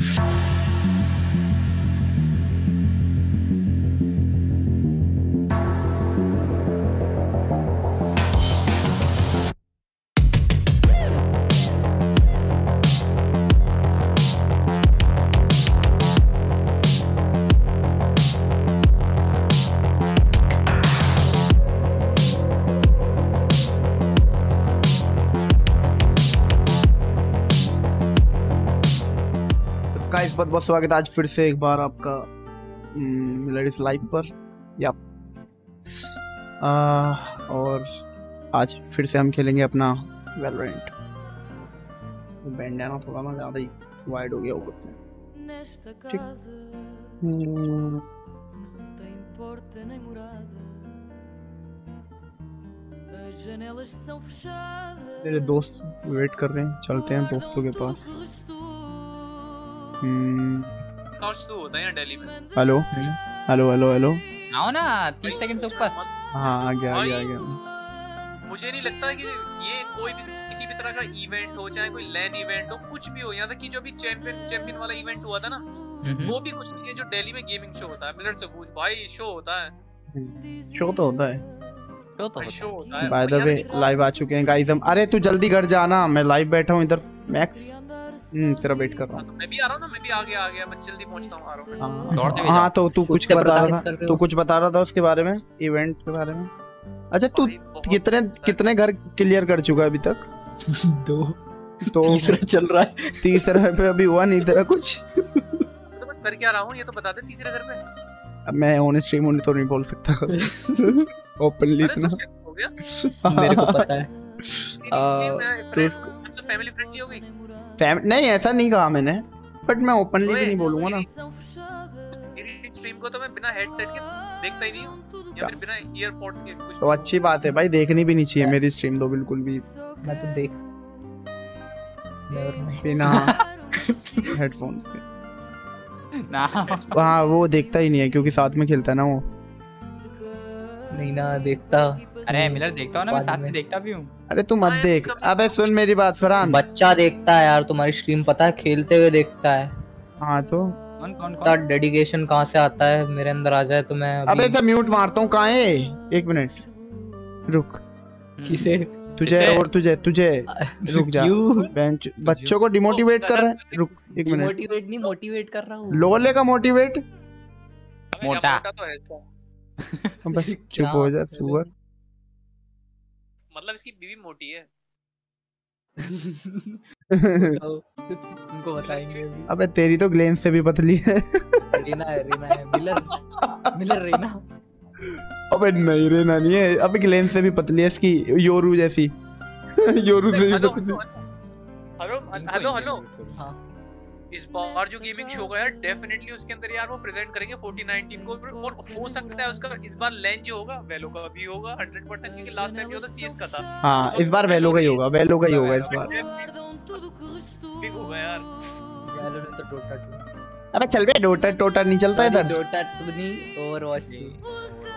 Guys बहुत बहुत स्वागत है आज फिर से एक बार आपका लेडीज लाइव पर या और आज फिर से हम खेलेंगे अपना वैलोरेंट। बैंडाना थोड़ा ना ज़्यादा ही वाइड हो गया ऊपर से। ठीक मेरे दोस्त वेट कर रहे हैं, चलते हैं दोस्तों के पास। होता है दिल्ली में। हेलो हेलो हेलो हेलो आओ ना 30 सेकंड से ऊपर। हाँ आ गया। मुझे नहीं लगता कि ये कोई भी किसी भी तरह का इवेंट हो, चाहे कोई लैन इवेंट हो, कुछ भी हो। यहाँ तक कि जो अभी चैंपियन वाला इवेंट हुआ था ना, वो भी कुछ नहीं है जो दिल्ली में गेमिंग शो होता है। मिलर से पूछ भाई, शो होता है। शो तो होता है, शो होता है। बाय द वे लाइव आ चुके हैं गाइस हम। अरे तू जल्दी घर जाना, मैं लाइव बैठा हूँ इधर मैक्स तेरा वेट कर रहा हूँ। मैं भी आ रहा हूँ ना, मैं भी आ गया मैं जल्दी पहुँचता हूँ, आ रहा हूँ। हाँ तो तू कुछ बता रहा था उसके बारे में, इवेंट के बारे में। अच्छा तू कितने घर क्लियर कर चुका है अभी तक? 2 तो तीसरा चल रहा है। तीसरा पे अभी हुआ नहीं तेरा कुछ? तो मैं कर क्या रहा हूँ ये तो बता दे। तीसरे घर पे अब मैं ऑन स्ट्रीम तो नहीं बोल सकता ओपनली इतना हो गया। मेरे को पता है। तो फैमिली फ्रेंडली हो गई। नहीं ऐसा नहीं कहा मैंने, बट मैं ओपनली भी नहीं बोलूंगा ना। मेरी स्ट्रीम को तो मैं बिना हेडसेट के देखता ही नहीं हूं, या फिर बिना ईयरपॉड्स के कुछ। तो अच्छी बात है भाई, देखनी भी नहीं चाहिए मेरी स्ट्रीम तो बिल्कुल भी। मैं तो देख बिना हेडफोन्स के ना। हाँ वो देखता ही नहीं है क्योंकि साथ में खेलता है ना वो। नहीं ना देखता। अरे मिलर देखता हूँ ना, मैं साथ में देखता भी हूँ। अरे तू मत देख। अबे सुन मेरी बात फरहान। बच्चा देखता है यार तुम्हारी स्ट्रीम, पता है, खेलते हुए देखता है। हाँ तो इतना डेडिकेशन कहाँ से आता है मेरे अंदर आ जाए तो मैं अबे ऐसा म्यूट मारता हूँ। कहाँ है? एक मिनट रुक। किसे? तुझे और तुझे रुक जा। बेंच बच्चों को डिमोटिवेट कर रहा है। रुक एक मिनट। मोटिवेट नहीं, मोटिवेट कर रहा हूँ। लोले का मोटिवेट मोटा तो है इसका। बस चुप हो जा सुअर। मतलब इसकी बीवी मोटी है। उनको बताएंगे अभी। अबे तेरी तो ग्लेन से भी पतली है। रीना है मिलर रीना। अबे नहीं रेना नहीं है, अबे ग्लेन से भी पतली है इसकी, योरू जैसी। योरू से भी पतली। हेलो हाँ। इस बार जो गेमिंग शो का यार डेफिनेटली उसके अंदर यार वो प्रेजेंट करेंगे 1419 को, और हो सकता है उसका इस बार लैंड जो होगा वेलो का भी होगा 100%, क्योंकि लास्ट टाइम जो था सीएस का था। हाँ इस बार वेलो का ही होगा, वेलो का ही होगा इस बार। बिग होगा यार। वेलो ने तो डोटा 2। अबे चल बे, डोटा नहीं चलता इधर। डोटा 2 नहीं, ओवरवॉच 2।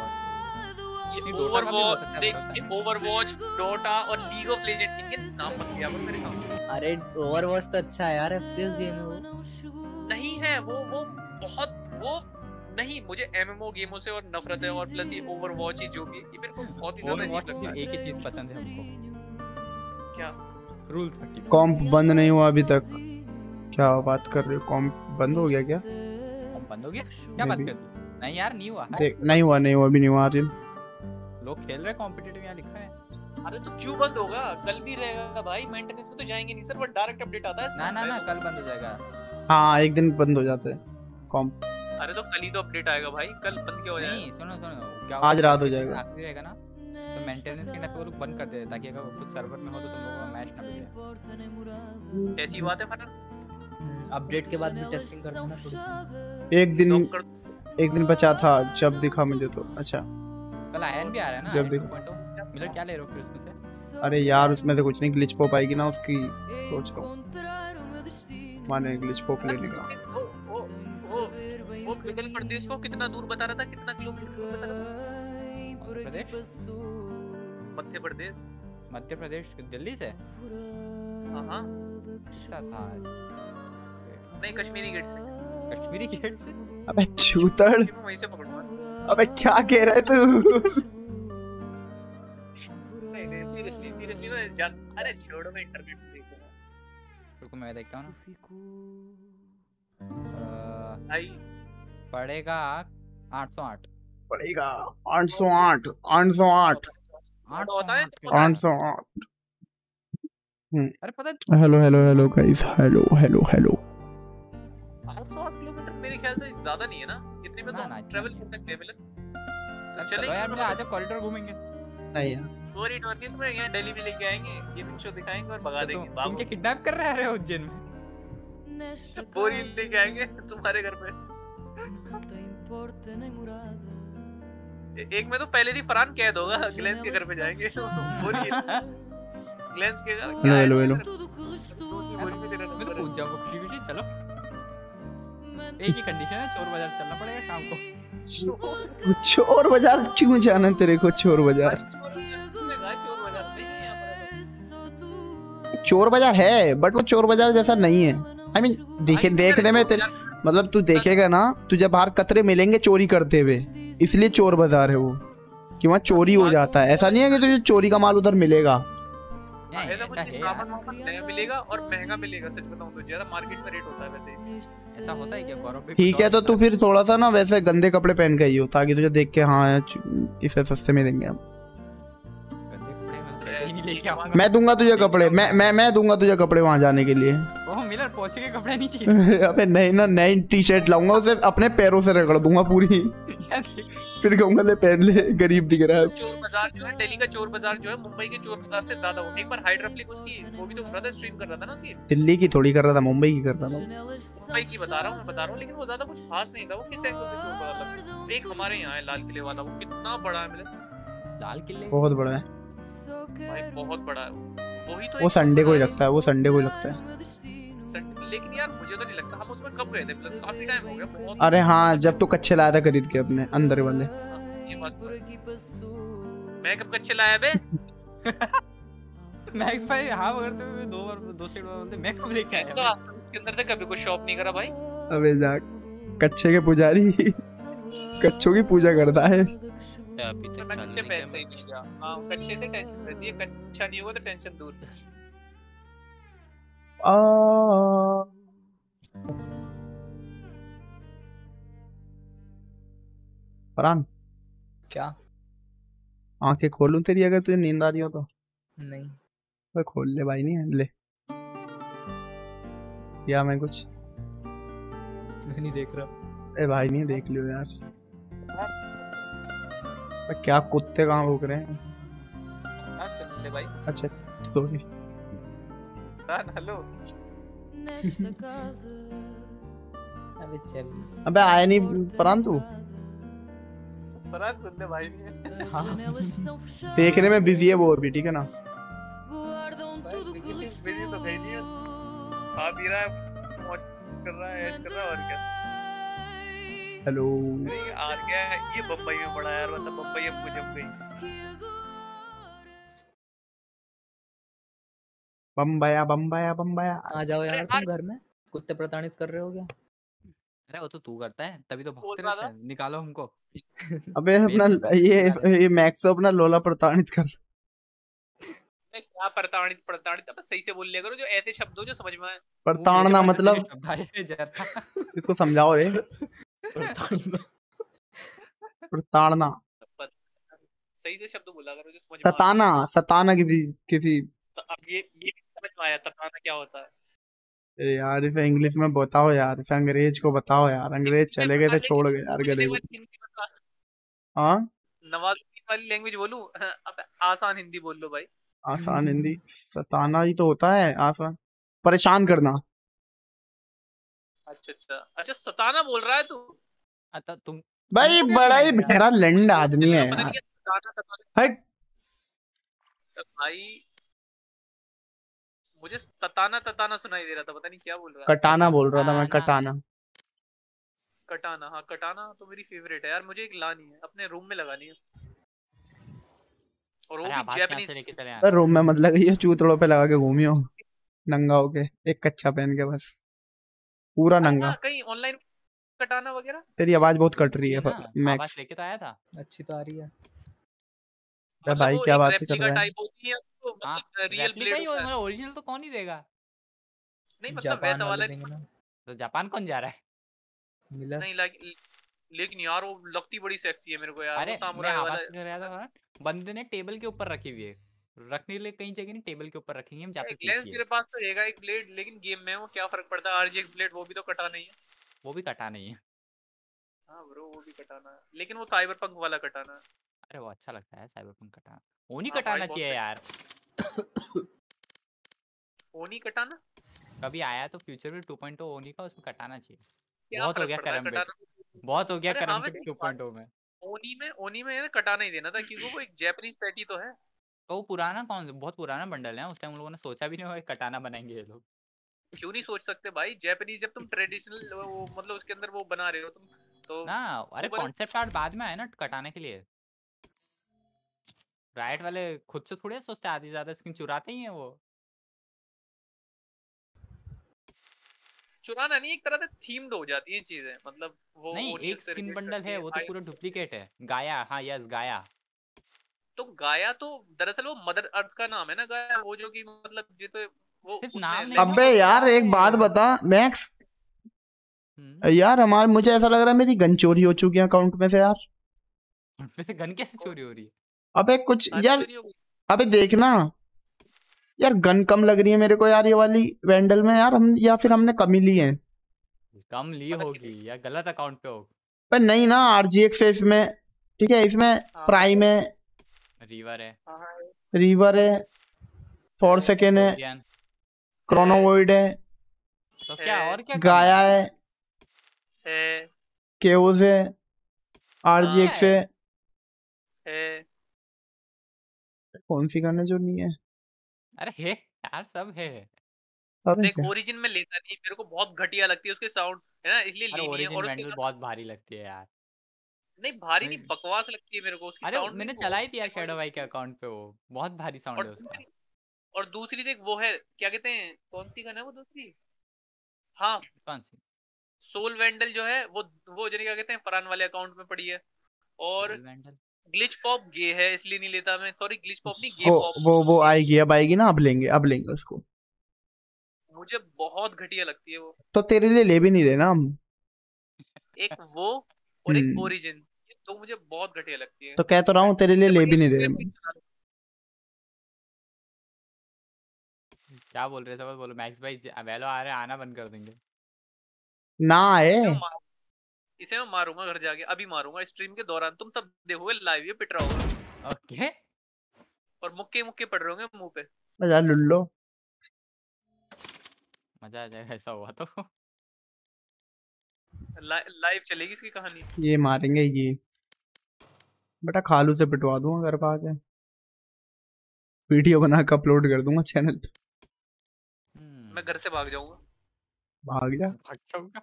ओवरवॉच, डोटा और लीग ऑफ लेजेंड, इनके नाम मत लिया करो मेरे सामने। अरे ओवरवॉच तो अच्छा है यार, एफपीएस गेम है वो। नहीं है वो बहुत वो नहीं। मुझे एमएमओ गेमों से और नफरत है, और प्लस ये ओवरवॉच ही जो भी ये मेरे को बहुत ही ज्यादा अजीब लगता है। एक ही चीज पसंद है हमको। क्या? रूल 30 कॉम्प बंद नहीं हुआ अभी तक। क्या बात कर रहे हो? कॉम्प बंद हो गया क्या? बंद हो गया? क्या बात कर रही? नहीं यार नहीं हुआ। देख नहीं हुआ अभी नहीं हुआ। लोग खेल रहे कॉम्पिटिटिव, यहाँ लिखा है। अरे तो क्यों बंद होगा? कल भी रहेगा भाई। मेंटेनेंस में तो जाएंगे नहीं सर, बट डायरेक्ट अपडेट आता है। ना कल बंद हो जाएगा। हाँ एक दिन बंद हो जाते हैं कॉम्प। अरे तो कल ही तो अपडेट आएगा भाई, कल बंद क्या हो जाएगा? नहीं सुनो क्या आज रात हो जाएगा। आखिरी रहेगा ना, तो मेंटेनेंस के टाइम पे वो लोग बंद कर देते हैं, ताकि अगर कुछ सर्वर में हो तो तुम लोगों का मैच ना मिले। ऐसी बात है फटर। अपडेट के बाद भी टेस्टिंग कर देना थोड़ी सी। एक दिन बचा था जब दिखा मुझे तो। अच्छा कल आयन भी आ रहा है ना जब मिलर, क्या ले रहे हो फिर उसमें से? अरे यार उसमें से कुछ नहीं, ग्लिच पॉप आएगी ना उसकी सोच रहा हूँ। माने ग्लिच पॉप लेने का। वो मिडिल प्रदेश को कितना दूर बता रहा था? कितना किलोमीटर दूर बता रहा था? मध्य प्रदेश दिल्ली से। हाँ अच्छा था। नहीं कश्मीरी गेट से। कश्मीरी गेट से? अबे चूतड़, मैं वहीं से पकड़ूंगा। अबे क्या कह रहा है तू? नहीं नहीं सीरियसली मैं जान, अरे छोड़ो मैं इंटरनेट पे देखूंगा। रुको मैं देखता हूं ना। भाई पड़ेगा 808। पड़ेगा 808 808 808। अरे पता है hello hello hello guys, hello hello hello. 808 kilometre मेरे ख्याल से ज्यादा नहीं है ना, इतने में तो ट्रैवल कर सकते हैं मिलन। चलेंगे यार, आज कॉरिडोर घूमेंगे। नहीं यार कॉरिडोर नहीं, तुम्हें यहाँ दिल्ली में लेके आएंगे, गेमिंग शो दिखाएंगे और भगा देंगे। तुम किडनैप कर रहे हैं उज्जैन में? बोरी लेके आएंगे तुम्हारे घर पे। एक में तो पहले ही फरहान कैद होगा, ग्लेंस के घर पे जाएंगे। बोरी ग्लेंस के घर। Hello hello. मैं तो पूछ जाऊंगा खुशी चलो। एक ही कंडीशन है, चोर बाजार चलना पड़ेगा शाम को। चोर बाजार क्यों जाना तेरे को? चोर बाजार चोर बाजार है बट वो चोर बाजार जैसा नहीं है। आई मीन देखने में मतलब तू देखेगा ना, तुझे बाहर कतरे मिलेंगे चोरी करते हुए, इसलिए चोर बाजार है वो, कि वहाँ चोरी हो जाता है। ऐसा नहीं है कि तुझे चोरी का माल उधर मिलेगा। मिलेगा और महंगा मिलेगा। सच बताऊं तो ज्यादा मार्केट में रेट होता है वैसे। ऐसा होता है क्या गौरव? ठीक है तो तू फिर थोड़ा सा ना वैसे गंदे कपड़े पहन के ही हो, ताकि तुझे देख के हाँ इसे सस्ते में देंगे हम। मैं दूंगा तुझे कपड़े, मैं दूंगा तुझे कपड़े वहाँ जाने के लिए। ओह मिलर पहुंचे के कपड़े नहीं चाहिए। अबे नहीं ना, नई टी शर्ट लाऊंगा, उसे अपने पैरों से रगड़ दूंगा पूरी। फिर कहूंगा ले पहन ले, गरीब दिख रहा है। चोर बाजार जो है, दिल्ली का चोर बाजार जो है मुंबई के चोर बाजार से ज्यादा हो। एक बार हाइड्रोफ्लिक उसकी वो भी तो ब्रदर स्ट्रीम कर रहा था ना उसकी। दिल्ली की थोड़ी कर रहा था, मुंबई की कर रहा था। मुंबई की बता रहा हूँ लेकिन वो ज्यादा कुछ खास नहीं था। वो किस एंगल से चोर बाजार था? एक हमारे यहाँ है लाल किले वाला, वो कितना बड़ा है मिले। लाल किले बहुत बड़ा है भाई, बहुत बड़ा है। वही तो वो संडे को ही लगता है, वो संडे को ही लगता है। लेकिन यार मुझे तो नहीं लगता। हम उसमें कब गए थे? मतलब काफी टाइम हो गया बहुत। अरे हाँ, जब तू कच्चे लाया था खरीद के अपने अंदर वाले। ये बात मैं कब कच्चे लाया बे? मैक्स भाई हाँ करते हुए दो सेकंड बोलते मैं कब लेके आया? तो उसके अंदर तक कभी कुछ शॉप नहीं करा भाई। अबे जा, कच्चे के पुजारी कच्चों की पूजा करता है। मैं कच्चे पहनता ही नहीं। हाँ कच्चे से टेंशन रहती है, कच्चा नहीं होगा तो टेंशन दूर। फरहान क्या? आंखें खोलूं तेरी अगर तुझे नींद आ रही हो तो? नहीं तो खोल ले भाई, नहीं ले या मैं कुछ मैं नहीं देख रहा। ए भाई नहीं देख लियो यार। क्या कुत्ते कहाँ भूख रहे हैं? चल ले भाई। अच्छा सॉरी। हेलो। अबे चल। अबे आया नहीं फरहान तू? फरहान सुन ले भाई नहीं है। हाँ देखने में बिजी है वो अभी, ठीक है ना? बिजी तो कहीं नहीं है। खा पी रहा है, मौज कर रहा है, ऐश कर रहा है और क्या। हेलो आ गया ये बम्बई में पड़ा यार, मतलब बम्बई हमको जम गई। बम्बया बम्बया बम्बया। आ जाओ यार तुम घर में, कुत्ते प्रताड़ित कर रहे हो क्या? अरे वो तो तू करता है, तभी तो भागते रहते हैं। निकालो हमको। अबे अपना ये मैक्स अपना लोला प्रताड़ित कर। क्या प्रताड़ित अब सही से बोल लिया करो, जो ऐसे शब्द हो जो समझ में आए। प्रताड़ना मतलब इसको समझाओ रे। प्रताड़ना सही से शब्द बोला करो जो समझ में आए। सताना, सताना किसी अब ये समझ में आया सताना क्या होता है। यार इसे इंग्लिश में बताओ यार, इसे अंग्रेज को बताओ यार। अंग्रेज चले गए थे छोड़ गए यार गधे को। हाँ नवाजुद्दीन वाली लैंग्वेज बोलूं? अब आसान हिंदी बोल लो भाई। आसान हिंदी सताना ही तो होता है, आसान परेशान करना। अच्छा सताना बोल रहा है तू? अच्छा तुम भाई बड़ा ही बहरा लंड आदमी है यार। हट भाई मुझे तताना सुनाई दे रहा था, पता नहीं क्या बोल रहा है। कटाना बोल रहा था मैं, कटाना। हाँ कटाना तो मेरी फेवरेट है यार। मुझे एक लानी है, अपने रूम में लगानी है। और वो भी जापानीज। रूम में मत लगाइए, चूतड़ों पे लगा के घूमियो नंगा होके, एक कच्चा पहन के बस। पूरा नंगा। कहीं ऑनलाइन कटाना वगैरह? तेरी आवाज बहुत कट रही है मैक्स। आवाज लेके तो आया था। अच्छी तो आ रही है। अरे भाई क्या बात कर रहा है? टाइप होती है तो मतलब रियल ब्लेड होता है। मतलब ओरिजिनल तो कौन ही देगा? नहीं मतलब जापान वैसा वाला देंगे ना। तो जापान कौन जा रहा है? मिलर। नहीं लेकिन यार वो लगती बड़ी सेक्सी है मेरे को यार। अरे वो मैं सामुराई वाला आवाज कर रहा था, बंदे ने टेबल के ऊपर रखी हुई है, रखने के लिए कहीं जगह नहीं, टेबल के ऊपर रखेंगे हम जहाँ पे ग्लेंस पीसी तेरे है। पास तो हैगा एक ब्लेड, लेकिन गेम में वो क्या फर्क पड़ता है? आरजीएक्स ब्लेड वो भी तो कटा नहीं है। वो भी कटा नहीं है। हाँ ब्रो वो भी कटाना है, लेकिन वो साइबरपंक वाला कटाना है। अरे वो अच्छा लगता है साइबरपंक कटाना, वो नहीं हाँ भाई, कटाना बहुत चाहिए यार। ओनी कटाना कभी आया तो फ्यूचर में 2.0 ओनी का, उसमें कटाना चाहिए। क्या बहुत हो फर्क गया पड़ता है करम कटाना पिट, में? बहुत हो गया अरे हाँ करम मैं पिट देख 2.0 में। ओनी में ना कटाना ही देना था, क्योंकि वो एक जापानीज पैटी तो है। तो वो पुराना कौन, बहुत पुराना बंडल है, उस टाइम लोगों ने सोचा भी नहीं होगा कटाना बनाएंगे ये लोग। क्यों नहीं सोच सकते भाई? जापानीज जब तुम ट्रेडिशनल वो मतलब उसके अंदर वो बना रहे हो तुम तो ना अरे ऊपर कॉन्सेप्ट आर्ट बाद में आया ना कटाने के लिए। राइट वाले खुद से थोड़े सोचते, आधी ज्यादा स्किन चुराते ही हैं वो। चुराना नहीं, एक तरह से थीम्ड हो जाती है चीजें, मतलब वो नहीं ओनियन एक से स्किन रिलेट बंडल करती है, है वो तो पूरा डुप्लीकेट है। गाया, हाँ यस गाया। तो गाया तो दरअसल वो मदर अर्थ का नाम है ना, गाया वो जो कि मतलब जिसे वो सिर्फ उसमें नाम नहीं है अबे वो यार एक बात है। बता मैक्स, यार हमारे मुझे ऐसा लग रहा है मेरी गन चोरी हो चुकी है अकाउंट में से यार। उनमें से गन कैसे चोरी हो रही है? अबे कुछ यार, चोरी हो गई। अबे देखना यार गन कम लग रही है मेरे को यार, ये वाली वैंडल में यार हम, या फिर हमने कम ही ली है। कम ली मतलब होगी या गलत अकाउंट पे हो। पर नहीं ना, आरजीएक्स है इसमें, ठीक है इसमें प्राइम है, रिवर है, रिवर है, फॉर सेकेंड है, एक्सोडियन क्रोनोवॉइड है, तो क्या और क्या कम गाया है, है केओस है, आरजीएक्स है? है कौन सी गन है जो नहीं है? अरे है यार, सब है। अबे देख क्या ओरिजिन में लेता नहीं, मेरे को बहुत घटिया लगती है उसके साउंड, है ना, इसलिए अरे ली नहीं है। ओरिजिन और उसके वैंडल बहुत भारी लगती है यार। नहीं भारी नहीं, बकवास लगती है मेरे को उसकी अरे साउंड मैंने नहीं चलाई थी यार बहुत। शैडो भाई के अकाउंट पे, वो बहुत भारी साउंड और है उसका। दूसरी और दूसरी देख वो है, क्या कहते हैं, कौन सी गन है वो दूसरी? हाँ कौन सी? सोल वैंडल जो है वो जो क्या कहते हैं फरहान वाले अकाउंट में पड़ी है। और सोल वैंडल ग्लिच पॉप गे है, इसलिए नहीं लेता मैं, सॉरी ग्लिच पॉप नहीं, गे वो पॉप। वो आएगी, अब आएगी ना, अब लेंगे उसको। मुझे बहुत घटिया लगती है वो। तो तेरे लिए ले भी नहीं रहे ना हम। एक वो और एक ओरिजिन, ये दो मुझे बहुत घटिया लगती है। तो कह तो रहा हूँ तेरे लिए ले भी नहीं रहे हम। क्या बोल रहे सब बोलो। मैक्स भाई वेलो आ रहे हैं, आना बंद कर देंगे ना आए। इसे मैं मारूंगा घर जाके, अभी मारूंगा स्ट्रीम के दौरान, तुम सब देखोगे लाइव, ये पिट रहा होगा ओके। और मुक्के मुक्के पड़ रहे होंगे मुंह पे। मजा लुल्लो, मजा आ जाएगा ऐसा हुआ तो। लाइव चलेगी इसकी कहानी। ये मारेंगे ये, बेटा खालू से पिटवा दूंगा घर पे आके, वीडियो बना के अपलोड कर दूंगा चैनल पे। मैं घर से भाग जाऊंगा। भाग जा। भाग जाऊंगा।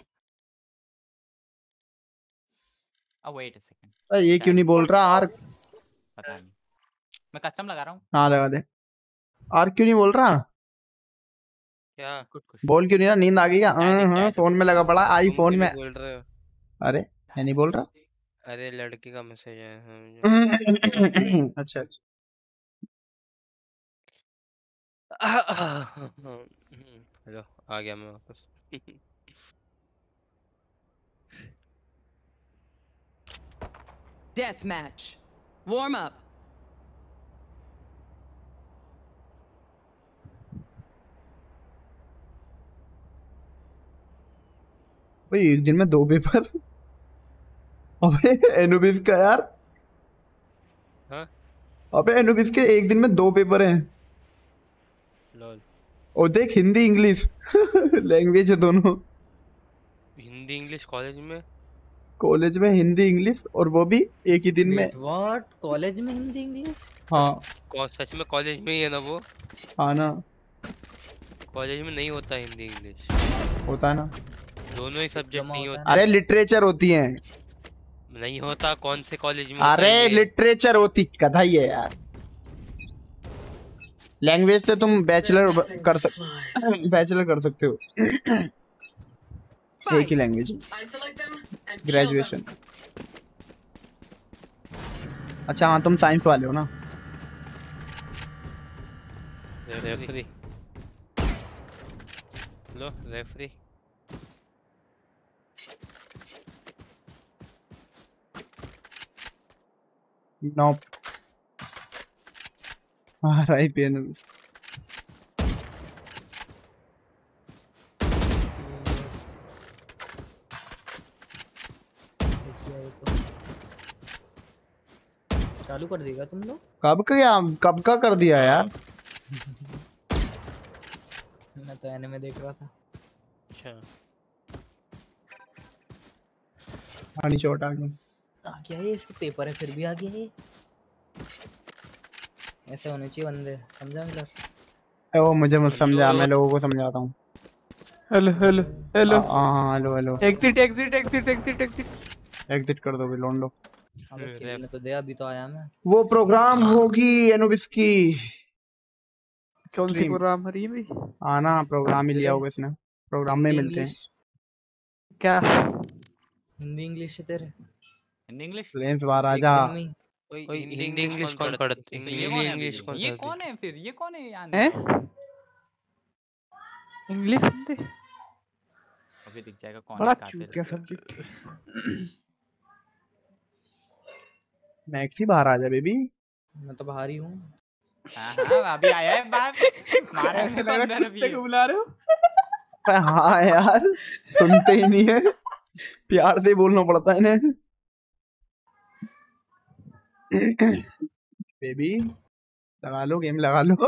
अब वेट अ सेकंड, ये क्यों नहीं बोल रहा आर? पता नहीं, मैं कस्टम लगा रहा हूँ। हाँ लगा दे। आर क्यों नहीं बोल रहा? क्या बोल क्यों नहीं रहा? नींद आ गई क्या? हाँ फोन में लगा पड़ा, आईफोन में। बोल रहे हो? अरे मैं नहीं बोल रहा। अरे लड़के का मैसेज आया है मुझे। अच्छा अच्छा। हेलो, आ गया मैं वापस। Death match. Warm up. भाई एक दिन में 2 पेपर? अबे एनुबिस का यार। हाँ? अबे एनुबिस के एक दिन में 2 पेपर हैं। लॉल। और देख हिंदी इंग्लिश लैंग्वेज है दोनों। हिंदी इंग्लिश कॉलेज में? कॉलेज में हिंदी इंग्लिश, और वो भी एक ही दिन में। व्हाट? कॉलेज में हिंदी इंग्लिश? हाँ सच में कॉलेज में ही है ना वो? हाँ ना, कॉलेज में नहीं होता हिंदी इंग्लिश। होता है ना, दोनों ही सब्जेक्ट नहीं होते। अरे लिटरेचर होती है। नहीं होता, कौन से कॉलेज में? अरे लिटरेचर होती, कथा ही है यार। लैंग्वेज से तुम बैचलर कर सकते हो। एक ही लैंग्वेज, ग्रेजुएशन। अच्छा हाँ, तुम साइंस वाले हो ना? रेफरी लो, रेफरी। Nope RIP Anubis। चालू कर देगा तुम लोग? कब का कर दिया यार? मैं तो एनिमे देख रहा था। अच्छा पानी चोट आ गई। आ गया ये, इसके पेपर है फिर भी आ गया ये। ऐसे होने चाहिए बंदे, समझा मिलर? ओ मुझे मत समझा, मैं लोगों को समझाता हूँ। Hello hello hello. हाँ hello hello. Exit exit exit exit exit. Exit कर दो लोंडो। अबे खेलने तो दे, अभी तो आया मैं। वो प्रोग्राम होगी एनुबिस की। कौन सी Stream। प्रोग्राम हो रही है भाई? आना, प्रोग्राम ही लिया होगा इसने, प्रोग्राम में हिंदी मिलते हैं। इंग्लिश, क्या हिंदी इंग्लिश है तेरे? हिंदी इंग्लिश लेंस बाहर आ एक जा। दिन में कोई हिंदी इंग्लिश कौन पढ़ता? इंग्लिश कौन ये पढ़ती? कौन है फिर? ये कौन है यार? हैं? इंग्लिश हिंदी अभी दिख जाएगा कौन बड़ा है कातिल। चूतिया सब्जेक्ट है। मैक्सी बाहर आ जा बेबी। मैं तो बाहर ही हूँ। हाँ अभी आया है बाहर। मारा है तो अंदर अभी है। बुला रहे हो? हाँ यार, सुनते ही नहीं है, प्यार से ही बोलना पड़ता है इन्हें। बेबी लगा लो, गेम लगा लो,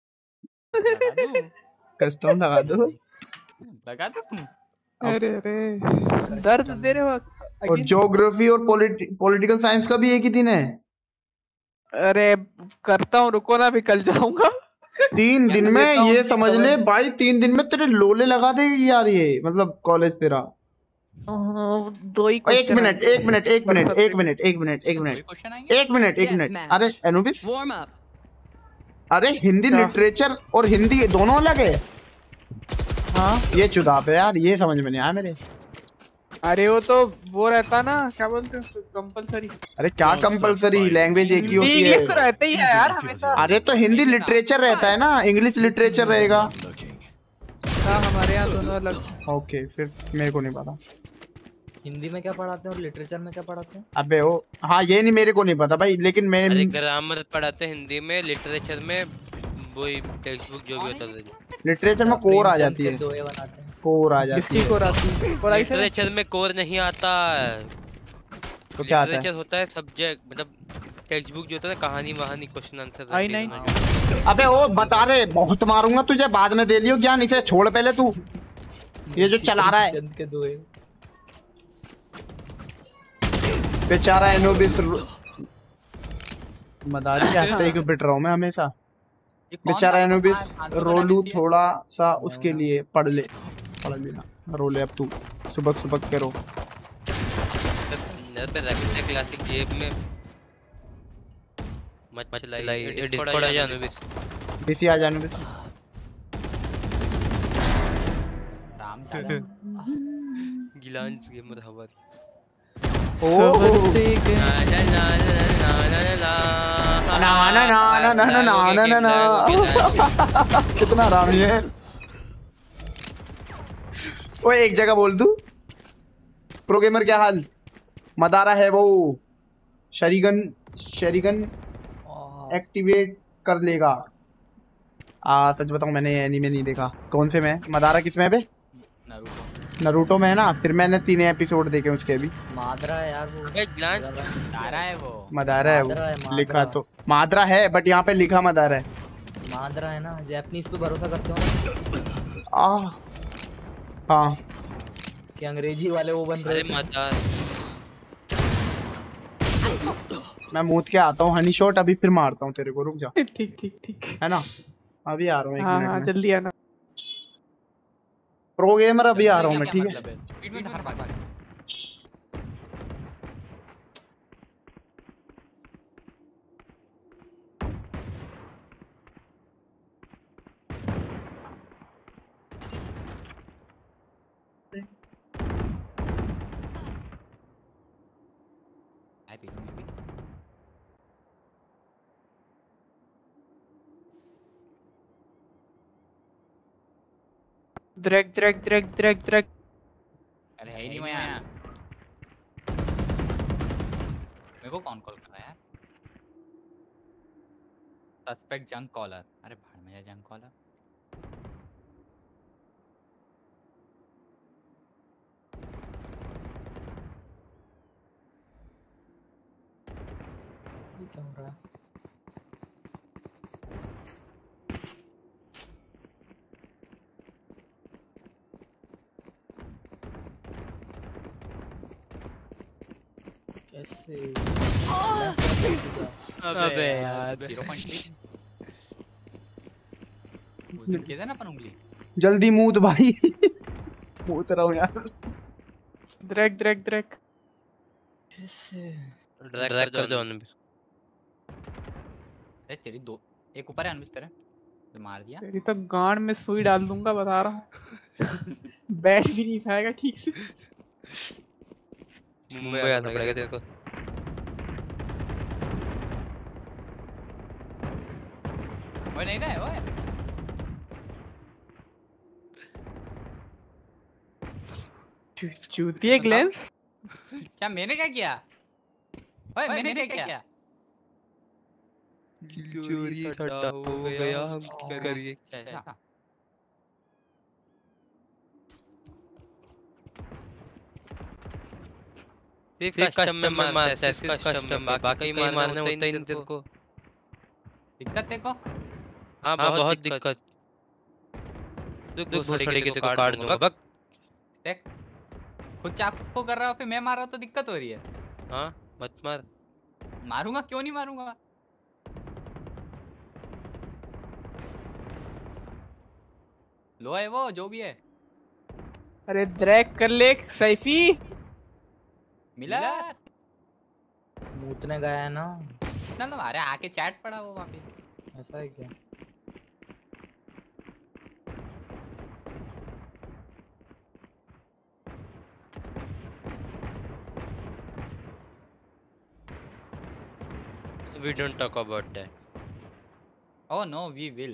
कस्टम लगा दो। लगा दो तुम। अरे अरे दर्द दे रहे हो। और ज्योग्राफी और पॉलिटिकल साइंस का भी एक ही दिन है। अरे करता हूँ, रुको ना, अभी कल जाऊंगा। 3 दिन में ये समझ ले भाई, 3 दिन में तेरे लोले लगा देगी यार ये, मतलब कॉलेज तेरा। 2 ही एक मिनट एक मिनट एक मिनट एक मिनट एक मिनट एक मिनट क्वेश्चन आएंगे। एक मिनट एक मिनट। अरे एनुबिस, Warm up. अरे हिंदी लिटरेचर और हिंदी दोनों अलग है। हाँ ये चुदाप है यार, ये समझ में नहीं आया मेरे। अरे वो तो वो रहता ना, क्या बोलते हैं उसको, कंपलसरी। अरे क्या कंपलसरी, लैंग्वेज एक ही होती इंग्लिश है। तो रहता ही है यार हमेशा। अरे तो हिंदी लिटरेचर रहता है ना, इंग्लिश लिटरेचर रहेगा। हाँ हमारे यहाँ दोनों अलग। ओके फिर मेरे को नहीं पता। हिंदी में क्या पढ़ाते हैं और लिटरेचर में क्या पढ़ाते हैं? अबे वो हाँ, ये नहीं मेरे को नहीं पता भाई, लेकिन मैं अरे ग्रामर पढ़ाते हैं हिंदी में, लिटरेचर में वही टेक्स्ट बुक जो भी होता है। लिटरेचर में कोर आ जाती है, दोहे बनाते हैं। कोर आ जाती किसकी है। कोर आती है? पढ़ाई से लिटरेचर में कोर नहीं आता। तो क्या आता है? लिटरेचर होता है सब्जेक्ट, मतलब टेक्स्ट बुक जो होता है ना, कहानी वहानी क्वेश्चन आंसर। आई नहीं। अबे वो बता रहे, बहुत मारूंगा तुझे, बाद में दे लियो ज्ञान, इसे छोड़ पहले तू, ये जो चला रहा है चंद के दोहे। बेचारा एनोबिस। मदारी चाहते है कि पिट रहा हूँ मैं हमेशा। बेचारा एनोबिस रोलू थोड़ा सा उसके लिए पढ़ लेना, रो ले अब तू, सुबह सुबह के रो। क्लासिक जेब में मत चलाई, डिस्कॉर्ड आ जा एनोबिस। बीसी आ जा एनोबिस। राम चाचा गिलांस गेमर हमारी। सबर से ना ना ना ना ना ना ना ना। कितना आरामी है। ओए एक जगह बोल दूं, प्रो गेमर क्या हाल? मदारा है वो, शरीगन एक्टिवेट कर लेगा। सच बताऊं मैंने एनीमे नहीं देखा। कौन से में? मदारा किस में है बे? नरूटो में है ना, फिर मैंने 3 एपिसोड देखे उसके भी। मादरा है यार वो। मदारा है वो। मदारा है वो, लिखा तो मादरा है, बट यहाँ पे लिखा मदारा है। मादरा है ना, जैपनीज पे भरोसा करते हो ना? हाँ कि अंग्रेजी वाले वो बन रहे हैं। मैं मूत के आता हूँ हनी शॉट, अभी फिर मारता हूँ तेरे को, रुक जा। ठीक ठीक ठीक है ना, अभी आ रहा हूँ 1 हाँ मिनट हाँ में। जल्दी आना। प्रो गेमर अभी आ रहा हूँ मैं, ठीक है? Drag drag drag drag drag. अरे है ही नहीं मैं यहाँ। मेरे को कौन कॉल कर रहा है यार? Suspect junk caller. अरे भाड़ में जा जंक कॉलर। क्या हो रहा है? कैसे? अबे यार 0.3 उस दिन किया था ना अपन उंगली। जल्दी मूत भाई। मूत रहा हूँ यार। Drag drag drag. कैसे? ड्रैग कर दो अनबिस। अरे तेरी दो एक ऊपर है अनबिस तेरे तो मार दिया। तेरी तो गांड में सुई डाल दूंगा बता रहा हूँ। बैठ भी नहीं पाएगा ठीक से। मुंबई आना पड़ेगा तेरे को। ओए नहीं ना ओए। चूतिए ग्लेंस। क्या मैंने क्या किया? ओए मैंने क्या किया? चोरी सट्टा हो गया हम क्या करिए। अच्छा सिर्फ कस्टमर मारता है, सिर्फ कस्टमर, बाकी मारना होता ही नहीं तेरे को। दिक्कत तेरे को? हाँ बहुत दिक्कत। दुख भोसड़ी के तेरे को काट दूंगा बक। देख खुद चाकू कर रहा हो फिर मैं मार रहा हूँ तो दिक्कत हो रही है। हाँ मत मार। मारूंगा क्यों नहीं मारूंगा? लो है वो जो भी है। अरे ड्रैग कर ले सैफी। मिला मूतने गया है ना। ना ना अरे आके चैट पड़ा वो वहाँ पे। ऐसा है क्या? We don't talk about that. Oh no, we will.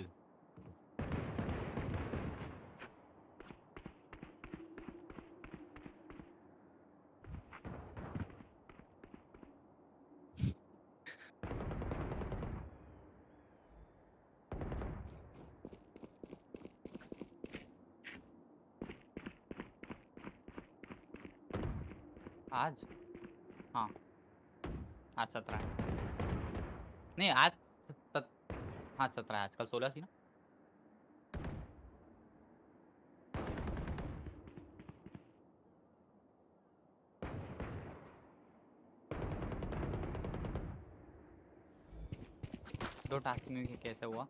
आज हाँ आज 17 नहीं आज हाँ 17 आज कल 16 थी ना। दो टास्क में कैसे हुआ?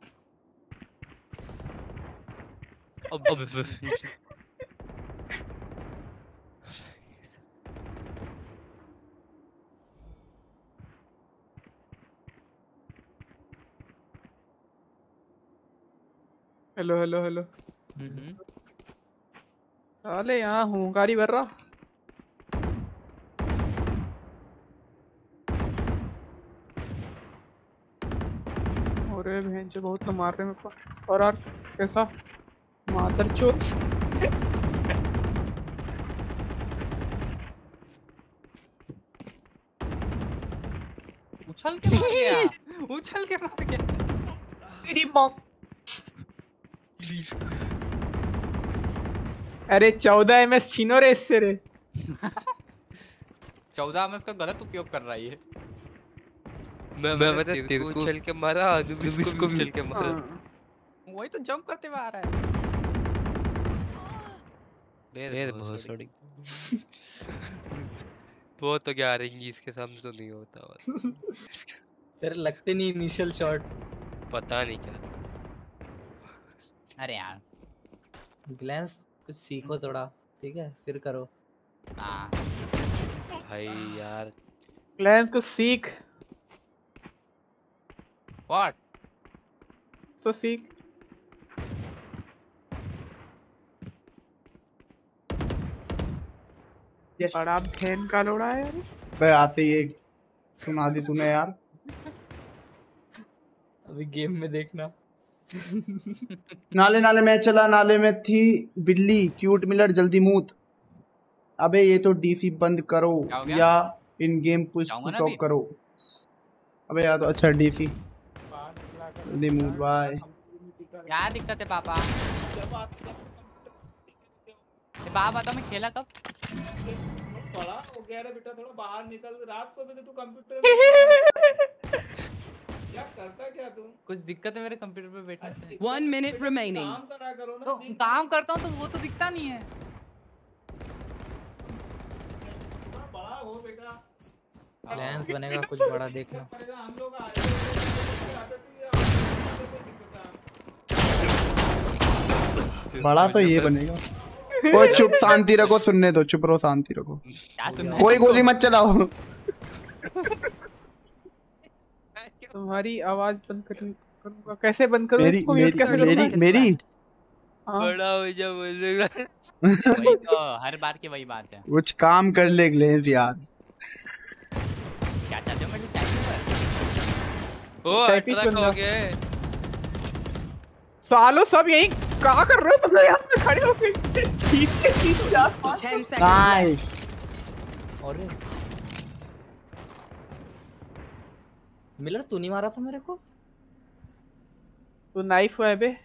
अब हेलो हेलो हेलो। साले यहाँ हुंकारी भर रहा। अरे बहन जो बहुत तो मार रहे मेरे को। और यार कैसा मादर चोद। उछल के मार गया। उछल के मार गया। तेरी माँ। अरे 14 MS छीनो रे इससे रे। 14 में उसका गलत उपयोग कर रहा है ये। मैं तेरे को उछल के मारा, अनुबिस को उछल के मारा। वही तो जंप करते हुए आ रहा है। मेरे बहुत सॉरी। वो तो क्या रहेंगी इसके सामने तो नहीं होता। तेरे लगते नहीं इनिशियल शॉट। पता नहीं क्या था। अरे यार ग्लैंस कुछ सीखो थोड़ा ठीक है फिर करो। हाँ भाई यार ग्लैंस को सीख व्हाट तो सीख। बड़ा बहन का लोड़ा है यार। बे आते ही एक सुना दी तूने यार। अभी गेम में देखना नाले नाले में चला, नाले में थी बिल्ली, क्यूट मिलर जल्दी मूत। अबे ये तो डीसी बंद करो या इन गेम पुश टॉक करो। अबे यार तो अच्छा डीसी जल्दी मूत भाई। क्या दिक्कत है पापा? पापा तो मैं खेला कब? बड़ा हो गया रे बेटा, थोड़ा बाहर निकल। रात को भी तू कंप्यूटर क्या करता क्या तू? कुछ दिक्कत है मेरे कंप्यूटर पे बैठने से? 1 minute remaining. काम करा करो ना। तो काम करता हूँ तो वो तो दिखता नहीं है। बड़ा हो बेटा, प्लान्स बनेगा कुछ बड़ा देखना। हम लोग बड़ा तो ये बनेगा। कोई चुप शांति रखो, सुनने दो, चुप रहो, शांति रखो। क्या सुनना? कोई गोली मत चलाओ। तुम्हारी आवाज बंद करूंगा। कैसे बंद करूं मेरी इसको? म्यूट कैसे मेरी करूं? मेरी हाँ। बड़ा हो जा बोलेगा। वही तो हर बार की वही बात है। कुछ काम कर ले ग्लेंस यार। क्या चाहते हो मेरे चैनल पर? ओ Typist 18 बंदा। हो गया है। सालों सब यही क्या कर रहे हो तुम लोग यहाँ पे खड़े होके? 3 के 3 4 5 10 seconds. नाइस। और मिलर तू नहीं मारा था मेरे को? तो नाइफ हुआ है बे।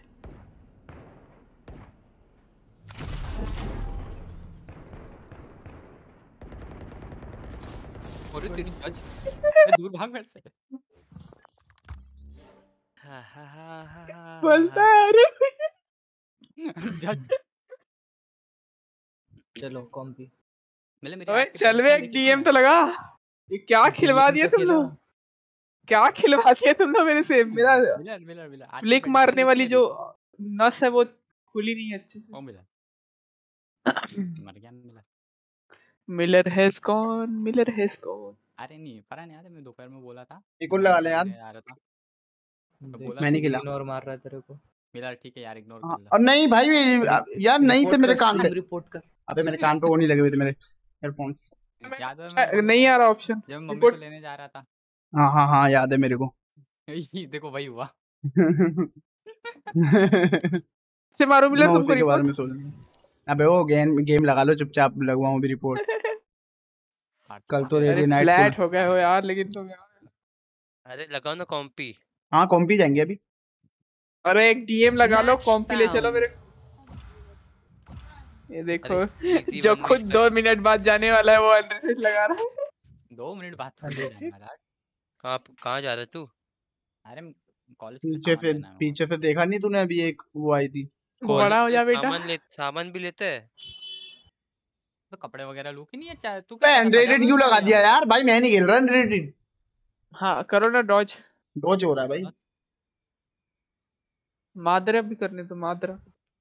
और तेरी जज दूर भाग मेरे से। बोलता है अरे जज चलो कॉम्पी मेरे ओए चल बे, एक डीएम तो लगा। ये क्या खिलवा दिया तुम लोग? क्या खिलवा दिया तुम लोग मेरे से? मेरा मिलर फ्लिक मारने वाली जो नस है वो खुली नहीं है अच्छे से। ओ मिलर मर गया Miller. Miller has gone, Miller has gone. अरे नहीं पता नहीं यार, मैं दोपहर में बोला था। एक और लगा ले यार। आ रहा था बोला मैं नहीं खिला। इग्नोर मार रहा है तेरे को। मिलर ठीक है यार, इग्नोर हाँ, कर ले। और नहीं भाई यार नहीं थे मेरे कान पे। रिपोर्ट कर। अबे मेरे कान पे वो नहीं लगे हुए थे मेरे एयरफोन्स। याद है मैं नहीं आ रहा ऑप्शन। जब मम्मी को लेने जा रहा था। हाँ याद है मेरे को। देखो वही हुआ। से मारो मिलर मैं तुमको उसी के बारे रिपोर्ट। में सोच रहा हूँ। अबे वो गेम लगा लो चुपचाप, लगवाऊं भी रिपोर्ट। कल तो अरे रेडी नाइट फ्लैट हो गया हो यार, लेकिन तुम यार। अरे लगाओ ना कॉम्पी। हाँ कॉम्पी जाएंगे अभी। अरे एक डीएम लगा लो, Match कॉम्पी ले चलो found. मेरे। ये देखो easy जो one खुद match 2 मिनट बाद जाने वाला है वो अनरेटेड लगा रहा है। 2 मिनट बाद तो नहीं जाने वाला। कहाँ जा रहा है तू? अरे कॉलेज पीछे से देखा नहीं तूने? अभी एक वो आई थी। बड़ा हो जा बेटा। सामान भी लेते हैं। तो कपड़े वगैरह लूँ कि नहीं है? चाहे तू अनरेटेड क्यों लगा दिया यार भाई? मैं नहीं खेल रहा अनरेटेड। हाँ करो ना डॉज। डॉज हो रहा है भाई। मादरा भी करने तो मादरा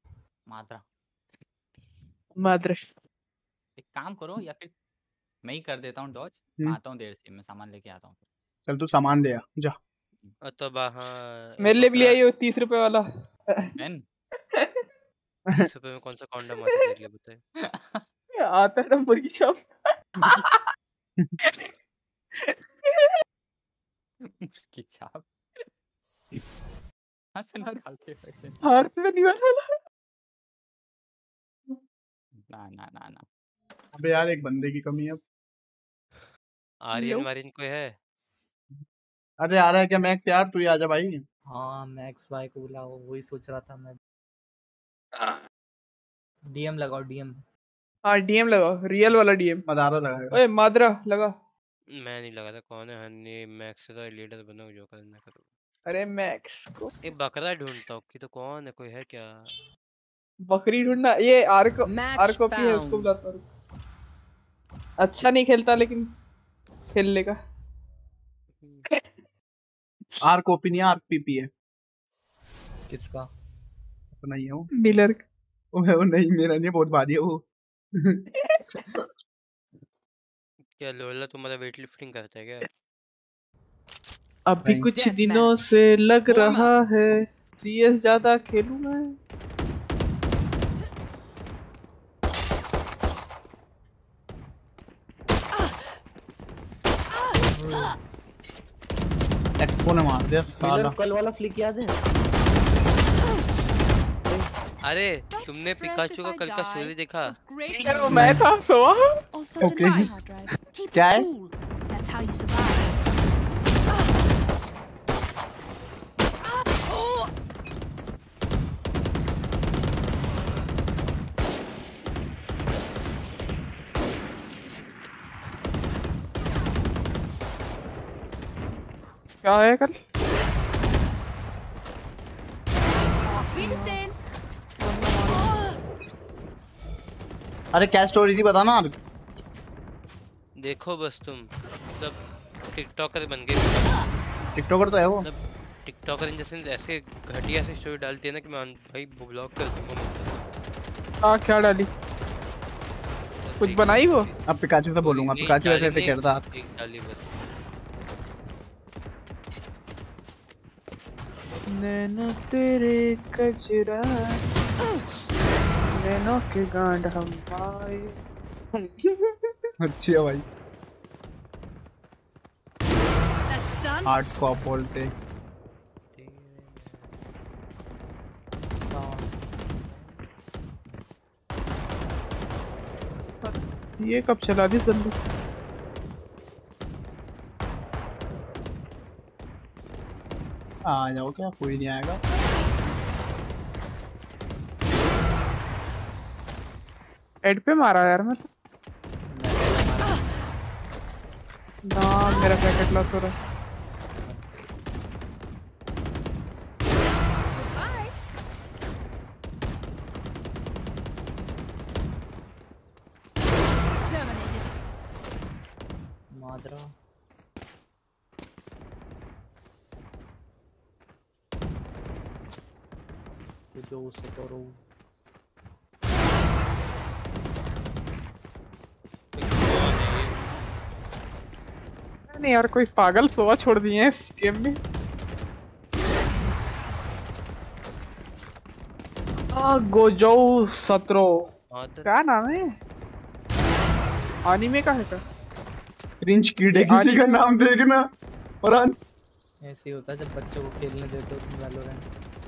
एक काम करो, या फिर मैं ही कर देता हूँ डॉज। आता हूँ देर से, मैं सामान लेके आता हूँ। चल तू सामान ले आ जा। तो हाँ मेरे लिए भी ले आई हो 30 रुपए वाला। 30 रुपए में कौन सा कॉन्डम आता है देख ले बताए। आता है ना मुर्गी चॉप। की छाप हंसना खाते वैसे। हाथ में नहीं वाला। ना अबे यार एक बंदे की कमी है अब। आर्यन वारियन कोई है? अरे आ रहा है क्या मैक्स? यार तू ही आजा भाई। हाँ मैक्स भाई को बुलाओ, वही सोच रहा था मैं। डीएम लगाओ डीएम। हाँ डीएम लगाओ, रियल वाला डीएम। मदारा लगाएगा। ओए मादरा लगा। मैं नहीं लगा था। कौन है? हनी मैक्स से तो लीडर बनो, जो करना करो। अरे मैक्स को एक बकरा ढूंढता हूँ कि तो कौन है, कोई है क्या? बकरी ढूंढना। ये आर्को Match भी है, उसको found. बुलाता हूँ। अच्छा नहीं खेलता लेकिन खेल लेगा। आर कॉपी नहीं, आर पीपी है। किसका? अपना ही है वो। मिलर वो नहीं, मेरा नहीं, बहुत भारी है वो। क्या लोला तुम्हारा वेट लिफ्टिंग करता है क्या? अभी नहीं। कुछ Death दिनों match. से लग Warm रहा है CS ज्यादा खेलूं मैं। एक्सपो ने मार दिया मिलर साला। कल वाला फ्लिक याद है? अरे तुमने पिकाचू का कल का स्टोरी देखा? यार वो मैं था सोआ। ओके क्या है? क्या है कल? अरे क्या स्टोरी थी बता ना। देखो बस तुम मतलब टिकटॉकर बन गए। टिकटॉकर तो है वो। मतलब टिकटॉकर इन जैसे ऐसे घटिया से स्टोरी डालती है ना कि मैं भाई ब्लॉक कर दूंगा। क्या डाली? कुछ बनाई वो? अब पिकाचू से बोलूंगा। पिकाचू ऐसे ऐसे करता। एक डाली बस। नैनो तेरे कजरा नैनो के गांड हमारे। अच्छी है भाई। आर्ट्स को आप बोलते। ये कब चला दी जल्दी? आ जाओ क्या कोई नहीं आएगा। हेड पे मारा यार मैं तो। ना मेरा पैकेट लॉस हो रहा है। मादरा जो उसे तो रो नहीं यार कोई पागल सोवा छोड़ दिए हैं इस गेम में। गोजो सत्रो क्या नाम है? एनीमे का है क्या? क्रिंज कीड़े किसी का नाम देखना फरहान। ऐसे ही होता है जब बच्चों को खेलने देते हो तुम वैलोरेंट।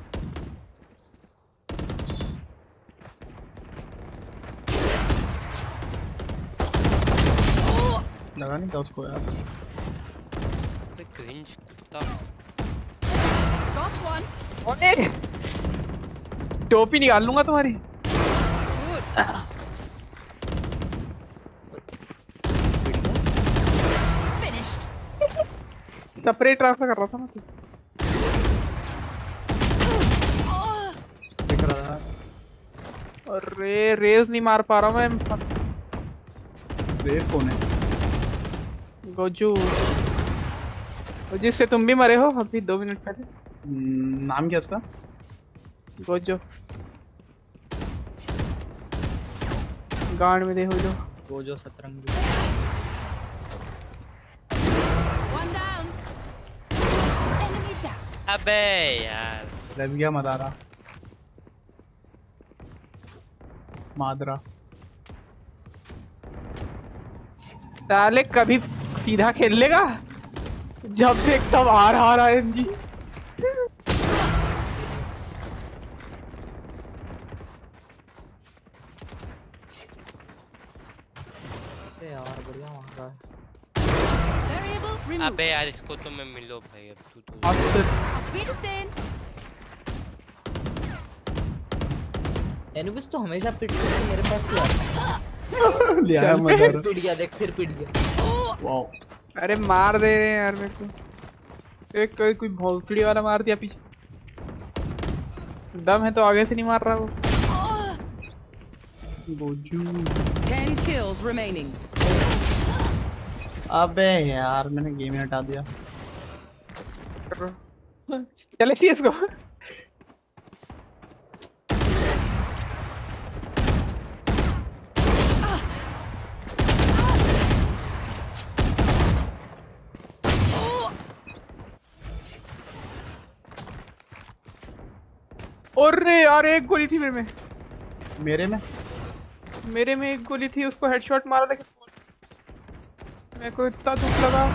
लगा नहीं था उसको यार। क्रिंज कुत्ता। ओए टोपी निकाल लूंगा तुम्हारी। स्प्रे ट्रांसफर कर रहा था मैं। दिख रहा था। अरे रेज नहीं मार पा रहा मैं। रेस कौन है? गोजू जिससे तुम भी मरे हो अभी 2 मिनट पहले। नाम क्या उसका? गोजो गांड में दे हो जो गोजो सतरंगी। अबे यार रह गया मदारा मादरा। साले कभी सीधा खेल लेगा जब देख तब आ रहा है एमजी। यार बढ़िया मार रहा है। अबे यार इसको तो मैं मिलो भाई अब तू तो। एनुबिस तो हमेशा पिटते थे मेरे पास क्यों आता है? लिया है मदारा। पिट गया देख फिर पिट गया। वाओ। अरे मार दे रहे हैं यार मेरे को। एक कोई भोसड़ी वाला मार दिया पीछे। दम है तो आगे से नहीं मार रहा वो। गोजू 10 kills remaining. अबे यार मैंने गेम ही हटा दिया। चले सीएस को। अरे यार एक गोली थी मेरे में एक गोली थी उसको हेडशॉट मारा लेकिन मेरे को इतना दुख लगा।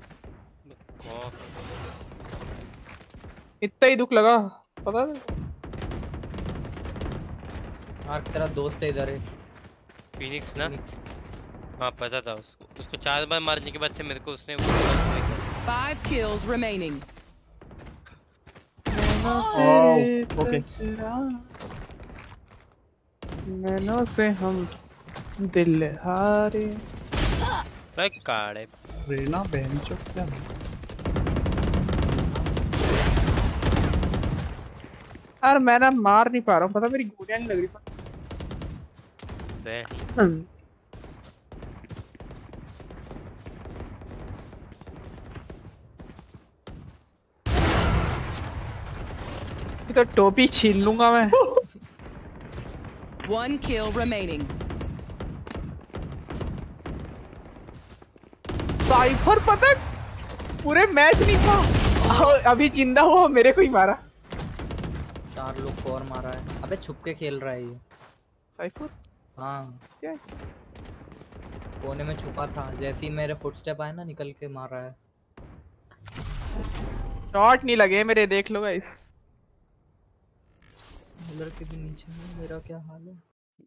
इतना ही दुख लगा पता है। आर्क तेरा दोस्त है इधर है। फिनिक्स ना? Phoenix। हाँ पता था उसको 4 बार मारने के बाद से मेरे को उसने 5 kills remaining. ओके। नैनो से हम दिल हारे। कार्ड है। रेना बहन चुप क्या? यार मैं ना मार नहीं पा रहा हूँ, पता मेरी गोलियां नहीं लग रही। ये तो टोपी छीन लूंगा मैं। 1 kill remaining. साइफर पता है, पूरे मैच नहीं था, अभी जिंदा हुआ मेरे को ही मारा। 4 लोग को और मारा है। अबे छुप के खेल रहा है ये साइफर। हाँ क्या कोने में छुपा था, जैसे ही मेरे फुटस्टेप आए ना निकल के मार रहा है। शॉट नहीं लगे मेरे, देख लो गाइस। मिलर के भी नीचे है, मेरा क्या हाल है?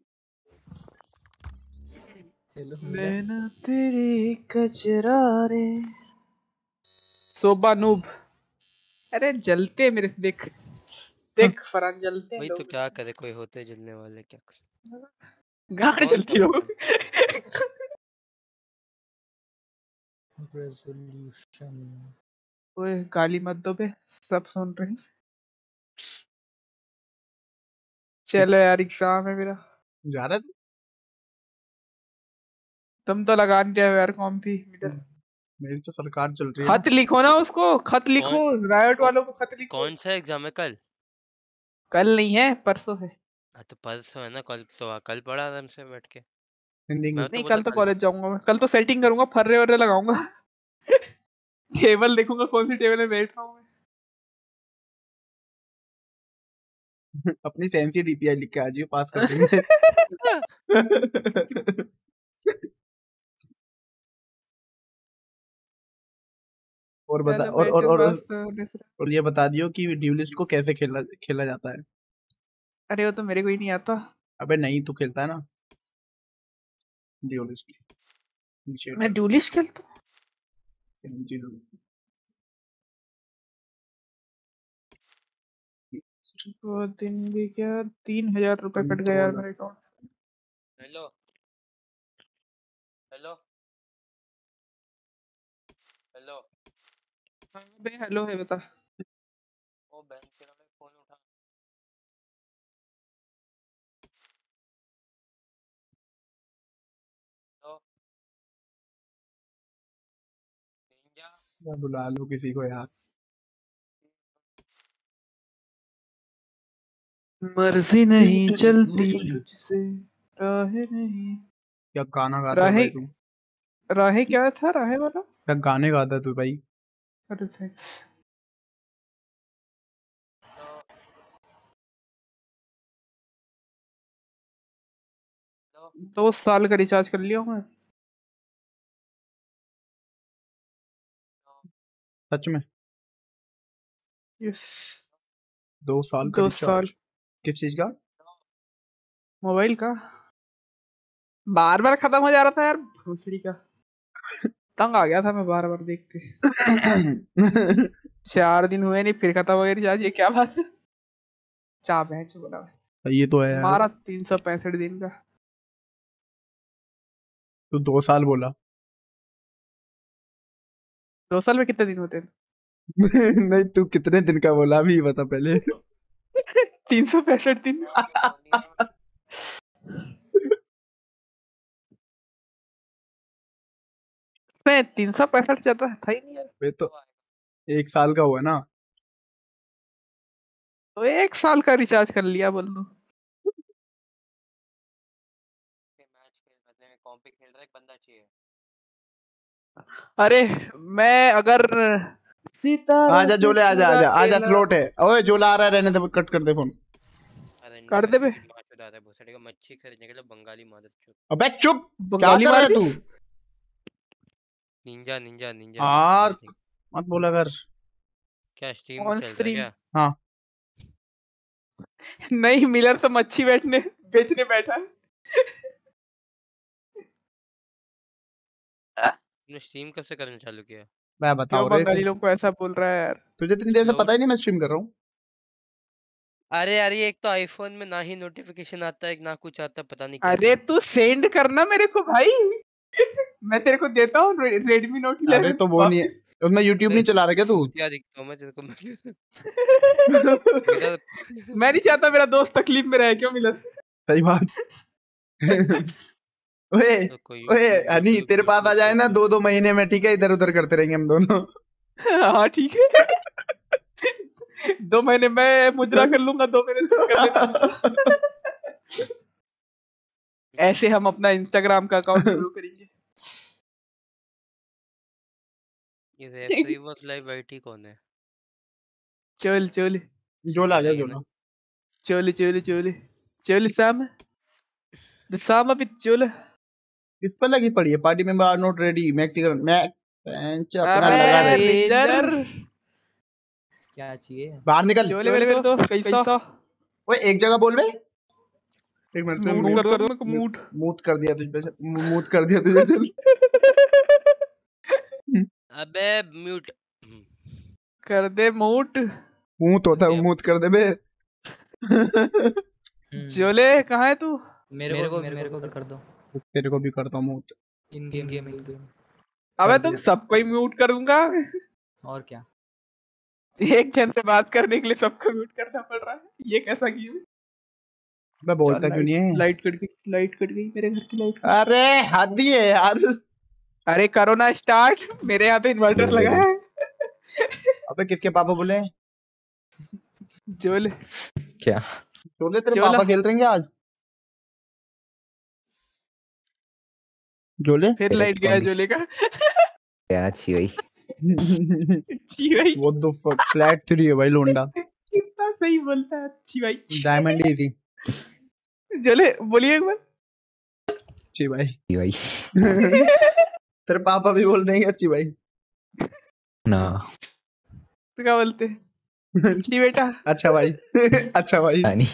हेलो नैना तेरी कचरारे। सोबा नूब। अरे जलते मेरे से, देख देख फरहान जलते हैं भाई लोग। तो क्या करे, कोई होते जलने वाले क्या करे? गाड़ जलती लोग। रेजोल्यूशन। ओए गाली मत दो बे, सब सुन रहे हैं। चलो यार एग्जाम है मेरा। जा रहा है तू? तुम तो लगा नहीं रहे हो यार कॉम्पी इधर। मेरी तो सरकार चल रही है खत लिखो ना उसको, खत लिखो रायोट वालों को, खत लिखो। कौन सा एग्जाम है कल? कल नहीं है, परसों है। हाँ तो परसों है ना, कल तो कल पढ़ा आराम से बैठ के। हिंदी मैं इंग्लिश। तो नहीं बोला कल तो कल कॉलेज जाऊंगा मैं, कल तो सेटिंग करूंगा, फर्रे वर्रे लगाऊंगा। टेबल देखूंगा कौन सी टेबल में बैठ रहा हूँ मैं। अपनी फैंसी डीपीआई लिख के आ जाइए, पास कर देंगे। और बता चलो बैठो बस। और ये बता दियो कि ड्यूलिस्ट को कैसे खेला खेला जाता है। अरे वो तो मेरे को ही नहीं आता। अबे नहीं, तू खेलता है ना ड्यूलिस्ट। मैं ड्यूलिस्ट खेलता हूँ। वो दिन भी क्या, 3000 रुपए कट गया यार मेरे अकाउंट। Hello hello hello. हाँ बे हेलो है, बता। ओ बहन तेरा, मैं फोन उठा। Hello ninja. बुला लो किसी को यार। मर्जी नहीं चलती तुझसे, राहें नहीं। क्या गाना गाता है भाई तू? राहें क्या था, राहें वाला? क्या गाने गाता है तू भाई? अरे थैंक्स। 2 साल का रिचार्ज कर लिया हूँ मैं। सच में? यस 2 साल का 2 साल। रिचार्ज? किस चीज का? मोबाइल का। बार बार खत्म हो जा रहा था यार, भोसड़ी का। तंग आ गया था मैं बार बार देख के। 4 दिन हुए नहीं फिर खत्म हो गया रिचार्ज, ये क्या बात है? चाप है बोला ये तो है यार। हमारा 365 दिन का। तू 2 साल बोला। 2 साल में कितने दिन होते हैं? नहीं, तू कितने दिन का बोला अभी बता पहले। 365 दिन। मैं 365 ज्यादा था ही नहीं यार। वे तो 1 साल का हुआ ना। तो 1 साल का रिचार्ज कर लिया बोल दो। मैच खेल बदले में कॉम्पी खेल रहा है, एक बंदा चाहिए। अरे मैं अगर सितारा आजा जोले, आजा आजा आजा, स्लॉट है। ओए जोला आ रहा है, रहने दे, कट कर दे फोन। कर दे बे। मच्छी खरीदने के लिए बंगाली मादर चोद। अबे चुप, क्या बंगाली कर रहा है तू? मार्टिस? निंजा निंजा निंजा यार मत बोला कर। क्या स्ट्रीम ऑन चल रहा है स्ट्रीम। क्या? हाँ नहीं मिलर तो मच्छी बैठने बेचने बैठा है। तुमने स्ट्रीम कब से करना चालू किया? मैं क्यों बताओ रे बंगाली लोग को ऐसा बोल रहा है यार? तुझे इतनी देर से लोग पता ही नहीं मैं स्ट्रीम कर रहा हूँ। अरे यार ये एक तो आईफोन में ना ही नोटिफिकेशन आता है ना कुछ आता है, पता नहीं क्या अरे तू सेंड करना मेरे को भाई। मैं तेरे को देता हूँ रेडमी नोट 11 अरे तो वो नहीं है, वापस। उसमें यूट्यूब नहीं चला रहा क्या तू? भूतिया दिखता हूँ मैं तेरे को। मेरा मैं नहीं चाहता मेरा दोस्त तकलीफ में रहे, क्यों मिलन? सही बात। ओए तो कोई ओए YouTube हनी YouTube तेरे पास आ YouTube जाए ना YouTube 2-2 महीने में, ठीक है, इधर उधर करते रहेंगे हम दोनों। हाँ ठीक है। 2 महीने मैं मुद्रा कर लूंगा, 2 महीने तुम कर लेना मुद्रा। ऐसे हम अपना इंस्टाग्राम का अकाउंट ग्रो करेंगे। ये रेफरी वाज लाइव आईटी कौन है? चल चल जोला आ गया जोला। चल चल चल चल साम द साम अभी चल। इस पर लगी पड़ी है, party member are not ready, Mexican मैक बेंच अपना अबे लगा रहे। रेंजर क्या चाहिए? बाहर निकल। चले मेरे दोस्त कैसा? ओए एक जगह बोल बे। एक मिनट में मूड कर दो मूड। मूड कर दिया तुझ पे, मूड कर दिया तुझे, चल। अबे म्यूट कर दे मूड। मूत होता है, मूत कर दे बे। जोले कहाँ है तू? मेरे को भी कर दो। तेरे को भी करता हूँ मूत। In game. अबे तुम सबको ही म्यूट कर दूंगा। और क्या? एक जन से बात करने के लिए सबको म्यूट करना पड़ रहा है, ये कैसा गेम है? मैं बोलता क्यों नहीं है? लाइट कट गई मेरे घर की लाइट। अरे हद ही है यार। अरे करो ना स्टार्ट, मेरे यहाँ तो इन्वर्टर लगा है। अबे किसके पापा बोले? जोले क्या? जोले तेरे जोला। पापा खेल रहे हैं आज? जोले फिर लाइट गया जोले का। क्या छी भाई? अच्छी भाई, व्हाट द फक, फ्लैट 3 है भाई लोंडा। कितना सही बोलता है अच्छी भाई। डायमंड ही थी। जोले बोलिए एक बार। अच्छी भाई। छी भाई तेरे पापा भी बोल देंगे अच्छी भाई। ना तो क्या बोलते हैं? अच्छी बेटा। अच्छा भाई। अच्छा भाई। नहीं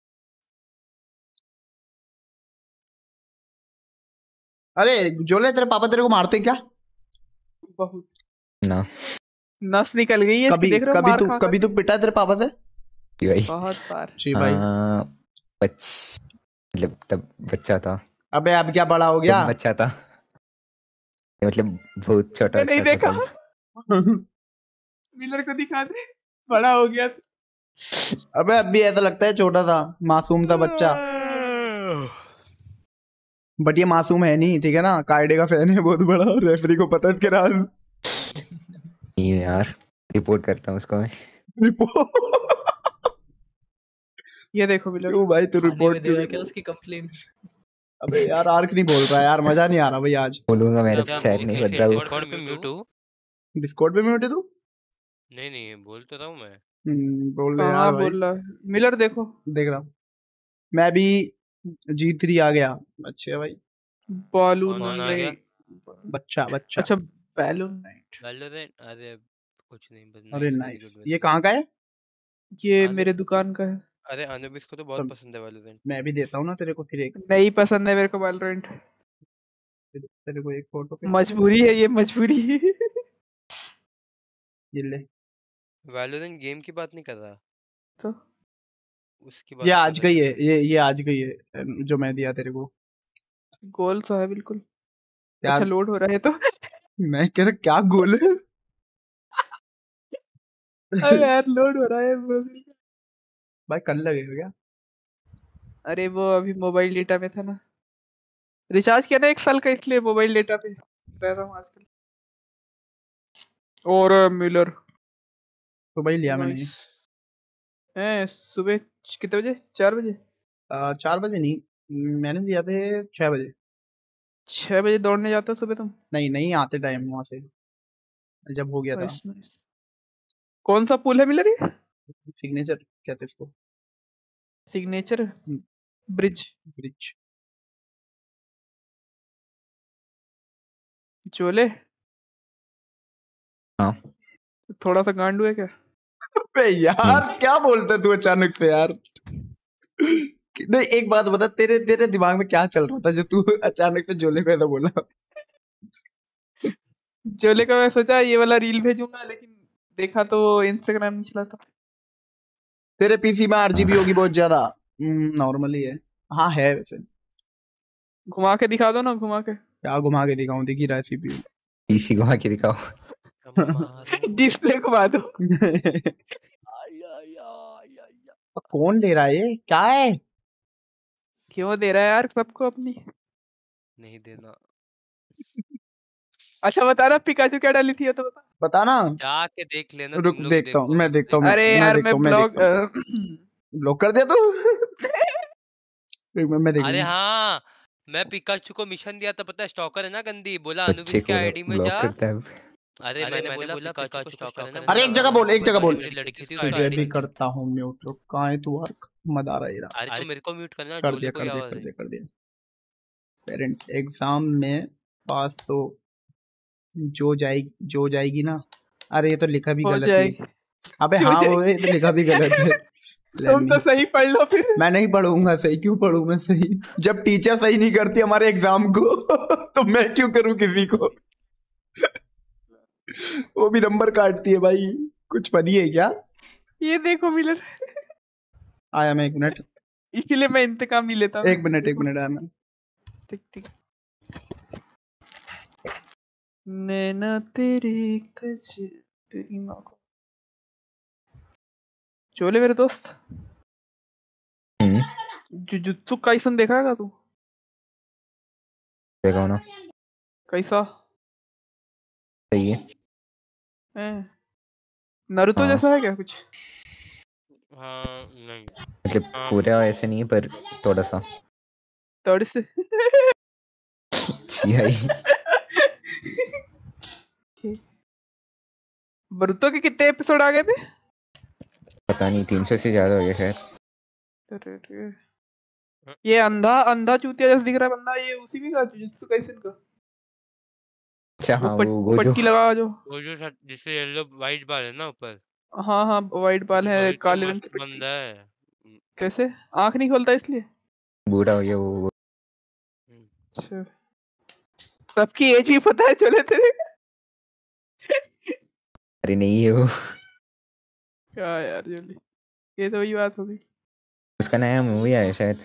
अरे जोले तेरे पापा तेरे को मारते क्या? बहुत ना नस निकल गई है इसकी, कभी देख रहे हो मार खा कभी तू पिटा है तेरे पापा से? छी भाई। बहुत बार। जी भाई। मतलब तब बच्चा था। अबे अब क्या बड़ा हो गया? तब बच्चा था मतलब बहुत छोटा मैं नहीं बच्चा देखा। था तब। मिलर को दिखा दे, बड़ा हो गया। अबे अब भी ऐसा लगता है छोटा था, मासूम सा बच्चा। बट ये मासूम है नहीं, ठीक है ना, कायदे का फैन है बहुत बड़ा, रेफरी को पता है इसके राज। नहीं यार, रिपोर्ट करता हूँ उसको मैं। ये देखो मिलर। क्यों भाई तू रिपोर्ट दे क्यों? क्या उसकी कंप्लेंट? अबे यार आर्क नहीं बोल रहा है यार, मजा नहीं आ रहा भाई आज। बोलूंगा मेरे क्या चैट नहीं बदला वो। डिस्कॉर्ड पे म्यूट हूँ? डिस्कॉर्ड पे म्यूट है तू? नहीं बोल तो रहा हूँ मैं। बोल रहे यार कहाँ भाई। बोल रहा है? मिलर देखो। देख रहा हूँ मैं भी। G3 आ गया। अच्छा भाई। बॉलून कौन आ गया? बच्चा बच्चा। अच्छा बैलून नाइट। वैलोरेंट? अरे कुछ नहीं बस अरे nice, very nice. good, very ये good। कहाँ का है? ये आने- मेरे दुकान का है। अरे अनुबिस को तो बहुत तब- पसंद है वैलोरेंट। मैं भी देता हूँ ना तेरे को फिर एक। नहीं पसंद है मेरे को वैलोरेंट। तेरे को एक फोटो पे मजबूरी है ये, मजबूरी। ये ले। वैलोरेंट गेम की बात नहीं कर रहा, तो उसकी बात ये कर आज रहा गई था। है, ये आज गई है जो मैं दिया तेरे को। गोल सा है बिल्कुल। यार अच्छा लोड हो रहा है तो। मैं कह रहा क्या गोल है? अरे यार लोड हो रहा है भाई कल लगेगा क्या? अरे वो अभी मोबाइल डेटा में था ना, रिचार्ज किया ना 1 साल का, इसलिए मोबाइल डेटा पे रह रहा हूँ आजकल। और मिलर तो भाई लिया मैंने। Nice. सुबह कितने बजे? 4 बजे? 4 बजे नहीं, मैंने दिया थे 6 बजे। 6 बजे दौड़ने जाते हो सुबह तुम? नहीं आते टाइम वहां से जब हो गया था। Nice, nice. कौन सा पुल है मिलर ये? सिग्नेचर कहते इसको। Signature bridge. ब्रिज। चोले हाँ थोड़ा सा गांडू है क्या? अबे यार क्या बोलता है तू अचानक से यार? नहीं एक बात बता, तेरे तेरे दिमाग में क्या चल रहा था जो तू अचानक से जोले को ऐसा बोला? जोले का मैं सोचा ये वाला रील भेजूंगा, लेकिन देखा तो इंस्टाग्राम नहीं चला था। तेरे पीसी में आरजीबी होगी बहुत ज्यादा? नॉर्मली है। हाँ है वैसे। घुमा के दिखा दो ना, घुमा के। क्या घुमा के दिखाऊं? दिख ही रहा है सीपीयू। पीसी घुमा के दिखाओ। डिस्प्ले घुमा दो। कौन ले रहा है ये? क्या है? क्यों दे रहा है यार सबको अपनी? नहीं देना। अच्छा बता ना पिकाचू क्या डाली थी, ये तो बता। बता ना। जाके देख लेना। रुक देखता हूँ, मैं देखता हूँ। अरे यार मैं ब्लॉग ब्लॉक कर दिया तू? मैं अरे हाँ, मैं पिकाचू को मिशन दिया था, पता है स्टॉकर है ना गंदी, बोला अनुबिस के आईडी में जा। अरे मैंने बोला पिकाचू स्टॉकर है ना। अरे एक जगह बोल, एक जगह बोल। लड़की थी तुझे भी करता हूँ म्यूट। रुक, कहाँ है तू? यार मजा आ रहा है। अरे तो मेरे को म्यूट करना। कर दिया। पेरेंट्स एग्जाम में पास तो जो जाएगी ना। अरे ये तो लिखा भी गलत है। अबे हाँ वो ये तो लिखा भी गलत है। तुम तो सही पढ़ लो फिर। मैं नहीं पढ़ूंगा सही। क्यों पढ़ूं मैं सही? जब टीचर सही नहीं करती हमारे एग्जाम को तो मैं क्यों करूं किसी को? वो भी नंबर काटती है भाई। कुछ फनी है क्या? ये देखो मिलर। आया मैं, एक मिनट। इसीलिए मैं इंतकाम नहीं लेता। एक मिनट आया मैं। ठीक। नैना तेरी तेरी माँ को। चोले मेरे दोस्त। जुजुत्सु काइसन देखा है तू? देखा ना। कैसा? सही है। नारुतो जैसा है क्या कुछ? हाँ नहीं मतलब पूरा ऐसे नहीं है पर थोड़ा सा। थोड़ी से। बरुतो के कितने एपिसोड आ गए थे? पता नहीं, 300 से ज्यादा हो गया शायद। ये अंधा चूतिया जैसा दिख रहा है बंदा, ये उसी का जुजुत्सु काइसन का। अच्छा हाँ वो पट्टी लगा जो जिससे येलो वाइट बाल है ना ऊपर। हाँ वाइट बाल है, काले रंग की बंदा है। कैसे आंख नहीं खोलता इसलिए? बूढ़ा हो गया वो। अच्छा सबकी एज भी पता है चले तेरे? अरे नहीं है वो। क्या यार जल्दी, ये तो वही बात होगी। उसका नया मूवी आया शायद।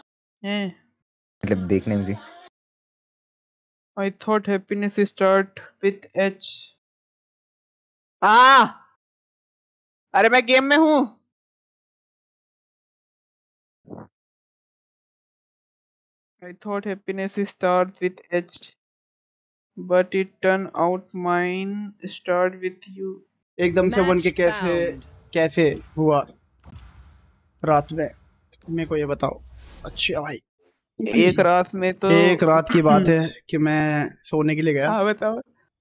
मतलब देखने में। I thought happiness start with H. अरे मैं गेम में हूँ। I thought happiness starts with H, but it turned out mine start with you. एकदम से बन के कैसे हुआ रात में? मेरे को ये बताओ। अच्छा भाई एक रात में तो एक रात की बात है कि मैं सोने के लिए गया। हाँ बताओ।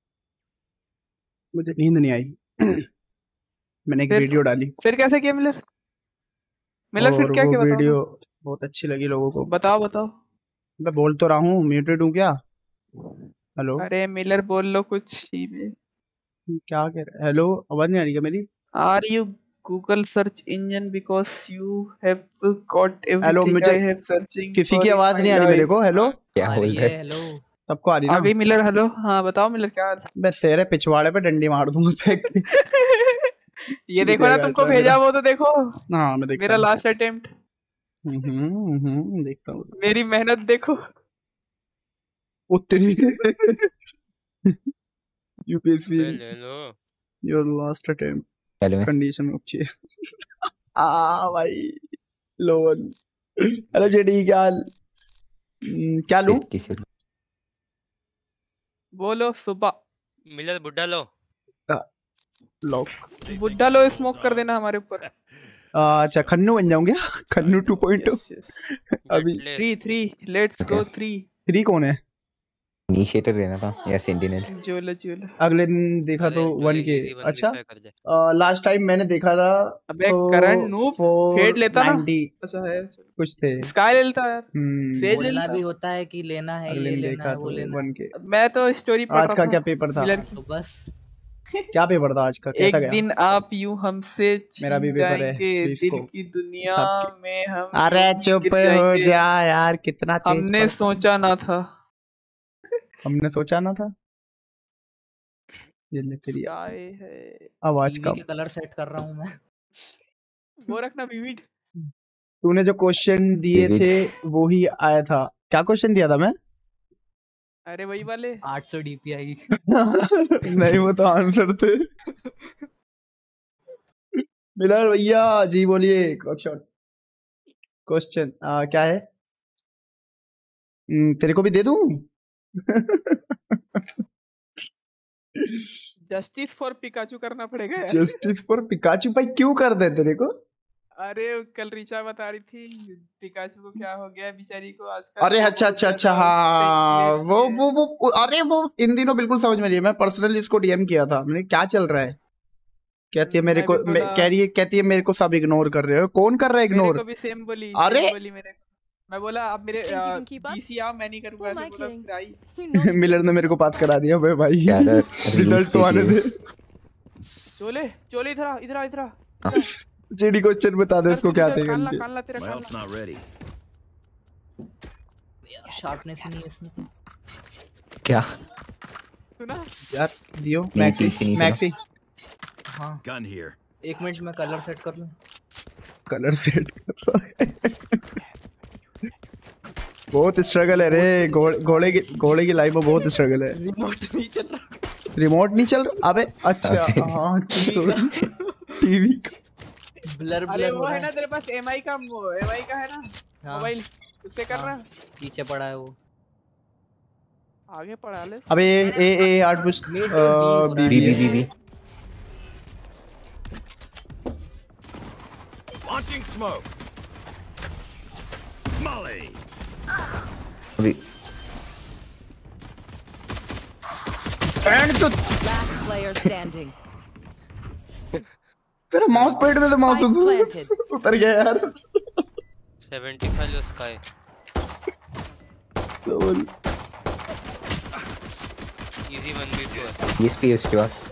मुझे नींद नहीं आई। मैंने एक वीडियो डाली। फिर कैसे किया मिलर फिर क्या बताओ? वीडियो बहुत अच्छी लगी लोगों को। बताओ। मैं बोल तो रहा हूँ, म्यूटेड हूँ क्या? हेलो अरे मिलर बोल लो कुछ ही में। क्या कह रहे? हेलो आवाज नहीं आ रही क्या मेरी? Are you Google search engine because you have got everything? Hello मुझे I have searching किसी की आवाज नहीं आ रही मेरे को। हेलो क्या हो रहा है? हेलो सबको आ रही ना? अभी मिलर हेलो। हाँ बताओ मिलर क्या हाल? मैं तेरे पिछवाड़े पे डंडी मार दूंगा फेंक के। ये देखो ना तुमको भेजा वो तो देखो। हाँ मैं देखता मेरा लास्ट अटेम्प्ट। देखता हूँ। मेरी मेहनत देखो। उतनी यूपीएससी ले लो your last attempt hello condition of chair. भाई लोन। हेलो जेडी क्या लूं? किसी बोलो सुबह। मिलर बुड्ढा लो। लॉक बुड्ढा लो स्मोक कर देना हमारे ऊपर। अच्छा खन्नू बन जाऊंगा। खन्नू 2.0 अभी 3 लेट्स गो 3 कौन है? इनिशिएटर देना था या सेंटिनल। जोला अगले दिन देखा तो 1K। अच्छा लास्ट टाइम मैंने देखा था। अबे करण नूप फेड लेता ना। अच्छा है कुछ थे। स्काई ले लेता यार। सेज लेना भी होता है कि लेना है ये लेना है वो लेना। है। मैं तो स्टोरी पढ़ रहा था। आज का क्या पेपर था? तो बस क्या पेपर था आज का, कैसा एक गया? दिन आप यूं हमसे मेरा भी छीन पेपर है, जाएंगे, 20 दिल को। की दुनिया सबके- में हम अरे चुप गिर हो जाएंगे। जा यार, कितना तेज हमने सोचा ना था। हमने सोचा ना था। ये ले तेरी स्काई है। आवाज टीवी का। के कलर सेट कर रहा हूँ मैं। वो रखना विविड। तूने जो क्वेश्चन दिए Vivid. थे वो ही आया था। क्या क्वेश्चन दिया था मैं? अरे वही वाले 800 DPI। नहीं वो तो आंसर थे। मिलर भैया जी बोलिए। शॉट क्वेश्चन क्या है? तेरे को भी दे दूं? जस्टिस फॉर पिकाचू करना पड़ेगा यार। जस्टिस फॉर पिकाचू भाई क्यों कर दे तेरे को? अरे कल रीचा बता रही थी पिकाचू को क्या हो गया बेचारी को आजकल। अरे अच्छा हाँ वो अरे वो इन दिनों बिल्कुल समझ में नहीं है। मैं पर्सनली उसको डीएम किया था, मैंने क्या चल रहा है। कहती है मेरे को कहती है मेरे को सब इग्नोर कर रहे हो। कौन कर रहा है इग्नोर? मेरे को भी सेम बोली। अरे बोली मेरे को। मैं बोला अब मेरे बीसी आओ, मैं नहीं करूंगा। बोला फिर आई। मिलर ने मेरे को पास करा दिया भाई भाई। रिजल्ट तो आने दे। चोले चोले इधर आ इधर आ इधर आ। जेडी क्वेश्चन बता दे उसको क्या थे। कान ला तेरा कान ला। शार्पनेस नहीं है इसमें तो। क्या सुना यार दियो नहीं, ठीक से नहीं सुना। मैक्सी। हाँ Gun here. एक मिनट में कलर सेट कर लूँ। कलर सेट कर रहा है। बहुत स्ट्रगल है रे। घोड़े की लाइफ में बहुत स्ट्रगल है। रिमोट नहीं चल रहा। रिमोट नहीं चल रहा? अबे अच्छा हाँ टीवी का ब्लर अरे ब्लर वो हो रहा है ना है। तेरे पास एमआई का है ना हाँ, मोबाइल, उससे कर रहा। पीछे पड़ा है वो। आगे पढ़ा ले। अबे A 8 push B Launching smoke. Molly. अभी एंड तो Last player standing. तेरा माउस पैड में तो माउस Spike planted. उतर गया यार। 75 उसका है। Easy 1v4। ESP है उसके पास।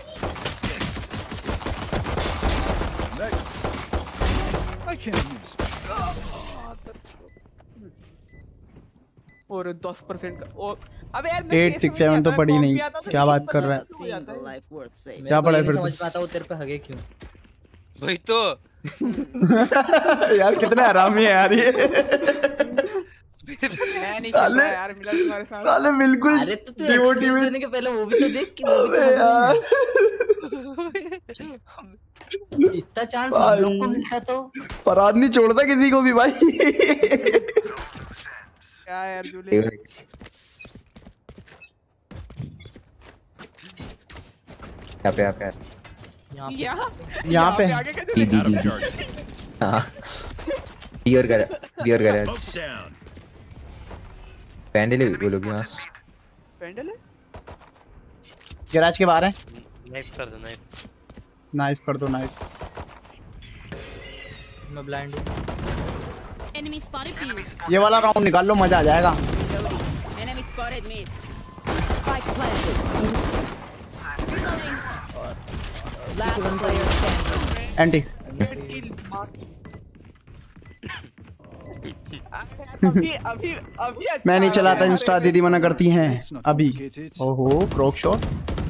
I can't use. और 10% का और अबे यार 867 तो पड़ी नहीं। क्या बात कर रहा है? क्या पड़ा है फिर? समझ में आता वो तेरे पे हगे क्यों? वही तो। यार कितना हरामी है यार ये। मैं नहीं करता यार मिला तुम्हारे साथ। साले बिल्कुल अरे तो तू एक्सक्यूज देने के पहले वो भी तो देख कि वो भी तो यार। इतना चांस हम लोग को मिलता तो। फरार नहीं छोड़ता किसी को भी भाई। क्या यार जूले यहाँ पे यहाँ पे आगे कैसे डी डी डी हाँ बियर गैराज Smoke down. पैंडल वो लोग यहाँ पेंडल है। गैराज के बाहर है। नाइफ कर दो नाइफ। नाइफ कर दो नाइफ। मैं ब्लाइंड हूँ। Enemy spotted B. ये वाला राउंड निकाल लो, मजा आ जाएगा। Enemy spotted mid. Spike planted. Last player standing. एंटी अभी अच्छा मैं नहीं चलाता इंस्टा, दीदी मना करती हैं It's not अभी। complicated. ओहो क्रोक शॉट।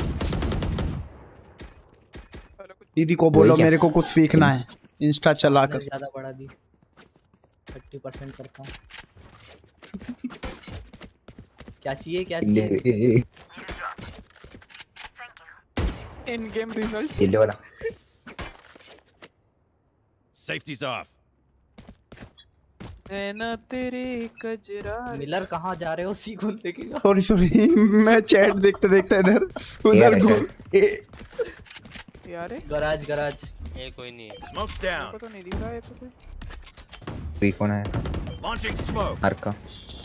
दीदी को बोलो क्या? मेरे को कुछ सीखना है इंस्टा चला मैंने कर। ज्यादा बढ़ा दी। 30% करता हूँ। क्या चाहिए क्या चाहिए? इन गेम रिजल्ट येलो वाला Safety's off. ना तेरे कजरा। मिलर कहाँ जा रहे हो? सी को देखेगा। सॉरी मैं चैट देखते देखते इधर उधर यार गराज ये कोई नहीं है। Smoke's down. तो नहीं दिख रहा है तो फ्री कौन है? Launching smoke. हर का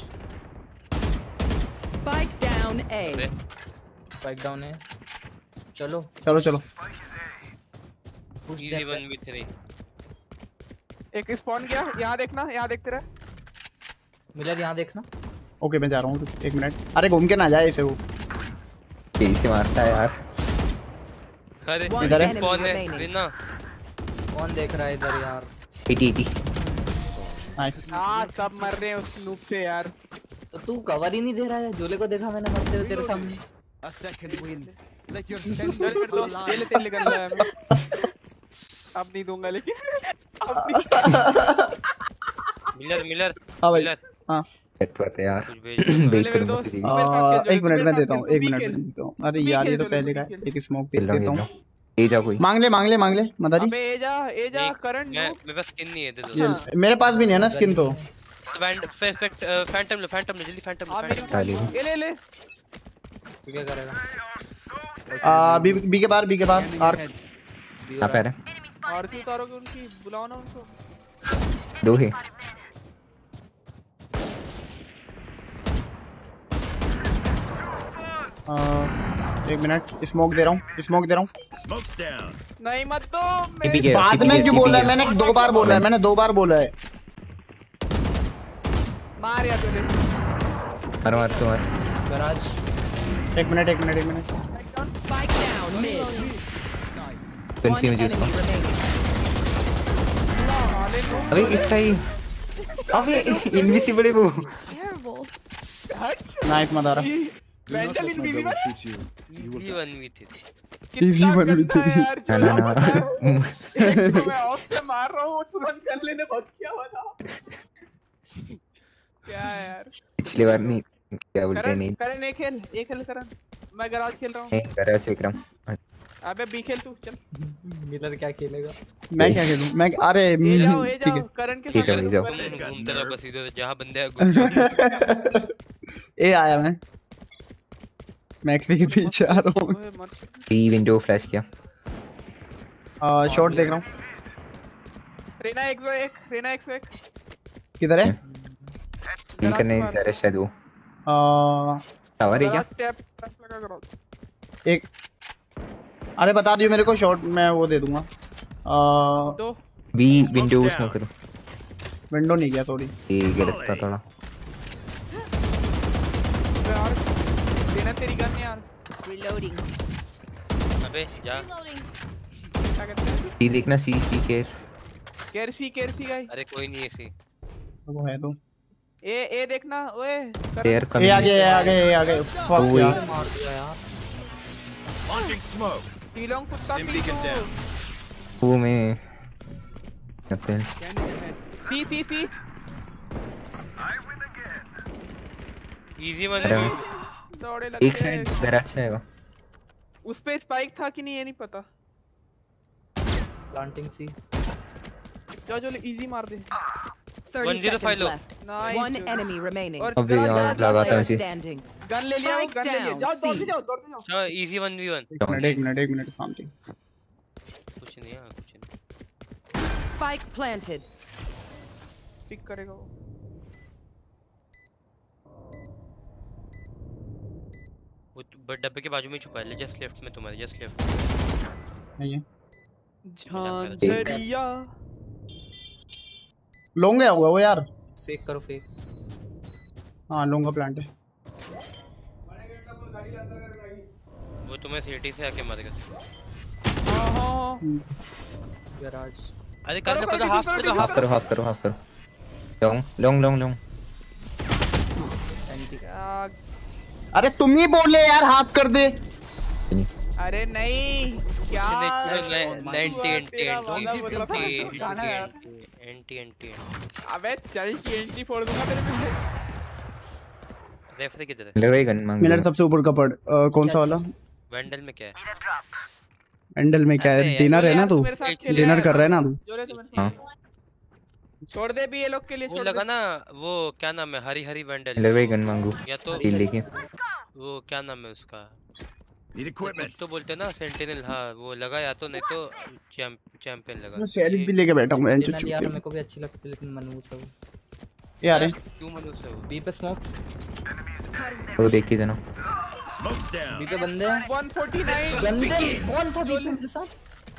Spike down A. Spike down है। चलो चलो पुश Easy 1v3। एक स्पॉन गया। यहाँ देखना, यहाँ देखते रहे। मिलर यहाँ देखना। ओके मैं जा रहा हूँ 1 मिनट। अरे घूम के ना जाए इसे वो। यही से मारता है यार। अरे इधर है। कौन है रीना? कौन देख रहा है इधर यार? 80 नाइस। हाँ सब मर रहे हैं उस नूब से यार। तो तू कवर ही नहीं दे रहा है। जोले को देखा मैंने मरते हुए तेरे सामने। A second wind. Let your चल senses फिर go दोस्त live. ले कर लिया मैं। अब नहीं दूंगा लेकिन अब नहीं। मिलर हाँ भाई। मिलर हाँ बात है यार। कुछ भेज वेट मेरे करो दोस्त, मत कीजिए। मेरे साथ खेल, एक मिनट मेरे में साथ देता हूँ, खेल, एक तू भी मिनट खेल। में देता हूँ। अरे तू भी यार ये खेल, तो जोले, पहले तू का भी है। खेल। एक स्मोक खेल देता रहा हूँ। हूँ। ए जा कोई। मांग ले मदारी। अबे ए जा करण मैं नूब। मेरे पास स्किन नहीं है, दे दो। ये मेरे पास भी नहीं है ना स्किन तो। फैंटम लो जल्दी फैंटम आ मेरी डाली हूँ। ये ले तू क्या करेगा? बी के बाहर आर्क। कहाँ पे आ रहा है? आरती उतारोगे उनकी, बुलाओ ना उनको। 2 है। एक मिनट स्मोक दे रहा हूँ। Smoke's down. नहीं मत दो। टीपी के बाद में क्यों बोला है? मैंने 2 बार बोला है। मार या तूने। मार तो मार। गराज। एक मिनट। Spike down mid. पेंसी में One जिसको। enemy remaining. अबे किसका ही? अबे इनविजिबल है वो। Terrible. नाइफ मदारा। Do not Vandal let my invisible? double shoot you. You will ये die. वन भी थी। Easy one भी कितना थी। यार, ना जो ना पता है। ना। एक तो मैं ऑफ से मार रहा हूँ, तुरंत कर लेने भाग क्या बता। क्या है यार? पिछली बार नहीं क्या बोलते हैं, नहीं करण एक खेल करण। मैं गराज खेल रहा हूँ। नहीं कर रहा विक्रम। अबे बी खेल तू, चल। मिलर क्या खेलेगा? मैं क्या खेलूं? अरे ए जाओ ठीक है। करण के ठीक है, साथ भाई, जाओ। करण। घूमते रहो बस इधर, जहाँ बंदे हैं घूम जाओ। ए आया मैं मैक्सी के पीछे आ रहा हूँ। ओए मत। बी विंडो फ्लैश किया। शॉट देख रहा हूँ। रेना 101 किधर है? बी करने जा रहा है शायद वो। टावर है क्या? टैप लगा करो। एक अरे बता दियो मेरे को शॉट, मैं वो दे दूंगा। दो बी विंडो स्मोक करो। विंडो नहीं गया थोड़ी। ये गिरता थोड़ा। यार देना तेरी गन यार। Reloading. अबे जा। Reloading. क्या कहते हैं? सी देखना, C care. Care C guys. अरे कोई नहीं ऐसी। वो है तो। ए देखना ओए। Care cum. ए आगे। फक ओए। यार। मार दिया यार। Launching smoke. टीलोंग कुत्ता Stim पी beacon तो। down. वो में करते हैं। Scanning ahead. C easy one अरे दौड़े लगते एक साइड मेरा अच्छा है वो। उस पे स्पाइक था कि नहीं ये नहीं पता। Planting C. जो इजी मार दे। 30 seconds 105 लो। left. Nice. One enemy remaining. और अबे यार Last लगा था player इसे। standing. गन ले लिया, Spike गन ले लिया। down, जाओ C. दौड़ते जाओ। चलो इजी 1v1। एक मिनट शांति। कुछ नहीं है, कुछ नहीं। Spike planted. पिक करेगा वो। वो डब्बे के बाजू में छुपा है, जस्ट लेफ्ट में तुम्हारे, जस्ट लेफ्ट। नहीं है। झांझरिया। लोंग गया होगा वो यार। फेक करो फेक। हाँ लोंग का प्लांट है। वो तुम्हें सीटी से आके मारेगा। हां गराज। अरे करना पड़ेगा, हाफ करो। लॉन्ग। अरे तुम ही बोले यार हाफ कर दे। अरे नहीं क्या 90 अबे चल TNT फोड़ दूंगा तेरे पे। रेफरी किधर है? मिलर गन मांग। मिनट सबसे ऊपर का पड़ कौन सा वाला? वैंडल में क्या है? एंडल में क्या है? डिनर है ना तू? डिनर कर रहा है ना तू? जो रे तुम्हारे साथ छोड़ दे भी ये लोग के लिए, वो छोड़ लगा दे। ना, वो क्या नाम है, हरी वैंडल। मिलर गन मांगू या तो लेके। वो क्या नाम है उसका, Need equipment. तो बोलते हैं ना सेंटिनल। हाँ वो लगा, या तो नहीं तो चैंपियन लगा। मैं शेरिफ भी लेके बैठा हूं मैं यार चुप मेरे को भी अच्छी लगती है लेकिन मनू सब। ये आ रहे क्यों मनु से हो? बी पे स्मोक। वो देख के जना। Smoke's down. बी पे बंदे हैं। 149 बंदे कौन था बी पे मेरे साथ?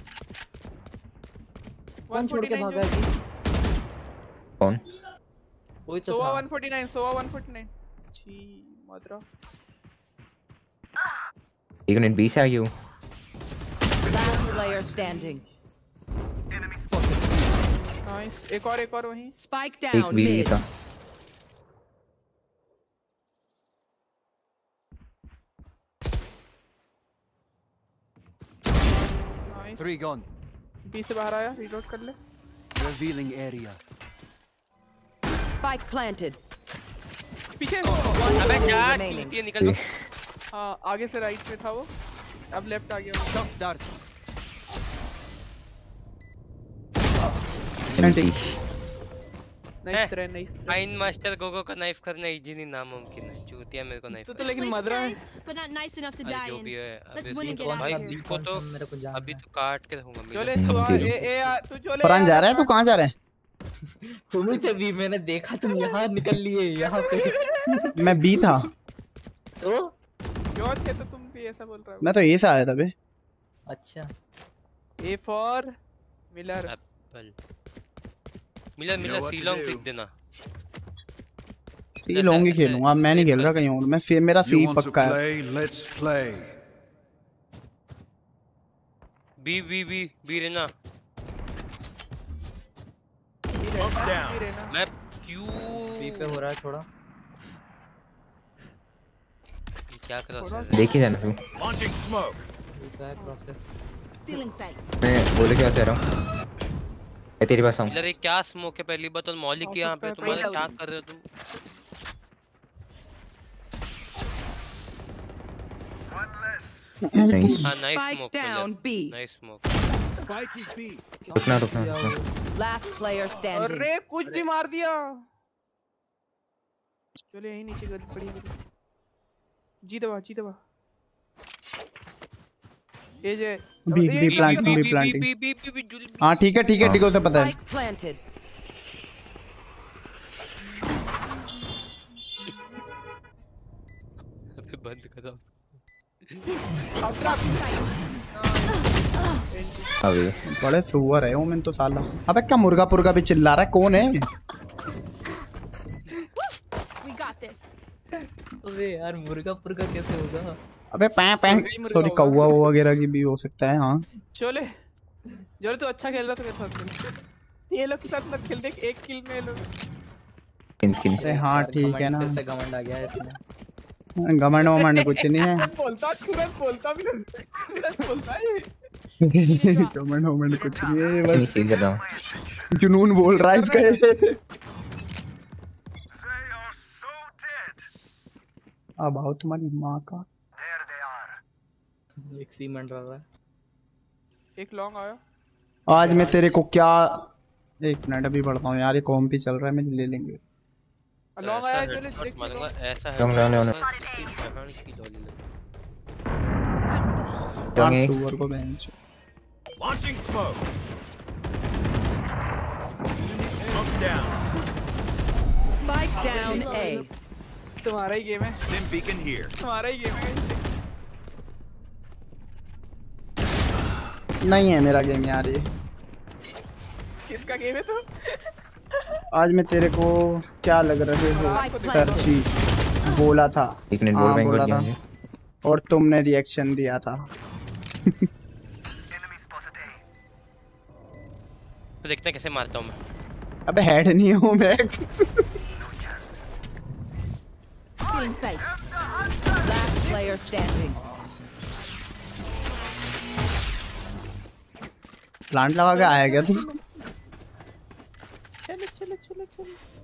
कौन छोड़ के भागा है? कौन? वही तो सोवा था। 149 छी मदरा। एक मिनट 20 आ गया। player standing. नाइस, एक और वहीं। Spike एक down बीवी mid. था। Nice, 3 gone. बी से बाहर आया, रीलोड कर ले। Revealing area. Spike planted. पीछे। अबे क्या remaining. चूतिया निकल लो। हाँ, आगे से राइट में था वो, अब लेफ्ट आ गया। Shock dart. Empty. Nice try, nice. Fine master गोगो का नाइफ करना इजी नहीं नामुमकिन है। चूतिया मेरे को नाइफ। तो लेकिन मदरा है। but not nice enough to die जो in. भी है Let's अभी win and get इसको out भाई of here. इसको तो अभी तो काट के रखूंगा। चले तू आ, तू चले। फरहान जा रहा है, तू कहाँ जा रहा है? तुम्हें तभी मैंने देखा तुम यहाँ निकल लिए यहाँ पे। मैं बी था। तो क्यों थे तो तुम भी ऐसा बोल रहे हो? मैं तो ए से आया था बे। अच्छा। A for Miller. Apple. Miller C long pick देना। सी लॉन्ग ही खेलूंगा, मैं नहीं खेल रहा कहीं और। मैं मेरा सी पक्का है। Let's play. बी रहना। Smoke's down. मैं क्यों बी पे हो रहा है थोड़ा। क्या कर रहा है? देखी जाना तू। Launching smoke. बी का है प्रोसेस। Stealing sight. मैं बोले क्या से रहा हूँ। मैं तेरे पास आऊँ। मिलर एक क्या स्मोक है पहली बात, और मौलिक यहाँ पे तुम्हारे क्या कर रहे हो तुम? नाइस। हाँ nice Spike smoke down B. Nice smoke. Spike is B. रुकना रुकना। Last player standing. अरे कुछ भी मार दिया। चले यहीं नीचे गली पड़ी है। जी दबा। ये जे बी प्लांटिंग। हाँ ठीक है उसे पता है। Spike planted. अबे बंद करो। अबे बड़े सुअर है ओमेन तो साला। अबे क्या मुर्गा भी चिल्ला रहा है, कौन है? We got this. अबे यार मुर्गा कैसे होगा? अबे पैं सॉरी कौवा वगैरह की भी हो सकता है। हाँ चले जोरे तो अच्छा खेल रहा था मेरे साथ। ये लोग के साथ मत खेल, देख एक किल में लोग। स्किन। अरे हाँ ठीक है ना। से घमंड आ गया है इसमें। घमंड कुछ नहीं है। बोलता भी नहीं, बोलता है। घमंड कुछ नहीं है, नहीं बस सीन कर रहा हूँ। जुनून बोल रहा है इसका ये। अब आओ तुम्हारी माँ का। एक सीमेंट रहा है। एक लॉन्ग आया। आज मैं तेरे को क्या, एक मिनट अभी बढ़ता हूँ यार, ये कॉम भी चल रहा है, मैं ले लेंगे। लॉन्ग आया चले मारूंगा ऐसा है। लॉन्ग सुअर को bench. Launching smoke. Smoke's down. Spike down A. तुम्हारा ही गेम है। Stim beacon here. तुम्हारा ही गेम है। नहीं है मेरा गेम यार ये। किसका गेम है तो? आज मैं तेरे को क्या लग रहे हो सरची बोला था। एक मिनट बोल हाँ, बैंक बोला कर था दिया और तुमने रिएक्शन दिया था। तो देखते हैं कैसे मारता हूँ मैं। अबे हेड नहीं हूँ max. Stealing sight. Last player standing. Plant लगा के आया क्या तू? चलो।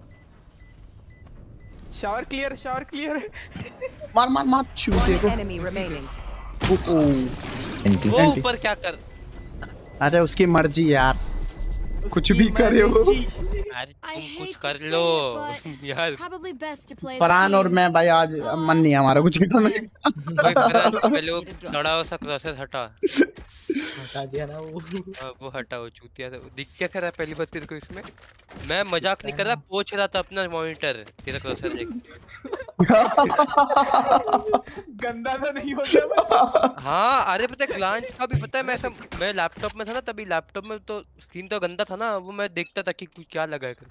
Shower clear. मार चूते को। Enemy remaining. एंटी। वो ऊपर क्या कर? अरे उसकी मर्जी यार, कुछ भी करे वो। अरे I तुम कुछ hate कर to say low it, but यार। probably best to play. Farhan और मैं भाई आज मन नहीं है हमारा कुछ करने का। भाई फरहान पहले वो सड़ा हुआ सा क्रॉसर हटा। हटा दिया ना वो। वो हटा, वो चूतिया था। दिख क्या कर रहा है पहली बार तेरे को इसमें? मैं मजाक नहीं कर रहा, पोंछ रहा था अपना मॉनिटर तेरा क्रॉसर देख। गंदा तो नहीं हो गया? हाँ अरे पता है ग्लांच का भी पता है। मैं लैपटॉप में था ना, तभी लैपटॉप में तो स्क्रीन तो गंदा था ना, वो मैं देखता था कि क्या लगा है।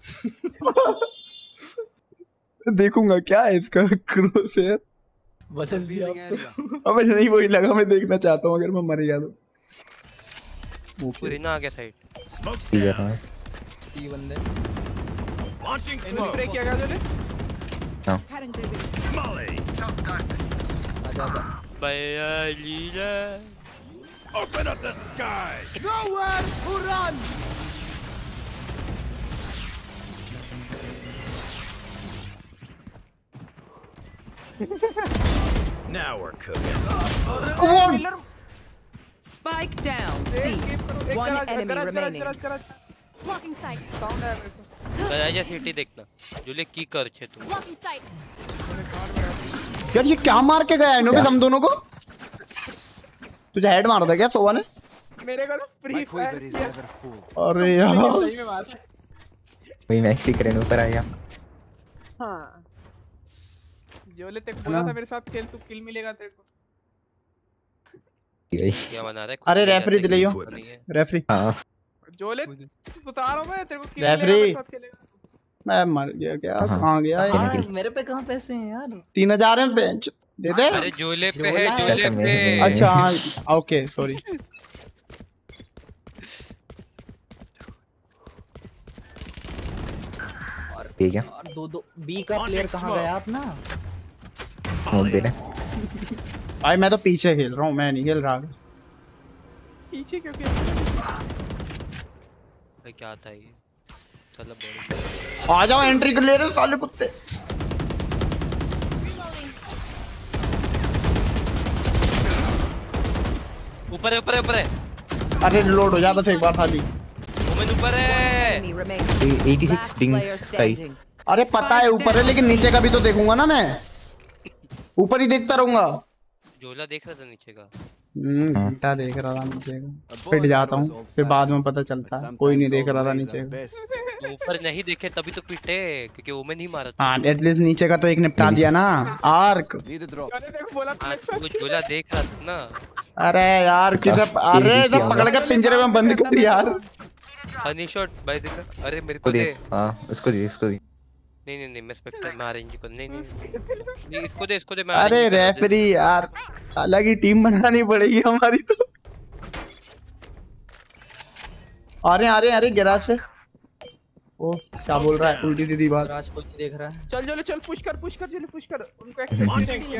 देखूंगा क्या है इसका क्रॉसर। बदल दिया। अबे नहीं वही लगा, मैं देखना चाहता हूँ अगर मैं मर गया तो। पूरी ना आ गया साइड सी कर रहा है सी बंदे Launching इन्होंने smoke. स्प्रे किया क्या जोले? हां Molly. आजा आजा भैया Leela Open up the sky. Nowhere to run. Now we're cooking. Come Spike down. C. एक One garage, enemy garage, remaining. Garage, garage, Blocking sight. Sound आया मेरे को। गराजा सिटी देखना जुले की कर छे तुम Blocking sight. यार ये क्या मार के गया इन्होंने हम दोनों को? तुझे हेड मार दिया क्या सोवा ने? मेरे को तो फ्री फायर अरे यार सही में मार। वही मैक्सी करन ऊपर आया हाँ जोले तेरे को बोला था मेरे साथ खेल तू किल मिलेगा तेरे को। यही क्या बना रहा है अरे रेफरी दिलाइयो रेफरी हां जोले बता रहा हूँ मैं तेरे को किल रेफरी। मिलेगा मेरे साथ खेलेगा। मैं मर गया क्या? कहाँ गया ये? यार मेरे पे कहाँ पैसे हैं यार? 3000 है बेंच दे दे। अरे जोले पे है जोले पे अच्छा हाँ ओके सॉरी। ठीक है और दो बी का प्लेयर कहाँ गया अपना? स्मोक दे रहे भाई मैं तो पीछे खेल रहा हूँ मैं नहीं खेल रहा। पीछे क्यों भाई क्या था ये चलो बॉडी आ जाओ एंट्री कर ले रहे साले कुत्ते। ऊपर है ऊपर है ऊपर है अरे लोड हो जा बस एक बार खाली। वुमेन ऊपर है Enemy remaining. 86 Last ding player sky standing. अरे पता है ऊपर है लेकिन नीचे का भी तो देखूंगा ना मैं। ऊपर ही देखता रहूंगा। जोला देख रहा था नीचे का घंटा देख रहा था नीचे का फिर जाता हूँ फिर बाद में पता चलता है कोई नहीं देख रहा था नीचे का। ऊपर नहीं देखे तभी तो पिटे क्योंकि वुमेन ही मारा था। हाँ एटलीस्ट नीचे का तो एक निपटा दिया ना आर्क। जोले तेरे को बोला था आज वो जोला देख रहा था ना। अरे यार किसे अरे सब पकड़ के पिंजरे में बंद कर दिया यार। हनी शॉट भाई देखा अरे मेरे को को दे दे हां उसको दे नहीं मैं स्पेक्टर में आरेंज को नहीं इसको दे मैं अरे रेफरी यार अलग ही टीम बनानी पड़ेगी हमारी तो। अरे गैराज से ओ क्या बोल रहा है उल्टी सीधी बात। राज को देख रहा है। चल जोले चल पुश कर जोले पुश कर उनको एक्सपेक्ट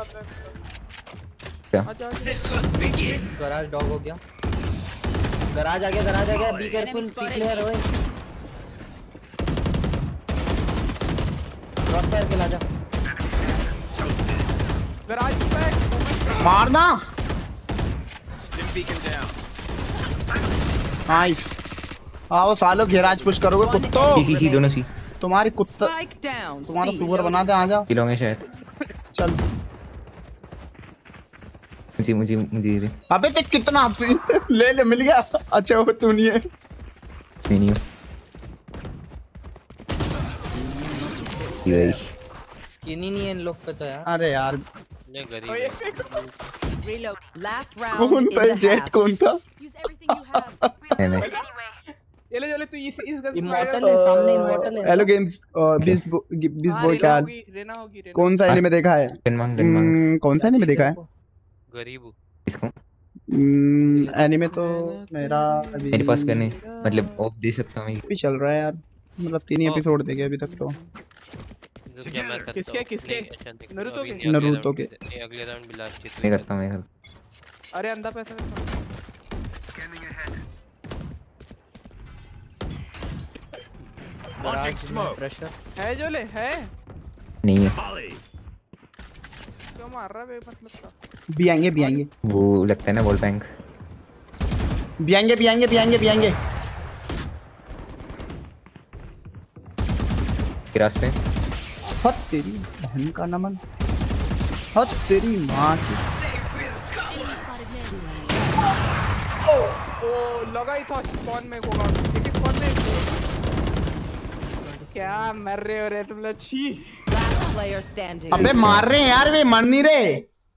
क्या गराज डॉग हो गया। गराज आ गया बी केयरफुल सी क्लियर होए। क्रॉस फायर के ला जा गराज पे मारना नाइस। आओ सालो गैराज पुश करोगे कुत्तों। सी दोनों सी तुम्हारी कुत्ता Spike down. तुम्हारा C. सुअर बना दे आ जाओ। किलो में शायद चल मुझे दे अबे ते कितना ले मिल गया। अच्छा वो तू नहीं है नहीं यही स्किन ही नहीं है इन लोग पे तो यार। अरे यार नहीं गरीब Reload. Last round कौन in था the जेट half. कौन था? Use everything you have. नहीं ये ले जोले तू इस गन इमॉर्टल है सामने इमॉर्टल है। हेलो गेम्स बीस बॉय क्या हाल? रेना होगी रेना। कौन सा एनिमे देखा है? कौन सा एनिमे देखा है? गरीब इसको एनिमे तो मेरा अभी मेरे पास करने मतलब ऑफ दे सकता हूं भी चल रहा है यार मतलब 3 एपिसोड देखे अभी तक तो। किसके नरूतो के अगले राउंड बिलास नहीं करता मैं घर। अरे अंधा पैसा Launching smoke. प्रेशर है जोले है नहीं है Molly. क्यों मार रहा है मतलब का। भी आएंगे वो लगता है ना बॉल बैंक भी आएंगे रास्ते हद तेरी बहन का नमन हद तेरी माँ की। ओ लगा ही था स्पॉन में होगा लेकिन स्पॉन में क्या मर रहे हो रे तुम लोग छी। Last player standing. अबे मार रहे हैं यार वे मर नहीं रहे।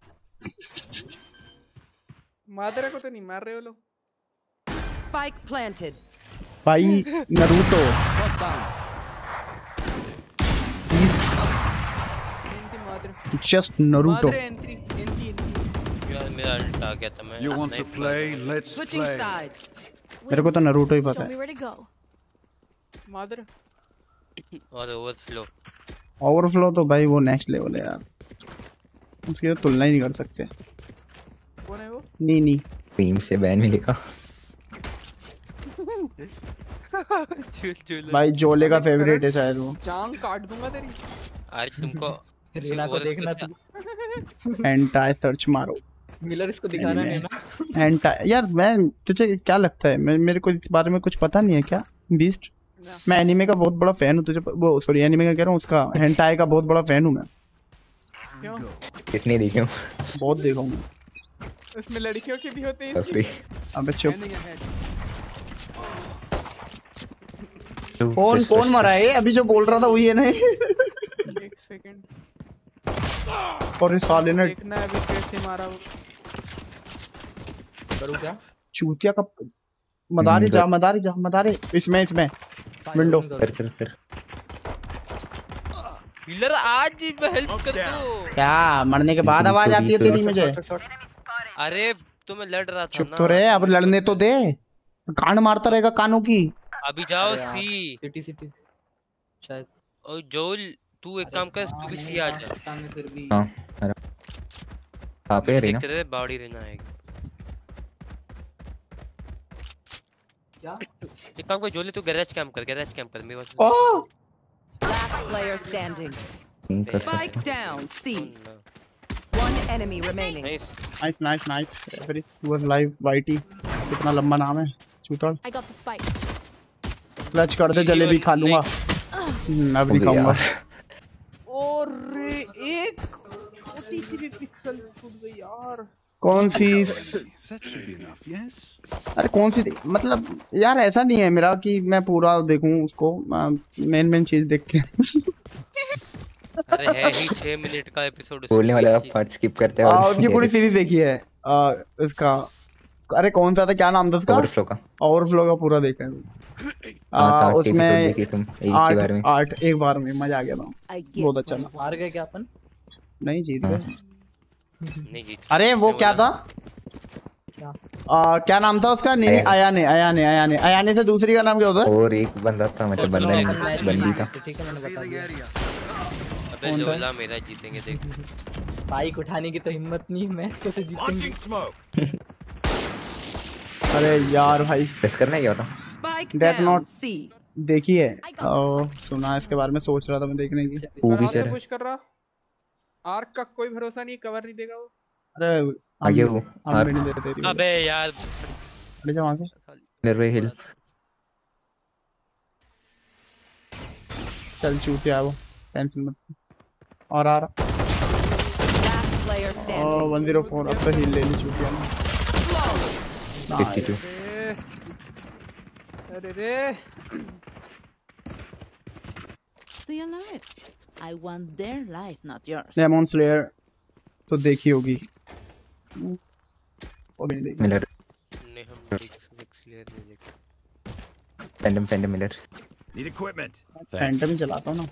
मादरा को तो नहीं मार रहे हो लोग। Spike planted. भाई नरूतो जस्ट नरूतो। यार मेरा अल्ट आ गया था मैं You want to play? Let's Switching play. sides. मेरे को तो नारुतो ही पता Show है। me where to go. Mother और ओवरफ्लो। ओवरफ्लो तो भाई वो नेक्स्ट लेवल है यार, उसकी तो तुलना ही नहीं कर सकते। कौन है वो? नहीं टीम से बैन मिलेगा भाई, जोले का फेवरेट है शायद वो। जान काट दूंगा तेरी। आज तुमको रीना को देखना तू। हेंटाई सर्च मारो। मिलर इसको दिखाना नहीं ना। हेंटाई यार, मैं तुझे क्या लगता है, मेरे को इस बारे में कुछ पता नहीं है क्या बीस्ट? मैं एनीमे का बहुत बड़ा फैन हूँ, तुझे वो सॉरी एनीमे का कह रहा हूँ, उसका हेंटाई का बहुत बड़ा फैन हूँ मैं। क्यों? कितने देखे हूँ? बहुत देखा हूँ मैं। उसमें लड़कियों के भी होते हैं। काफी। अबे चुप। कौन मरा है? अभी जो बोल रहा था वही है ना? एक सेकंड। और इस साले ने देखना है अभी कैसे मारा वो। करूँ क्या? चूतिया का मदारी जा इसमें विंडो। कर हिलर आज हेल्प कर दो। क्या मरने के बाद आवाज आती है तेरी मुझे? अरे तो मैं लड़ रहा था चुप ना। तो रहे, अब लड़ने तो दे, कान मारता रहेगा कानों की। अभी जाओ सी। सिटी शायद। और जोल तू एक काम कर, तू भी सी आ जा। फिर भी हां कहां पे रीना? देखते रहे बॉडी रहना आएगी। क्या? एक काम कर जोले, तू गैरेज कैंप कर मेरे पास। Oh Last player standing. Spike down. C. One enemy remaining. Nice very was live वाईटी। कितना लंबा नाम है चूतड़। I got the spike. Clutch कर दे, जलेबी खा लूंगा। अब नहीं खाऊंगा। और एक छोटी सी भी पिक्सल छूट गई यार। कौन सी? That should be enough, yes? अरे कौन सी मतलब यार, ऐसा नहीं है मेरा कि मैं पूरा देखूं उसको, मेन चीज देख के। अरे है ही 6 मिनट का एपिसोड। बोलने वाला पार्ट स्किप करते हैं। उसकी पूरी सीरीज देखी है इसका। अरे कौन सा था, क्या नाम था उसका? ओवरफ्लो का पूरा देखा है। उसमें 8 एक बार में मजा आ गया था, बहुत अच्छा था। हार गए क्या अपन? नहीं जीत गए। नहीं जीत। अरे वो क्या था, क्या नाम था उसका? नहीं अयाने से दूसरी का नाम क्या होता है? और एक बंदा था, मतलब बंदी था। ठीक है, मैंने बता दिया। अबे जोला मेरा जीतेंगे देख। स्पाइक उठाने की तो हिम्मत नहीं है, मैच कैसे जीतेंगे? अरे यार भाई, प्रेस करना क्या होता? डेथ नोट देखी है, सुना है इसके बारे में, सोच रहा था मैं देखने की। वो भी सर कुछ कर रहा आर्क का कोई भरोसा नहीं, कवर नहीं देगा वो। अरे आगे वो नहीं देते तेरी। अबे यार अरे जा वहां से। नरवे हिल चल चूतिया वो, टेंशन मत। और आ रहा 104। अब तो हिल ले ली चूतिया ने। 52। अरे रे Stay alive. I want their life, not yours. Demon Slayer तो देखी होगी। वो भी नहीं देखी। मिलर नहीं, हम मिक्स लेयर नहीं देखते। Phantom Miller. Need equipment. Phantom ही चलाता हूं ना।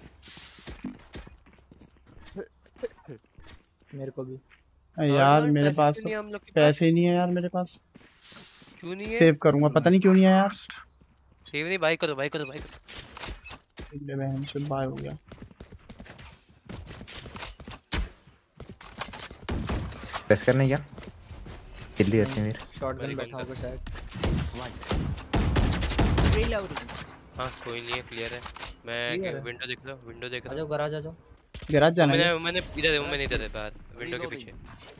मेरे को भी यार मेरे पास पैसे ही नहीं है यार मेरे पास। क्यों नहीं है? सेव करूंगा, पता नहीं क्यों नहीं है यार। सेव नहीं, बाय करो। ले बहन से बाय हो गया। प्रेस करने क्या? जल्दी आते हैं मेरे। शॉटगन बैठा होगा शायद। Reloading. हां कोई नहीं है, क्लियर है। मैं विंडो देख रहा। आ जाओ गैराज, आ जाओ। गैराज जाना है। मैंने इधर है बाहर विंडो के पीछे।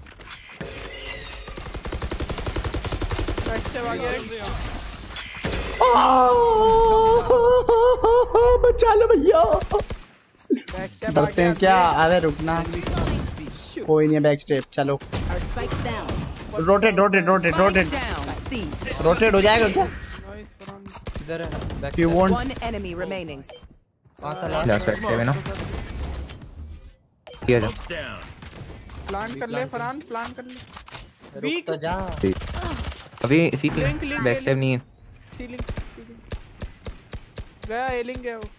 बचा लो भैया। डरते हैं क्या? अरे रुकना, कोई नहीं है। बैक स्टेप चलो। रोटेट हो जाएगा क्या? इधर है back. You want? One enemy remaining. Last back से ना किया जा। प्लान कर ले फरहान, प्लान कर ले। रुक तो जा। अभी इसी पे बैक स्टेप नहीं है। सीलिंग गया, एलिंग गया वो।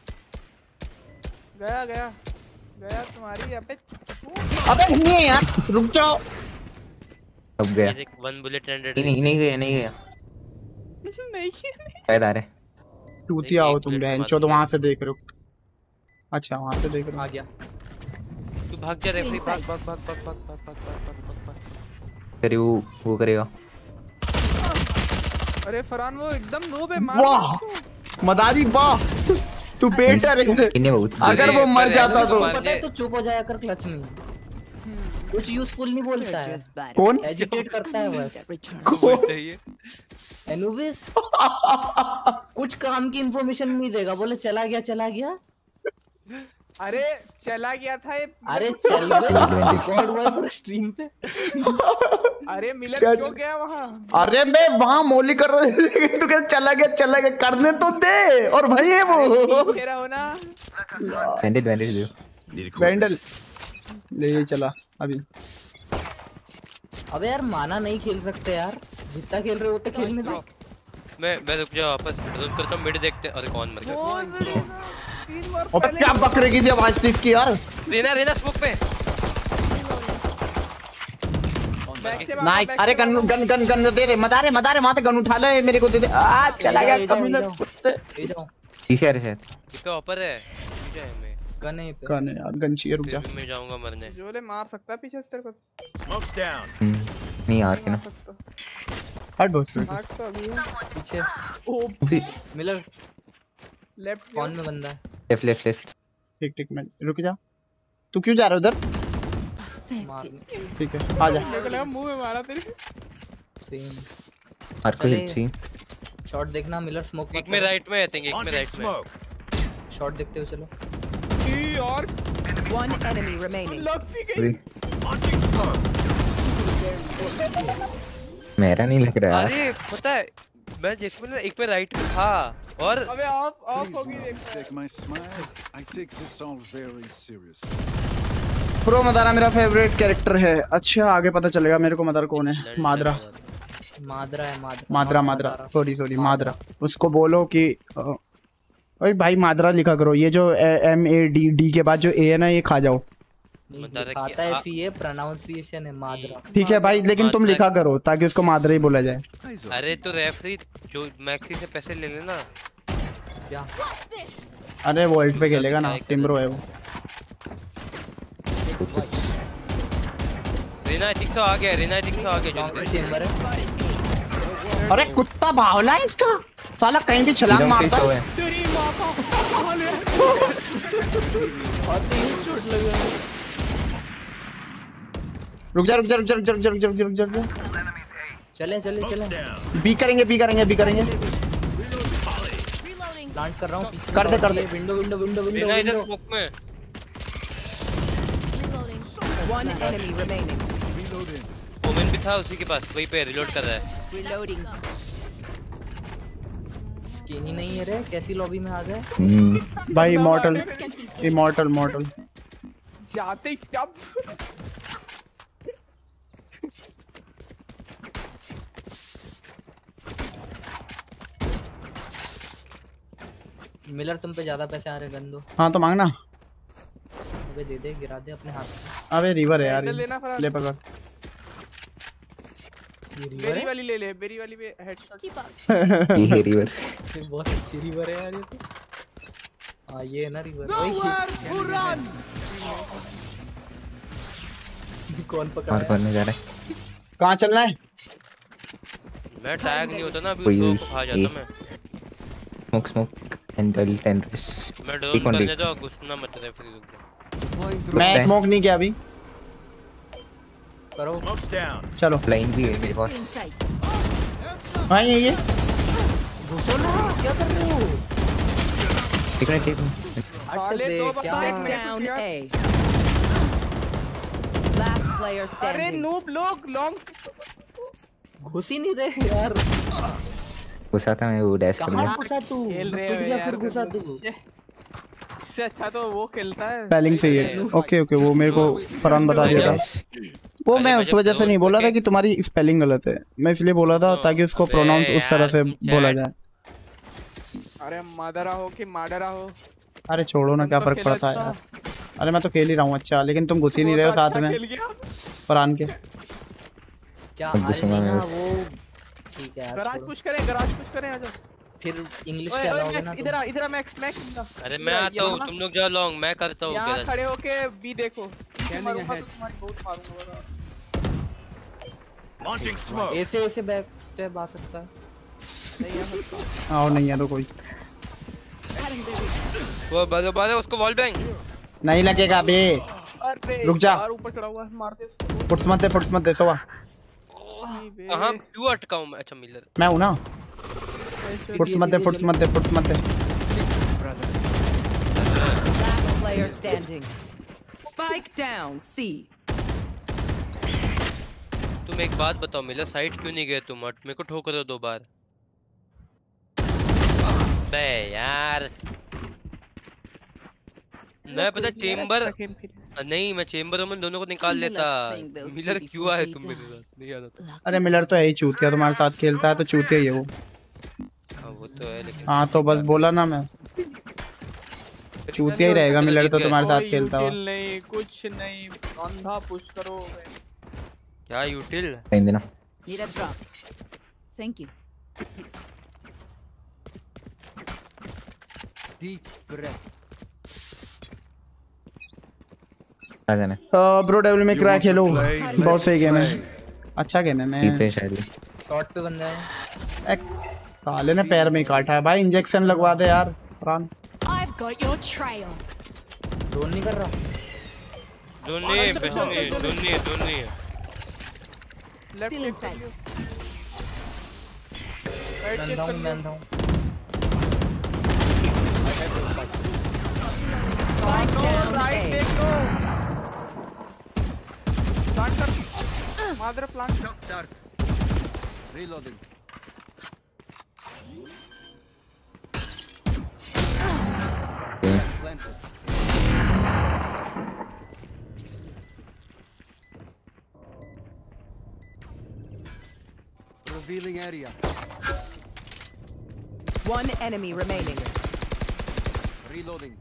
गया तुम्हारी। अबे नहीं है यार, रुक जाओ। अब गया। One bullet 100। नहीं गया। नहीं शायद आ रहे। चूतिया हो तुम बहन चो, तो वहां से देख रहे हो। अच्छा वहां से देख रहे हो। आ गया। तू भाग जा रेफरी, भाग भाग भाग भाग भाग भाग भाग भाग भाग। फिर वो करेगा। अरे फरहान वो एकदम नूब है, मार। वाह मदारी वाह, तू बेटर है। अगर वो मर जाता तो पता है, तो चुप हो जाया कर क्लच में। कुछ यूजफुल नहीं बोलता है। कौन एजिटेट करता है बस। एनुबिस कुछ काम की इंफॉर्मेशन नहीं देगा, बोले चला गया चला गया। अरे चला गया था ये। अरे चल गया रिकॉर्ड हुआ पूरा स्ट्रीम पे। अरे मिलर क्यों गया वहां? अरे मैं वहां मोली कर रहा था, तू क्या चला गया करने तो दे। और भाई है वो तेरा हो ना। बैंडेज दो। बैंडल ले चला अभी। अबे यार माना नहीं खेल सकते यार, जितना खेल रहे हो उतना खेलने दो। मैं रुक जा, वापस ड्रोन करता हूं, मिड देखते। अरे कौन मर गया? अबे क्या बकरे की आवाज थी इसकी यार। रेना स्मोक पे। नाइस। अरे गन दे दे, मदारे वहां से गन उठा ले, मेरे को दे दे। आ चला गया कमीने कुत्ते। पीछे आ रहे शायद। इसका ऊपर है। ठीक है मैं गन है पे। गन है यार, गन चाहिए, रुक जा। मैं जाऊंगा मरने। जोले मार सकता है पीछे से तेरे को। Smoke's down. नहीं यार के ना। हट बॉस तो अभी पीछे। ओ मिलर लेफ्ट कौन में बंदा है? लेफ्ट। ठीक मैं रुक जा। तू क्यों जा रहा है उधर? ठीक है आ जा। मेरे को लगा मुंह में मारा तेरे। सेम मार को हिट सी। शॉट देखना मिलर स्मोक एक में राइट में, आई थिंक एक में राइट में। शॉट देखते हो चलो। और one enemy remaining. लग भी गई। मेरा नहीं लग रहा। अरे पता है मैं जैसे बोला एक पे राइट में था और अबे ऑफ हो गई देख। Take my smile. I take this all very seriously. Pro Madara मेरा फेवरेट कैरेक्टर है। अच्छा आगे पता चलेगा मेरे को मदार कौन है। Madara sorry Madara. उसको बोलो कि ओए भाई मादरा लिखा करो, ये जो MADD के बाद जो A है ना ये खा जाओ। आता है ये प्रोनाउंसिएशन है मादरा। ठीक है भाई, लेकिन तुम लिखा करो ताकि उसको मादरा ही बोला जाए। अरे तो रेफरी जो मैक्सी से पैसे ले लेना। क्या? अरे वर्ल्ड पे खेलेगा ना, टिम्ब्रो है वो। रेना ठीक से आ गया चेंबर है। अरे कुत्ता भावला है इसका, साला कहीं भी छलांग मारता है। तेरी मां का और तीन शॉट लगा। रुक जा। चले बी करेंगे। प्लांट कर रहा हूं। कर दे विंडो रेना इधर स्मोक में। One enemy remaining. ओमेन भी था उसी के पास, वहीं पे रिलोड कर रहा है। Reloading. स्किन ही नहीं है रे, कैसी लॉबी में आ गए भाई। इमॉर्टल जाते ही टप। मिलर तुम पे ज्यादा पैसे आ रहे, गन दो। हाँ तो मांगना। अबे दे दे, गिरा दे अपने हाथ में। अबे रिवर है यार, ले पकड़। बेरी वाली ले ले, बेरी वाली पे हेडशॉट। ये रिवर बहुत अच्छी रिवर है यार ये तो। हां ये है ना रिवर। कौन पकड़ा है? कौन जा रहा है? कहां चलना है? मैं टैग नहीं होता ना अभी, उसको खा जाता मैं। स्मोक एंडल 10 रश। मैं ड्रोन करने जाओ, घुसना मत रेफरी। मैं स्मोक नहीं किया अभी। करो चलो। लाइन भी है मेरे पास। हाँ ये घुसो ना, क्या कर रहे हो? ठीक है Down A. Last player standing. अरे नूब लोग लॉन्ग घुस ही नहीं रहे यार। घुसा था मैं, वो डैश कर कहां घुसा तू? खेल रहे हो यार, घुसा तू। इससे अच्छा तो वो खेलता है स्पेलिंग सही है। ओके वो मेरे को फरहान बता दिया था। वो मैं उस वजह से नहीं बोला था कि तुम्हारी स्पेलिंग गलत है, मैं इसलिए बोला था ताकि उसको प्रोनाउंस उस तरह से बोला जाए। अरे मादरा हो कि माडरा हो। अरे छोड़ो ना, क्या फर्क पड़ता है यार। अरे मैं तो खेल ही रहा हूँ। अच्छा लेकिन तुम घुस ही नहीं रहे हो साथ में फरहान के। क्या वो ठीक है यार, गराज छोड़ो। पुश करें आजा। फिर इंग्लिश क्या लाओगे ना तुम? इधर मैक्स अरे मैं आता हूँ, तुम लोग जाओ लॉन्ग, मैं करता हूँ। यहाँ खड़े होके बी देखो। मारूंगा तो तुम्हारी बहुत मारूंगा। Launching smoke. ऐसे बैक स्टेप आ सकता है। नहीं आ सकता। आओ नहीं है तो कोई वो बारे उसको वॉल बैंग नहीं लगेगा बे। अरे रुक जा। यार ऊपर चढ़ा हुआ है, मार दे उसको। फुट्स मत दे सोवा। कहाँ क्यों अटकाऊं मैं? अच्छा मिलर मैं हूं ना। फुट्स मत दे। Last player standing. Spike down. C. तुम एक बात बताओ मिलर, साइड क्यों नहीं गए तुम? मेरे को ठोकर दो 2 बार। बे यार मैं पता चेंबर नहीं, मैं चेंबर में दोनों को निकाल लेता। मिलर क्यों आए तुम मेरे साथ? नहीं आना था। अरे मिलर तो है ही चूतिया, तुम्हारे साथ खेलता है तो चूतिया ही है वो। हाँ वो तो है लेकिन हाँ तो बस बोला ना मैं, चूतिया ही रहेगा मिलर तो तुम्हारे साथ खेलता हुआ। नहीं कुछ नहीं, अंधा पुश करो। क्या यूटिल टाइम देना। Need a drop. Thank you. Deep breath. आ जाना। ब्रो डेविल में क्राई खेलो, बहुत सही गेम है, अच्छा गेम है। ठीक है मैं शायद शॉट पे बंदा है। साले ने पैर में ही काटा है भाई, इंजेक्शन लगवा दे यार प्राण। I've got your trail. Drone नहीं कर रहा। दोनों है लेफ्ट Still inside. मैं अंधा हूँ। Spike down right A. देख लो। प्लांट कर, मादर plant. Reloading. Planted. Revealing area. One enemy remaining. Reloading.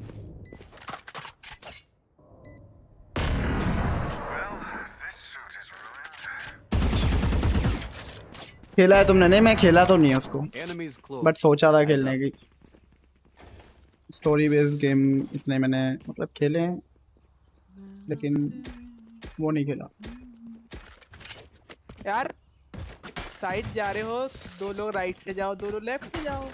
खेला है तुमने? नहीं मैं खेला तो नहीं है उसको, Enemies close. बट सोचा था खेलने की। स्टोरी बेस्ड गेम इतने मैंने मतलब खेले हैं, लेकिन वो नहीं खेला। यार साइड जा रहे हो, 2 लोग राइट से जाओ, 2 लोग लेफ्ट से जाओ।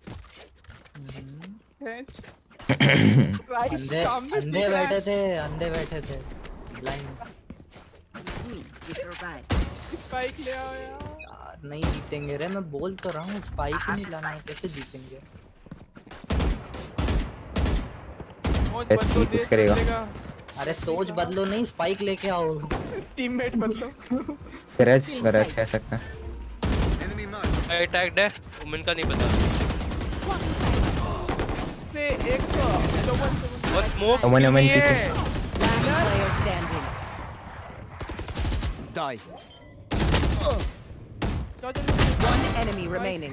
राइट अंधे सामने अंधे बैठे थे ब्लाइंड। स्पाइक ले आओ यार। नहीं जीतेंगे रे, मैं बोल तो रहा हूँ स्पाइक ही नहीं लाना है, कैसे जीतेंगे? लेट्स सी किस करेगा। अरे सोच बदलो नहीं, स्पाइक लेके आओ। टीममेट बदलो। गरज कह सकता है। अटैक्ड है, वुमेन का नहीं पता। पे एक तो और स्मोक अमन नहीं है। Last player standing. Die. One enemy remaining.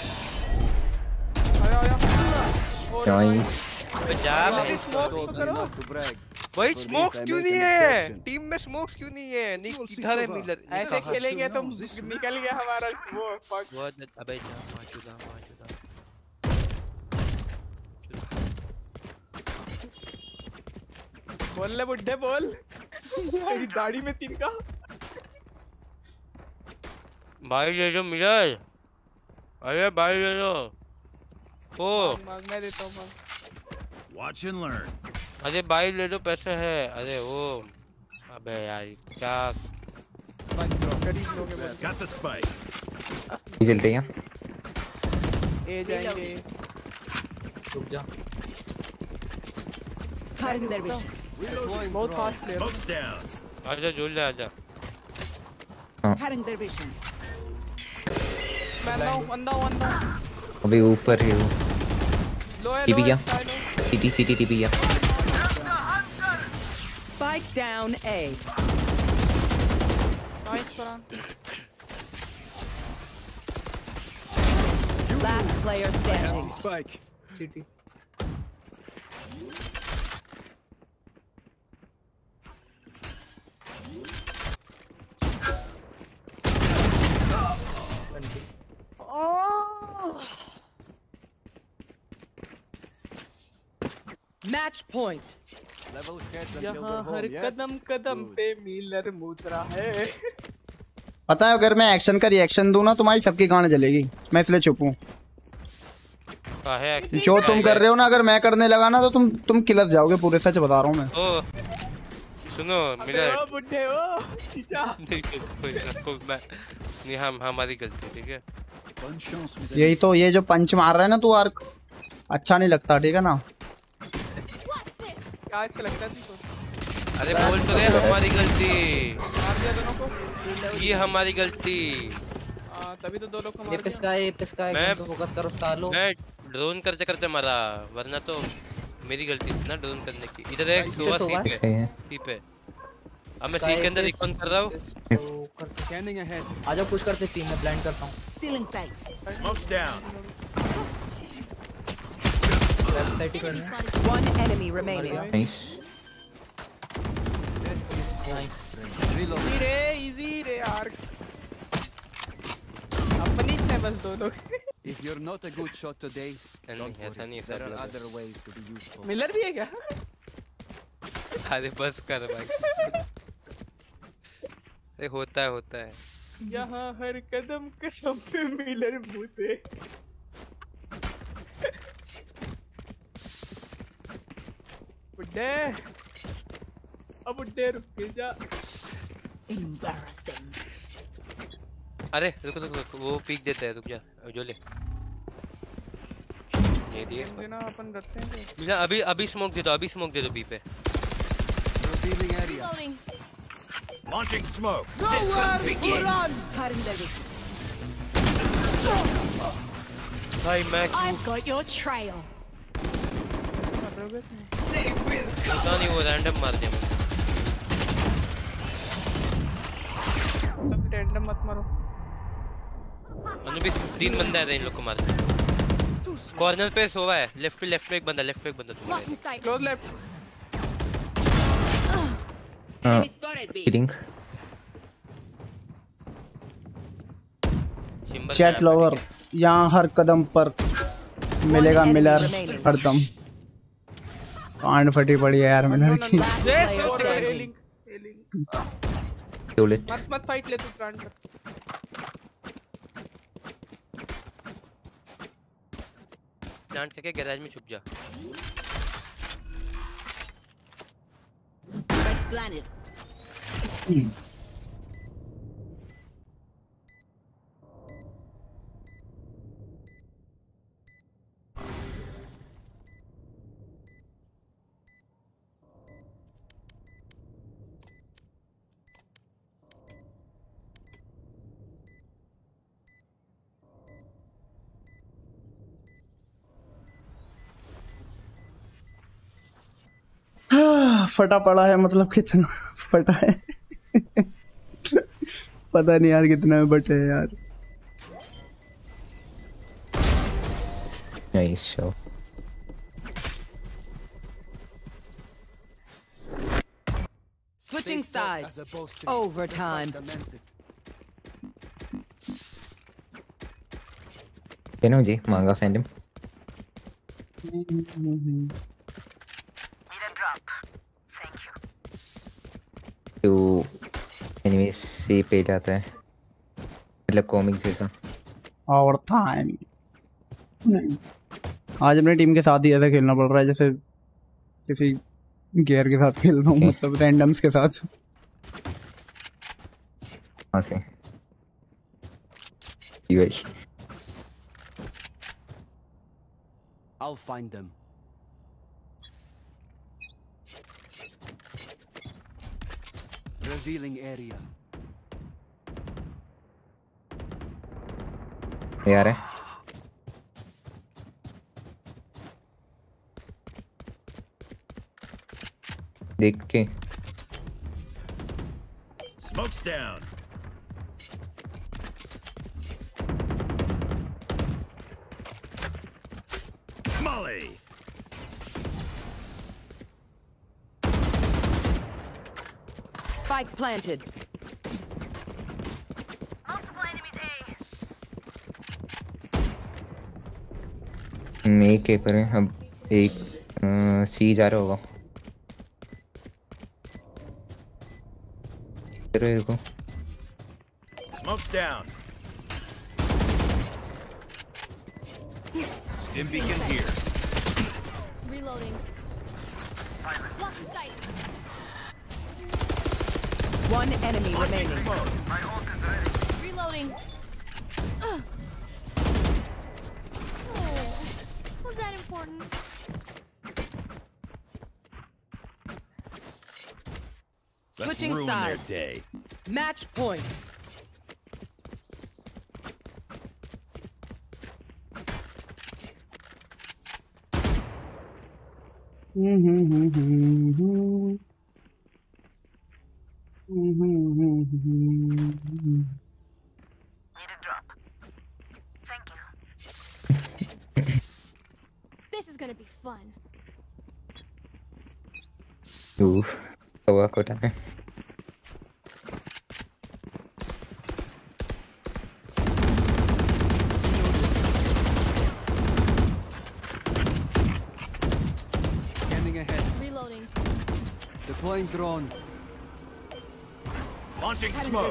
आया। नाइस। पंजाब स्मोक तो करो। Not to brag. भाई For स्मोक्स this I क्यों make नहीं an है? exception. टीम में स्मोक्स क्यों नहीं है? We'll see किधर है so far. मिलर? ऐसे खेलेंगे तो निकल गया हमारा वो फक। बहुत अबे जा मौजूदा बोल ले बुड्ढे बोल। तेरी दाढ़ी में तिनका। भाई ले लो मिलर। अरे भाई ले लो। ओ मैं देता हूँ। Watch and learn. अरे भाई ले लो, पैसे है। अरे वो अबे यार क्या Spike drop. Got the spike. ये चलते हैं। ए जाएंगे। रुक जा। Cutting their vision. बहुत फास्ट प्लेयर। Smoke's down. आजा जोल ले आजा। Cutting their vision. मैं अंधा हूँ। अभी ऊपर ही हूँ। लो है टीपी क्या? लो। सिटी टीपी क्या? Spike down A. नाइस फरान। Last player standing. Spike. City Match point. Level head and यहाँ Gilbert हर home, yes? कदम कदम पे मिलर मुद्रा है। पता है अगर मैं एक्शन का रिएक्शन दूं ना तुम्हारी सबकी गाने जलेगी, मैं इसलिए चुप हूँ। जो तुम कर रहे हो ना अगर मैं करने लगा ना तो तुम किलत जाओगे पूरे, सच बता रहा हूँ मैं। ओ सुनो मिलर, बुड्ढे हो चीचा। नहीं हमारी गलती, ठीक है। यही तो, ये जो पंच मार रहा है ना तू आर्क, अच्छा नहीं लगता, ठीक है ना। क्या अच्छा लगता है तुमको? अरे बोल तो रहे हमारी गलती, मार दिया दोनों को। ये हमारी गलती। तभी तो दो लोग को मार ये किसका है, मैं फोकस करो सालो। मैं ड्रोन करते करते मरा, वरना तो मेरी गलती थी ना ड्रोन करने की। इधर एक सोवा सी पे, अब मैं सी के अंदर रिकॉन कर रहा हूँ। आजा पुश करते सी में, ब्लाइंड करता हूँ। Stealing sight. Smoke's down. One enemy remaining. Nice. Easy रे, इजी रे यार। अपनी है बस दो लोग। If you're not a good shot today, don't ऐसा नहीं, worry. There are other ways to be useful. Miller भी है क्या? अरे बस कर भाई। अरे होता है। यहाँ हर कदम कदम पे मिलर मुद्रे। बुड्ढे, अब बुड्ढे रुक जा। Embarrassing. अरे रुक वो पीक देता है, रुक जा जो ले ये दिए ना अपन रखते हैं। मिला अभी स्मोक दे दो बी पे। Revealing area. Launching smoke. भाई मैं I've got your trail. पता नहीं वो रैंडम मार दिया मैंने। रैंडम मत मारो। भी 3 बंदे हैं इन लोग को मार। कॉर्नर पे सोवा है, लेफ्ट पे एक बंदा तुम्हारे। Close left. Kidding. Chat lover, यहाँ हर कदम पर मिलेगा मिलर हरदम। कांड फटी पड़ी है यार मिलर की। मत फाइट ले तू कांड कर। प्लांट करके गैराज में छुप जा। Planet. फटा पड़ा है, मतलब कितना फटा है पता नहीं यार कितना बटे है यार। Nice show. Switching sides. Overtime. You know जी, मांगा फैंडम। तो एनिमेस से पे जाता है, मतलब कॉमिक्स जैसा। और टाइम आज अपनी टीम के साथ ही ऐसा खेलना पड़ रहा है जैसे किसी गियर के साथ खेल रहा हूँ, मतलब रैंडम्स के साथ। हाँ से भाई। I'll find them. Revealing area. यार है देख के। Smoke's down. Molly. Spike planted. एक के पर है, अब एक सी जा रहा होगा। तेरे को Smoke's down. Stim beacon here. Reloading. One enemy remaining. Reloading. Was that important? Switching Let's ruin their sides. day. Match point. This is gonna be fun. हवा कोटा है। Scanning ahead. Reloading. Deploying drone. Launching smoke.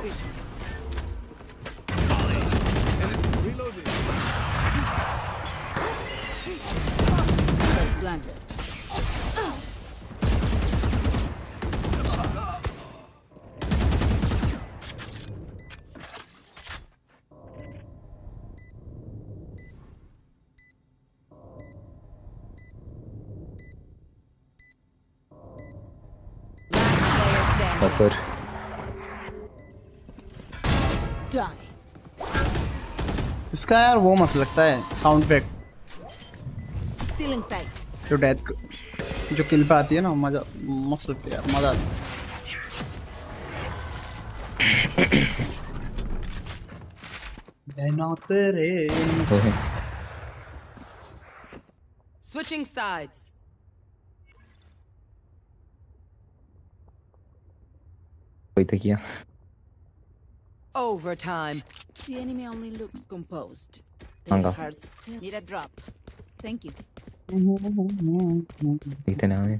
Reloading. Planted. ऊपर इसका यार वो मस्त लगता है sound effect Stealing sight. जो डेथ जो किल पे आती है ना, मजा मस्त लगता है यार, मजा आता है। Switching sides. कोई तो किया। Overtime. The enemy only looks composed. Manga. Their hearts still need a drop. Thank you. इतना है।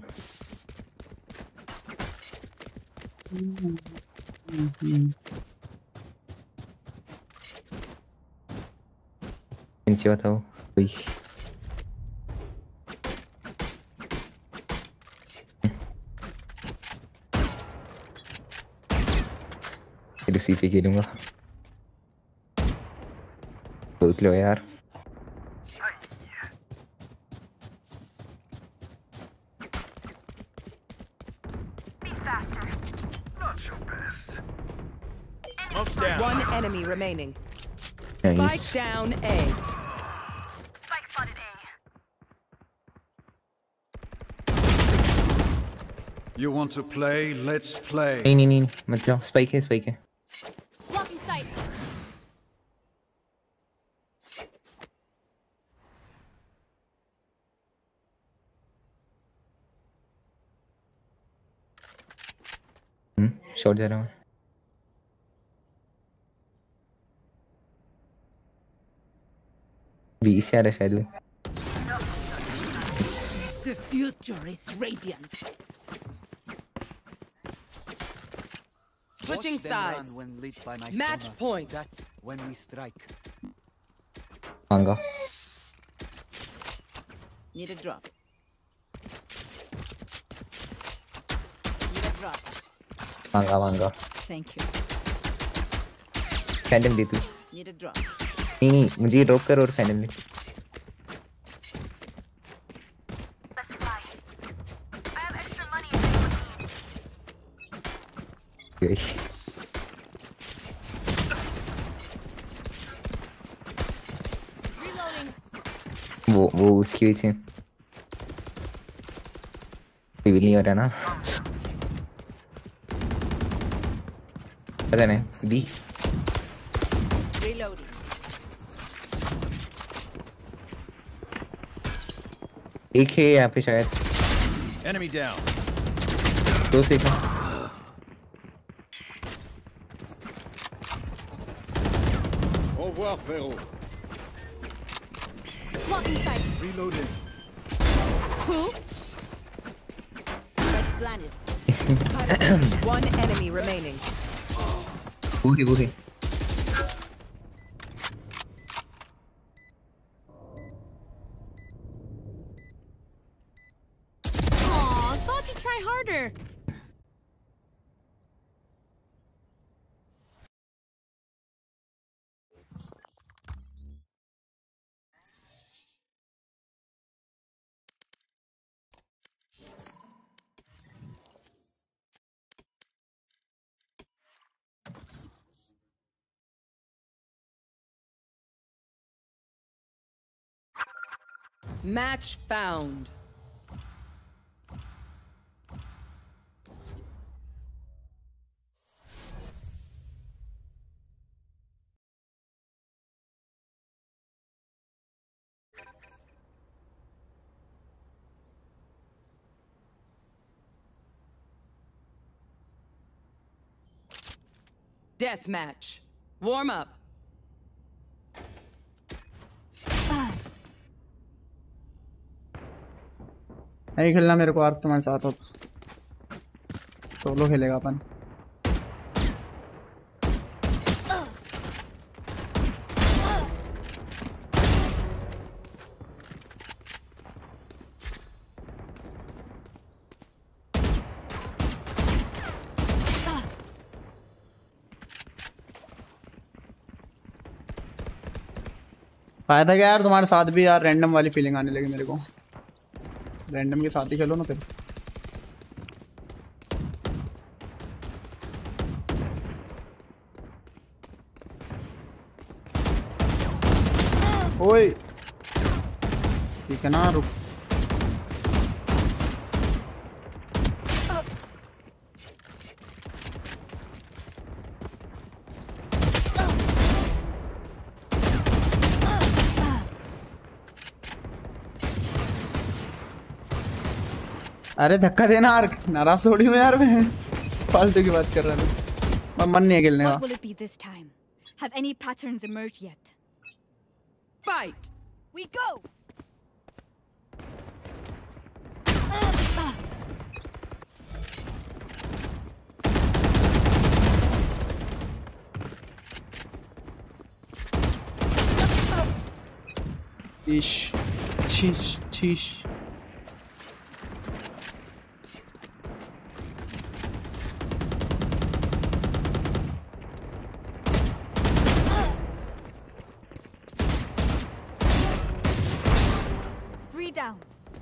इनसे बताओ कोई। इसी पे खेलूंगा। बहुत लो यार। Smoke's down. One enemy remaining. Nice. Spike down A. You want to play? Let's play. नहीं मत जाओ। स्पाइक है। Blocking sight. शॉट जा रहा हूँ। बीस यार है शायद वो। The future is radiant. Switching Watch them sides. run when lit by my Match sonar. point. That's when we strike. मांगा। Need a drop. Need a drop. मांगा। Thank you. फैंटम दे तू। Need a drop. नहीं मुझे drop कर और Phantom दे। Reloading. वो उसकी वजह से रिवील नहीं हो रहा ना। पता नहीं दी। Reloading. एक है यहाँ पे शायद। Enemy down. दो से था। Au revoir, frérot. Blocking sight. Reloading. Oops. planted. One enemy remaining. Booty. Aw, thought you'd try harder. Match found. Death match. Warm up. नहीं खेलना मेरे को, आर्क तुम्हारे साथ हो सोलो खेलेगा अपन। फायदा क्या यार तुम्हारे साथ भी यार, रैंडम वाली फीलिंग आने लगी मेरे को। रैंडम के साथ ही चलो ना फिर। ओए ठीक है ना, रुक। अरे धक्का देना आर्क, नाराज थोड़ी हूँ यार मैं, फालतू की बात कर रहा था। मन नहीं है खेलने का। What will it be this time? Have any patterns emerged yet? Fight. We go. Sheesh. Down.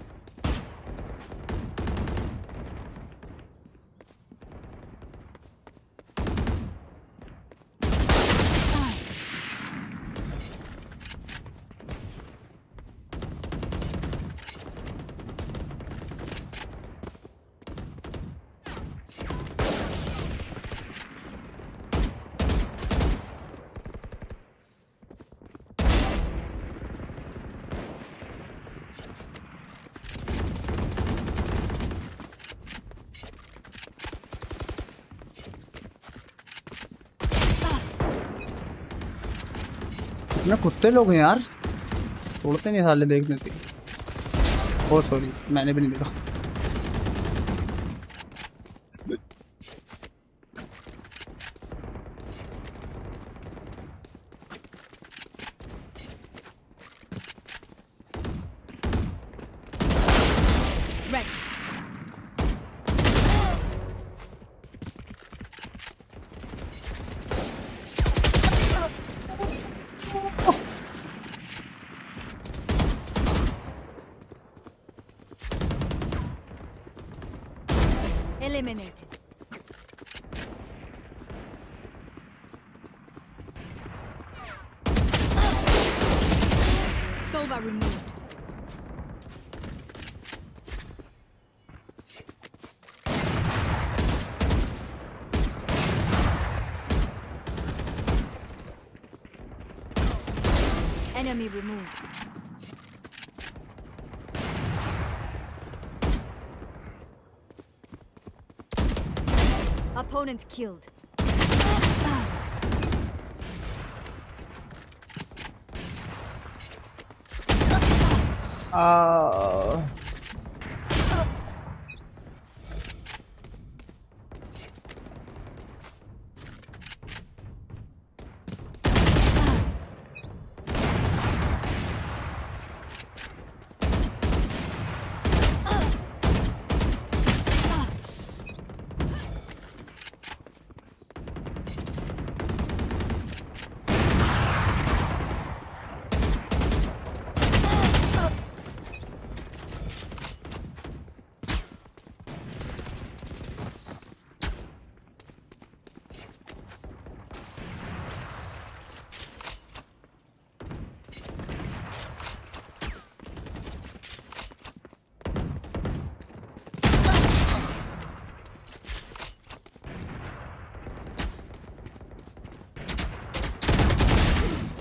ना कुत्ते लोग हैं यार, छोड़ते नहीं साले देखने से। ओ सॉरी, मैंने भी नहीं देखा। Eliminated. Sova removed. Enemy removed. Opponent killed.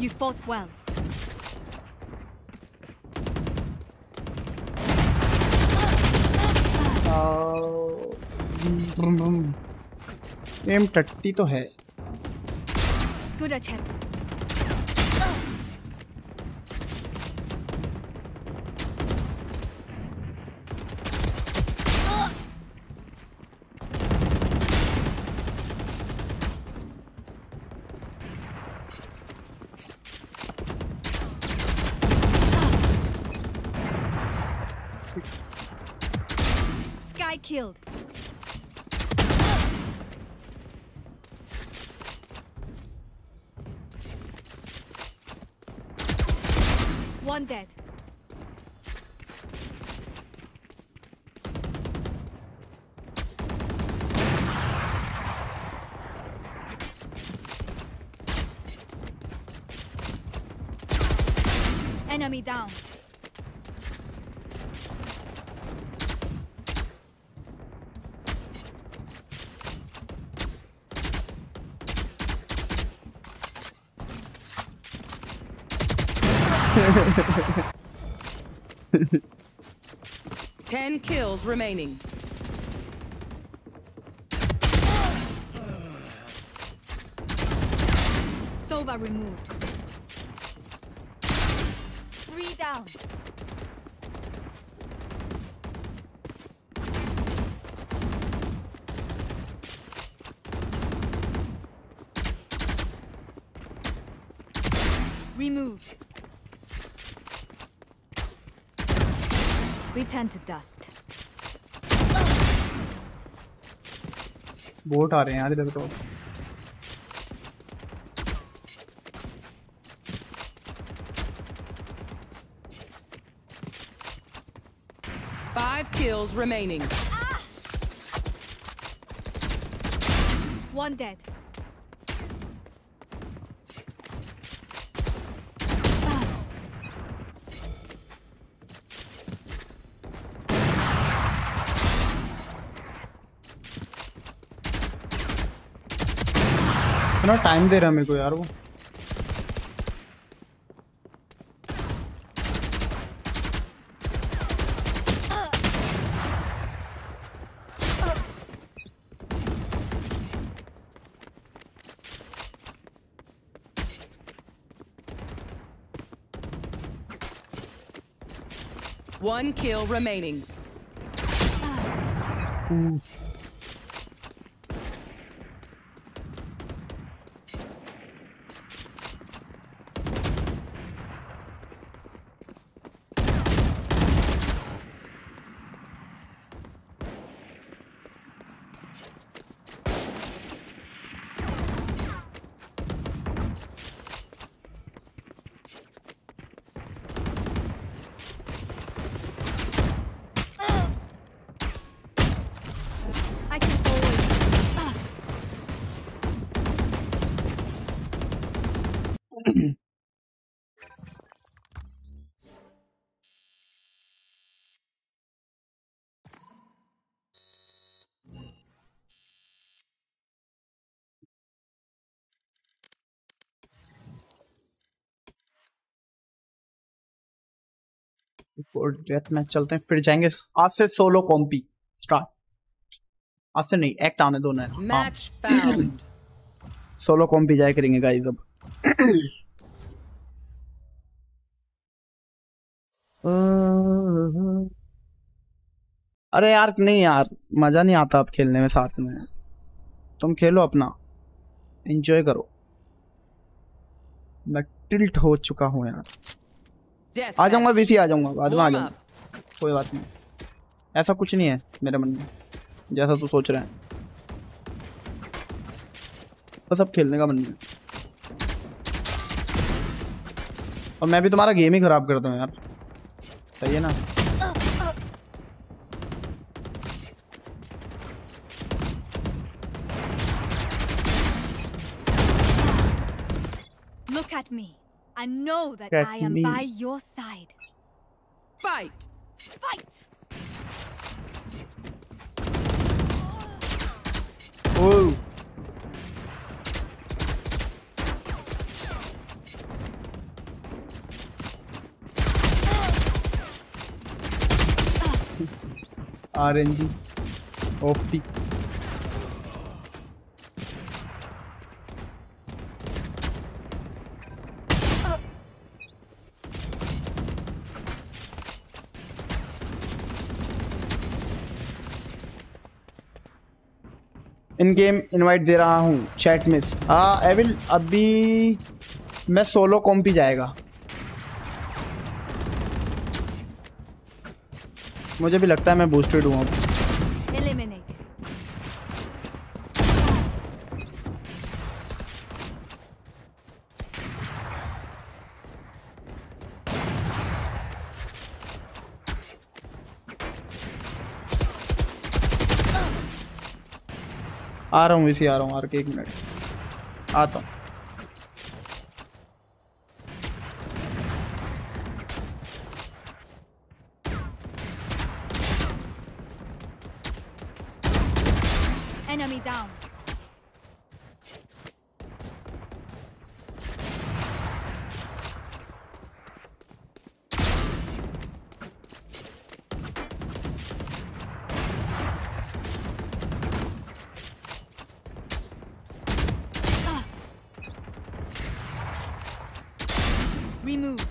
You fought well. Aim टट्टी तो है। Good attempt. Sky killed. One dead. Enemy down. Ten kills remaining. Sova removed. 3 down. Removed. Return to dust. Bot आ रहे हैं यार इधर तो। Five kills remaining. One dead. इतना टाइम दे रहा है मेरे को यार वो। One kill remaining. I can always. Death match चलते हैं फिर जाएंगे आज से सोलो कॉम्पी स्टार्ट। आज से नहीं एक्ट आने दो ना। Match found. सोलो कॉम्पी जाए करेंगे गाइस अब। अरे यार नहीं यार मजा नहीं आता अब खेलने में साथ में। तुम खेलो अपना एंजॉय करो। मैं टिल्ट हो चुका हूँ यार। आ जाऊंगा बीसी आ जाऊंगा बाद में आ जाऊंगा कोई बात नहीं। ऐसा कुछ नहीं है मेरे मन में जैसा तू सोच रहा है। बस अब खेलने का मन है और मैं भी तुम्हारा गेम ही खराब करता हूँ यार। सही है ना। Look at me. I know that At I am me. by your side. Fight. Fight. Oh. RNG OP in game invite दे रहा हूँ चैट में। एविल अभी मैं सोलो कॉम्पी जाएगा, मुझे भी लगता है मैं बूस्टेड हूँ अब। आ रहा हूँ इसी आ रहा हूँ, एक मिनट आता हूँ। Enemy down. Remove.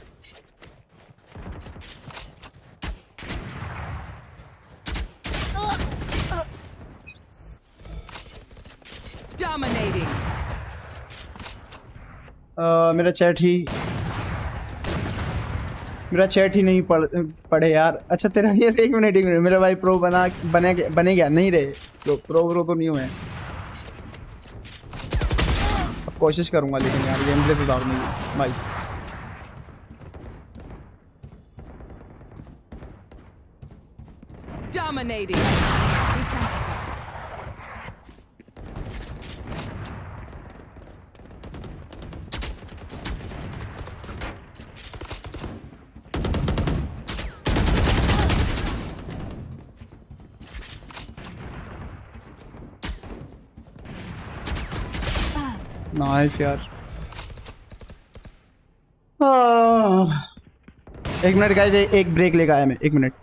Dominating. मेरा चैट ही नहीं पढ़े यार। अच्छा तेरा ये एक मिनट मेरा भाई प्रो बने गया नहीं रहे प्रो तो नहीं हुए। अब कोशिश करूंगा लेकिन यार गेम प्ले सुधारने की भाई। Dominating. Return to dust. Nice यार। एक मिनट गाइस, एक ब्रेक लेकर आया मैं, एक minute.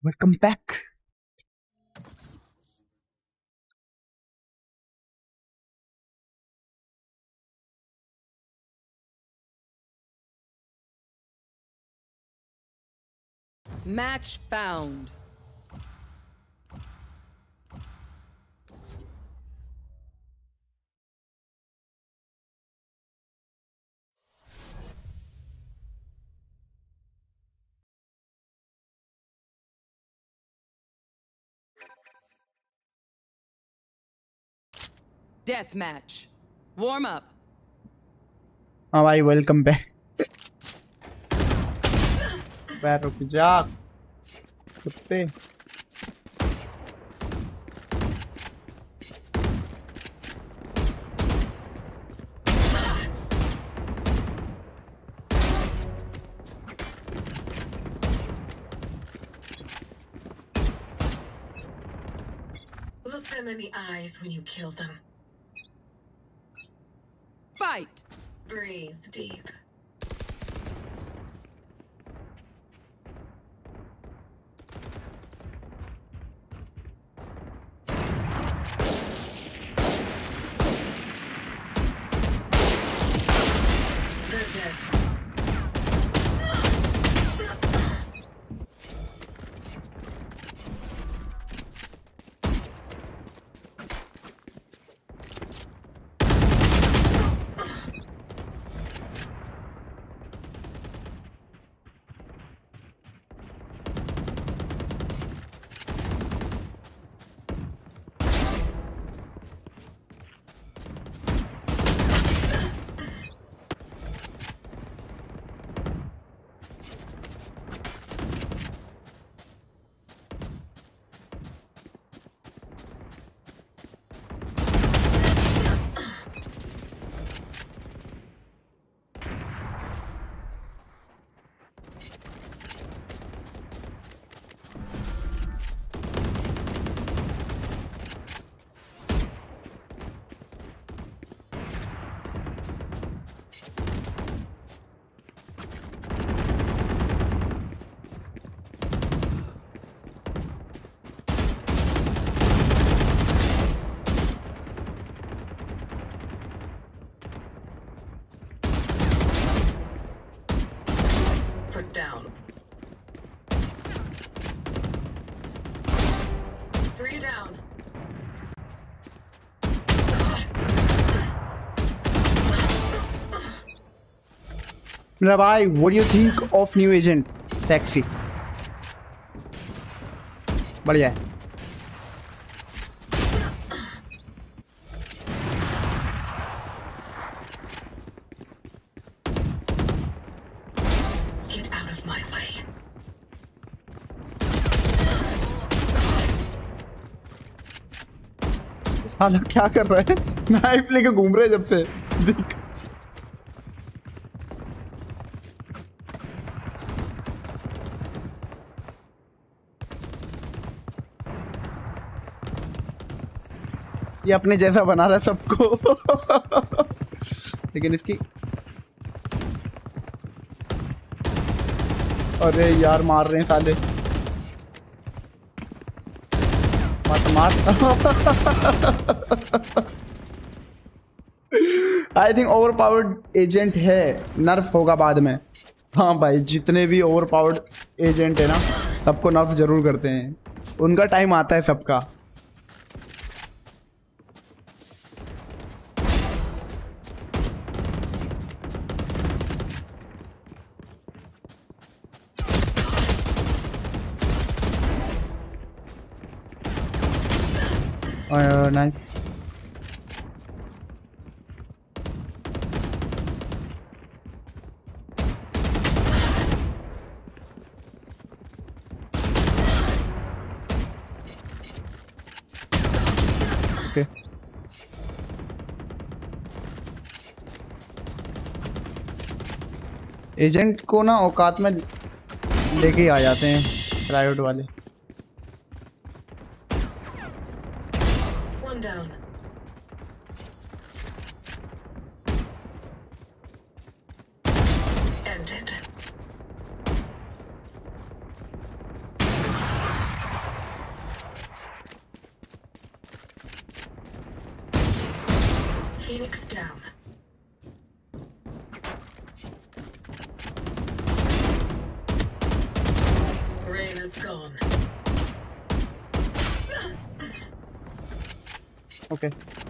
Welcome back. Match found. Death match. Warm up. हाँ भाई वेलकम बैक। पैर रुक जा कुत्ते। Look them in the eyes when you kill them. Fight. Breathe deep. They're dead. Put down. 3 down. मेरा भाई what do you think of new agent? Sexy। बढ़िया है। Get out of my way. साला क्या कर रहा है? नाइफ लेके घूम रहे जब से। देख ये अपने जैसा बना रहा है सबको। लेकिन इसकी अरे यार मार रहे हैं साले। मत मार। I think overpowered agent है, नर्फ होगा बाद में। हाँ भाई जितने भी ओवर पावर्ड एजेंट है ना सबको नर्फ जरूर करते हैं, उनका टाइम आता है सबका। नाइस। ओके एजेंट को ना औकात में लेके ही आ जाते हैं रायोट वाले। One down. Ended. Spikes down. Rain is gone. Okay.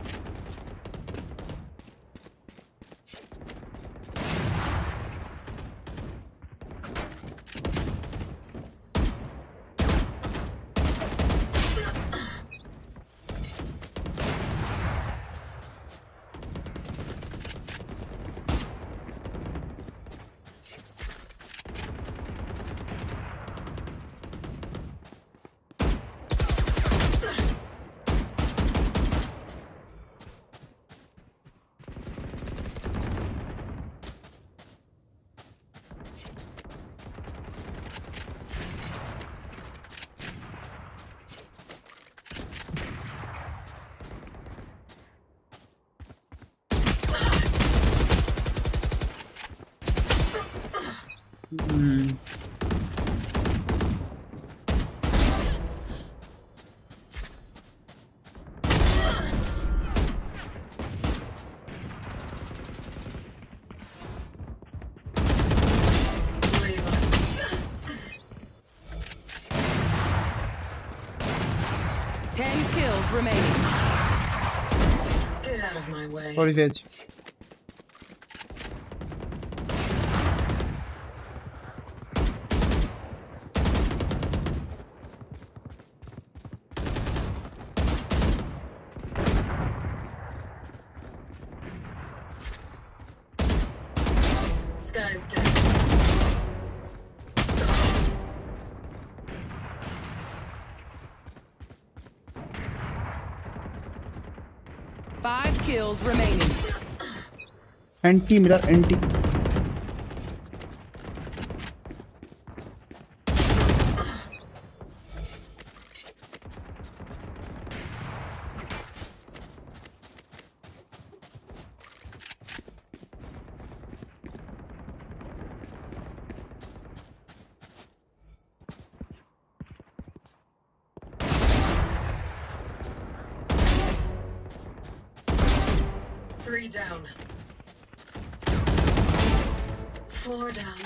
Leave us. 10 kills remaining. Get out of my way. What is edge? Sky's dead. 5 kills remaining. Anti mirror anti. Three down. 4 down.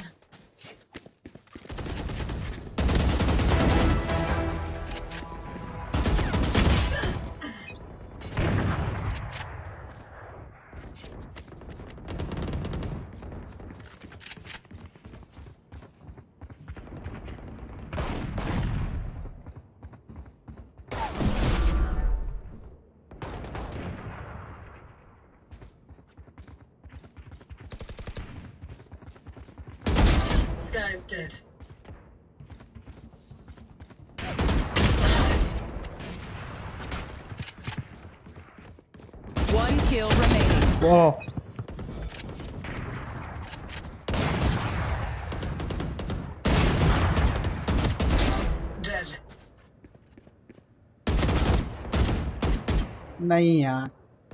Sky's dead. One kill remaining. Wow. Dead. नहीं यार.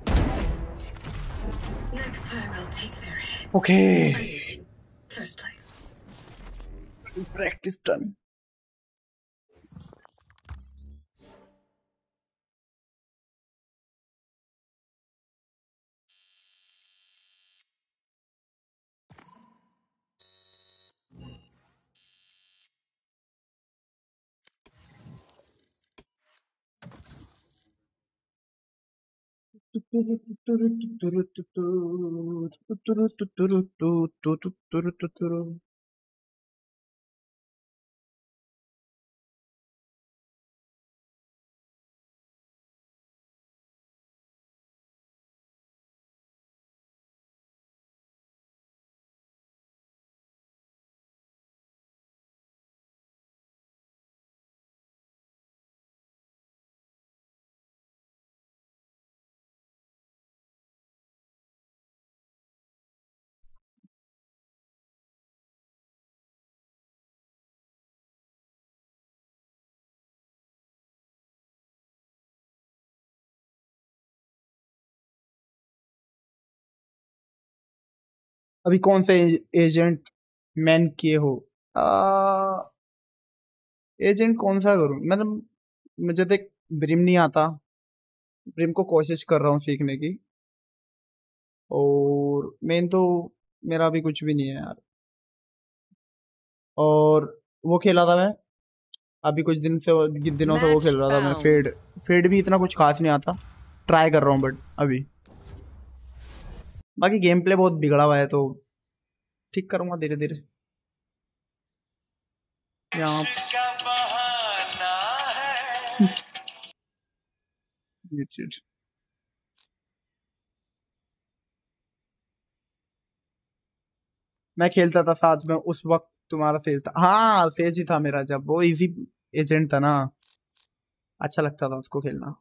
Next time I'll take their heads. Okay. First place. Practice done. अभी कौन से agent man किए हो? Agent कौन सा करूं? मतलब मुझे तो एक ब्रिम नहीं आता. ब्रिम को कोशिश कर रहा हूँ सीखने की. और मेन तो मेरा भी कुछ भी नहीं है यार। और वो खेला था मैं अभी कुछ दिनों से वो खेल रहा था मैं फेड भी इतना कुछ खास नहीं आता, ट्राई कर रहा हूँ बट अभी बाकी गेम प्ले बहुत बिगड़ा हुआ है तो ठीक करूँगा धीरे धीरे। यहाँ मैं खेलता था साथ में उस वक्त तुम्हारा फेज था। हाँ फेज ही था मेरा, जब वो इजी एजेंट था ना, अच्छा लगता था उसको खेलना।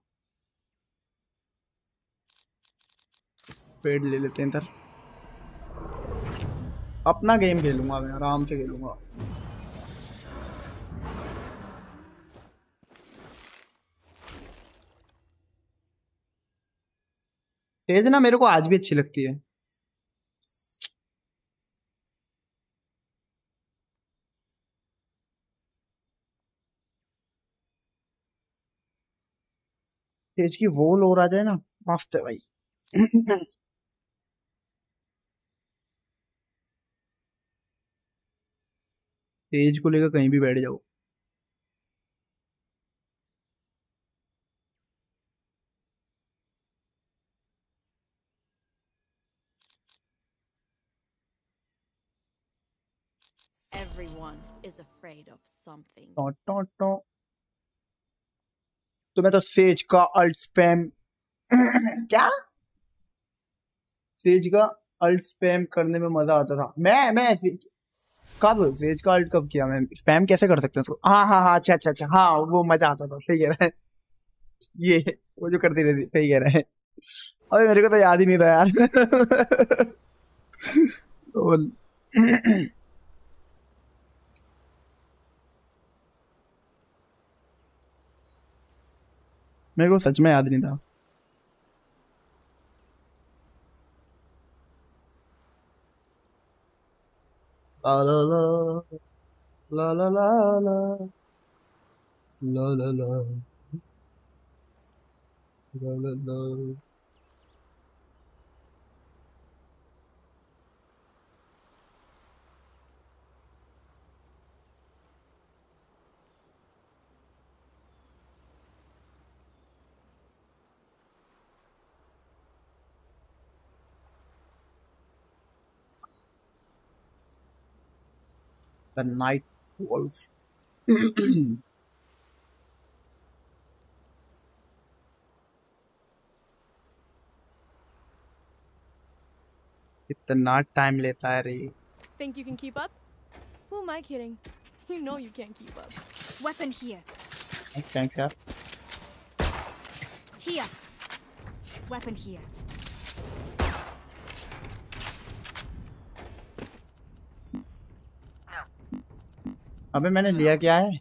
पेड ले लेते हैं इधर, अपना गेम खेलूंगा मैं, आराम से खेलूंगा। फेज ना मेरे को आज भी अच्छी लगती है। फेज की वो लोर आ जाए ना, मस्त है भाई। फेज को लेकर कहीं भी बैठ जाओ। Everyone is afraid of something. तो मैं तो सेज का अल्ट स्पैम क्या सेज का अल्ट स्पैम करने में मजा आता था। मैं कब सेज का अल्ट कब किया मैं? स्पैम कैसे कर सकते हैं उसको? हाँ हाँ हाँ अच्छा अच्छा अच्छा हाँ वो मजा आता था, सही कह रहा है। ये वो जो करती रहती, सही कह रहा है। अबे मेरे को तो याद ही नहीं था यार। मेरे को सच में याद नहीं था। ला ला ला ला ला ला ला ला ला ला ला ला। The Night Wolf. इतना टाइम लेता है रे। Think you can keep up? Who am I kidding? You know you can't keep up. Weapon here. Thanks यार। Here. Weapon here. अबे मैंने लिया क्या है?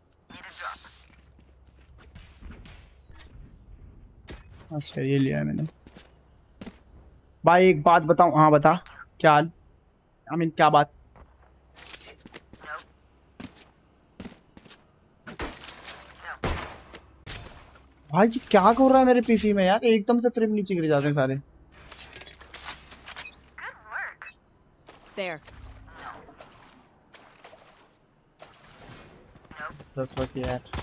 अच्छा ये लिया है मैंने। भाई एक बात बताऊं? हाँ बता क्या हाल? क्या बात? भाई ये क्या कर रहा है मेरे पीसी में यार? एकदम से फ्रेम नीचे गिर जाते हैं सारे। There. That's what he had.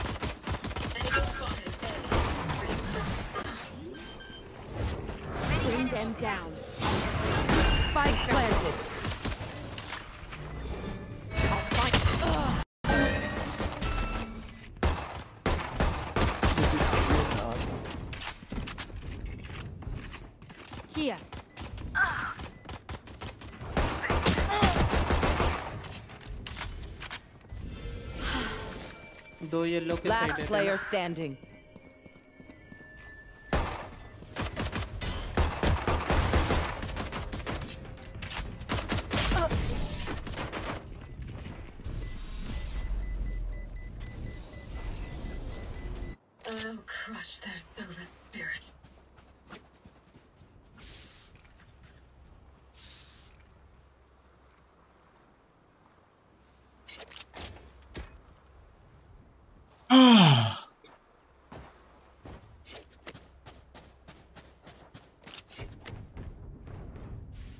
Bring them down. Spike planted. Here. दो येलो के साइड Last है player standing. I'll crush their service spirit.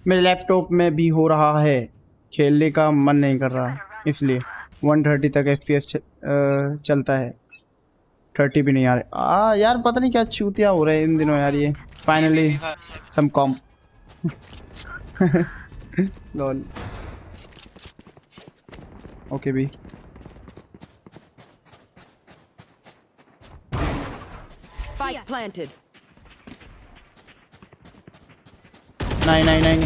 मेरे लैपटॉप में भी हो रहा है, खेलने का मन नहीं कर रहा इसलिए 130 तक FPS चलता है, 30 भी नहीं आ रहे। यार पता नहीं क्या चूतिया हो रहे हैं इन दिनों यार। ये finally some calm lol. Okay भी Spike planted. नहीं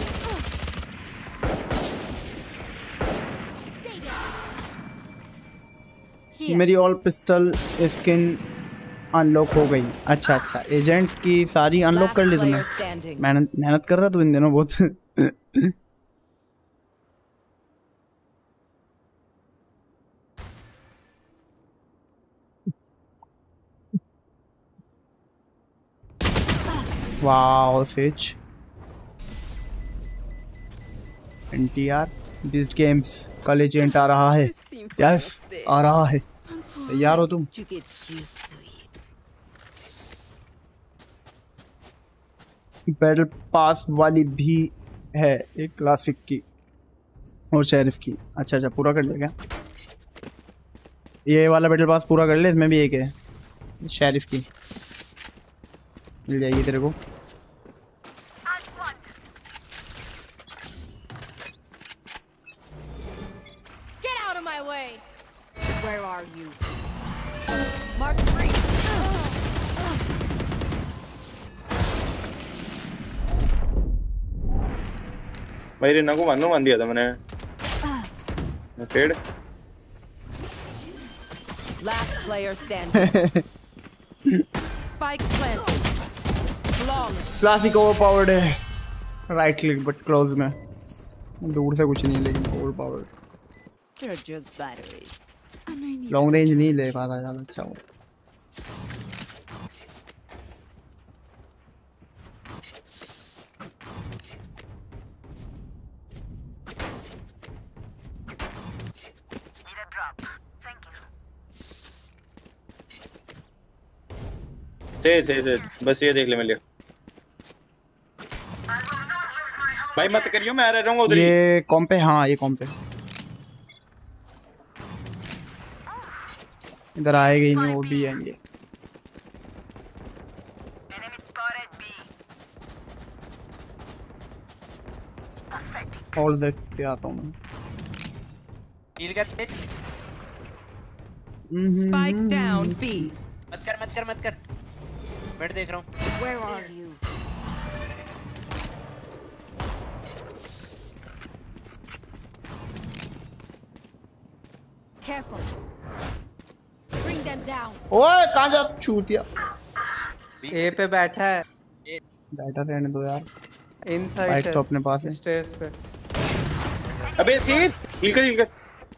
मेरी ऑल पिस्टल स्किन अनलॉक हो गई। अच्छा अच्छा, एजेंट की सारी अनलॉक कर ली तुमने। मेहनत कर रहा तू इन दिनों बहुत। Wow Sage NTR beast games कल एजेंट आ रहा है। यस आ रहा है, तैयार हो तुम? बैटल पास वाली भी है एक क्लासिक की और शेरिफ की। अच्छा अच्छा, पूरा कर लेगा ये वाला बैटल पास, पूरा कर ले। इसमें भी एक है शेरिफ की, मिल जाएगी तेरे को। Get out of my way. Where are you? Mark 3. भाई रेना को मान दिया था मैंने। Fade Last player standing. Spike planted. Flawless. Classic overpowered है, राइट क्लिक बट क्लोज में, दूर से कुछ नहीं है लेकिन overpowered. They're just batteries. Long range नहीं ले पाता ज्यादा। अच्छा वो से बस ये देख ले मैं लिया। भाई मत करियो, मैं रह जाऊंगा उधर। ये कॉम पे, हाँ ये कॉम पे इधर आएगा ही नहीं, वो भी आएंगे। और देख के आता हूँ मैं। Spike down B. मत कर मैं देख रहा हूँ। Where are you? Careful. Bring them down. ओए कहाँ जा छूटिया? ए पे बैठा है। बैठा रहने दो यार। इनसाइड बाइक तो अपने पास है। स्टेयर्स पे। अबे सीट हील कर।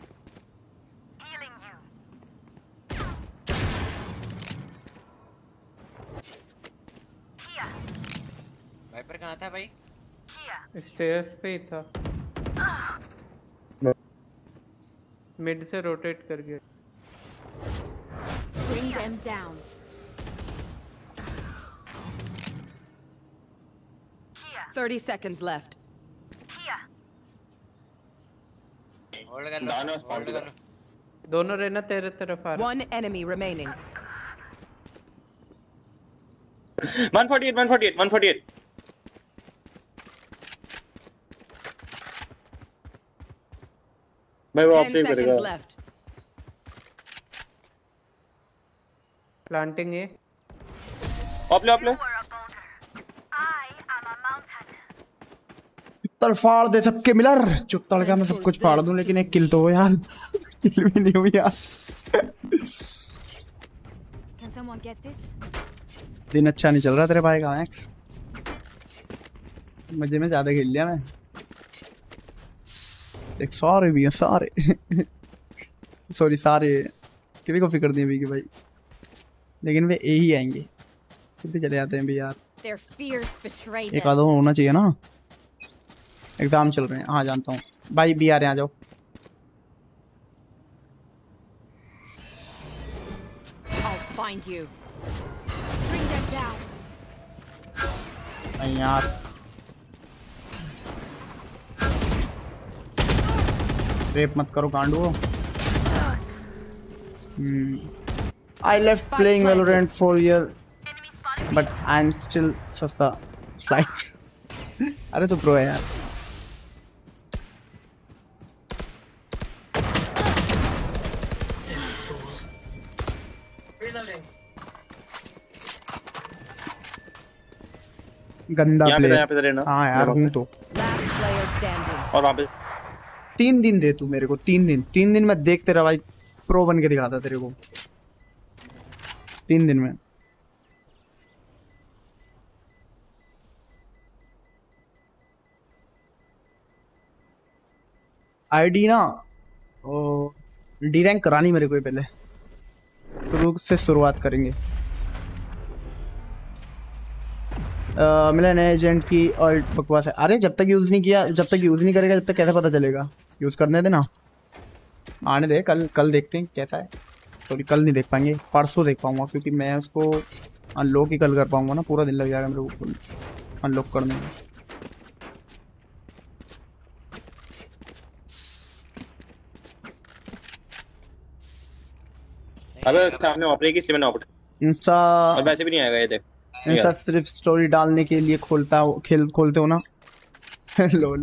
वाइपर कहाँ था भाई? स्टेयर्स पे ही था, मिड से रोटेट कर गया। Bring them down. Here. 30 seconds left. Hold कर लो। दोनों रहना तेरे तरफ आ रहे। One enemy remaining. 148 मैं वो ऑफ सेव करेगा। प्लांटिंग है। ऑफ ले तल फाड़ दे सबके मिलर। चुप तड़का मैं सब कुछ फाड़ दूं, लेकिन एक किल तो हो यार। किल भी नहीं हुई आज। Can someone get this? दिन अच्छा नहीं चल रहा तेरे भाई का। मैक्स मजे में ज्यादा खेल लिया मैं। देख सारे भी हैं सारे। सॉरी सारे किसी को फिक्र नहीं है भी कि भाई, लेकिन वे ए ही आएंगे, फिर भी चले जाते हैं भी यार। Their fears betray एक them. आधा होना चाहिए ना। एग्जाम चल रहे हैं। हाँ जानता हूँ भाई। भी आ रहे हैं, आ जाओ। I'll find you. Bring them down. नहीं यार रेप मत करो गांडू। I left playing Valorant for a year, but I'm still सस्ता फ्लाइट। अरे तो प्रो है यार। गंदा प्ले। यहाँ पे रहना। हाँ यार हूँ तो। और वहाँ पे 3 दिन दे तू मेरे को, 3 दिन मैं देख तेरा भाई प्रो बन के दिखाता तेरे को 3 दिन में। आईडी ना डी रैंक करानी मेरे को पहले, शुरू से शुरुआत करेंगे। मिलन एजेंट की ऑल्ट बकवास है। अरे जब तक यूज़ नहीं किया, जब तक यूज़ नहीं करेगा जब तक कैसे पता चलेगा? यूज़ करने देना, आने दे। कल देखते हैं कैसा है। सॉरी कल नहीं देख पाएंगे, परसों देख पाऊंगा, क्योंकि मैं उसको अनलॉक ही कल कर पाऊंगा ना। पूरा दिन लग जाएगा मेरे को अनलॉक करने में। अबे सामने ऑपरेट की 7 आउट इंस्टा, और वैसे भी नहीं आएगा ये देख। इंस्टा सिर्फ स्टोरी डालने के लिए खोलते हो ना। Lol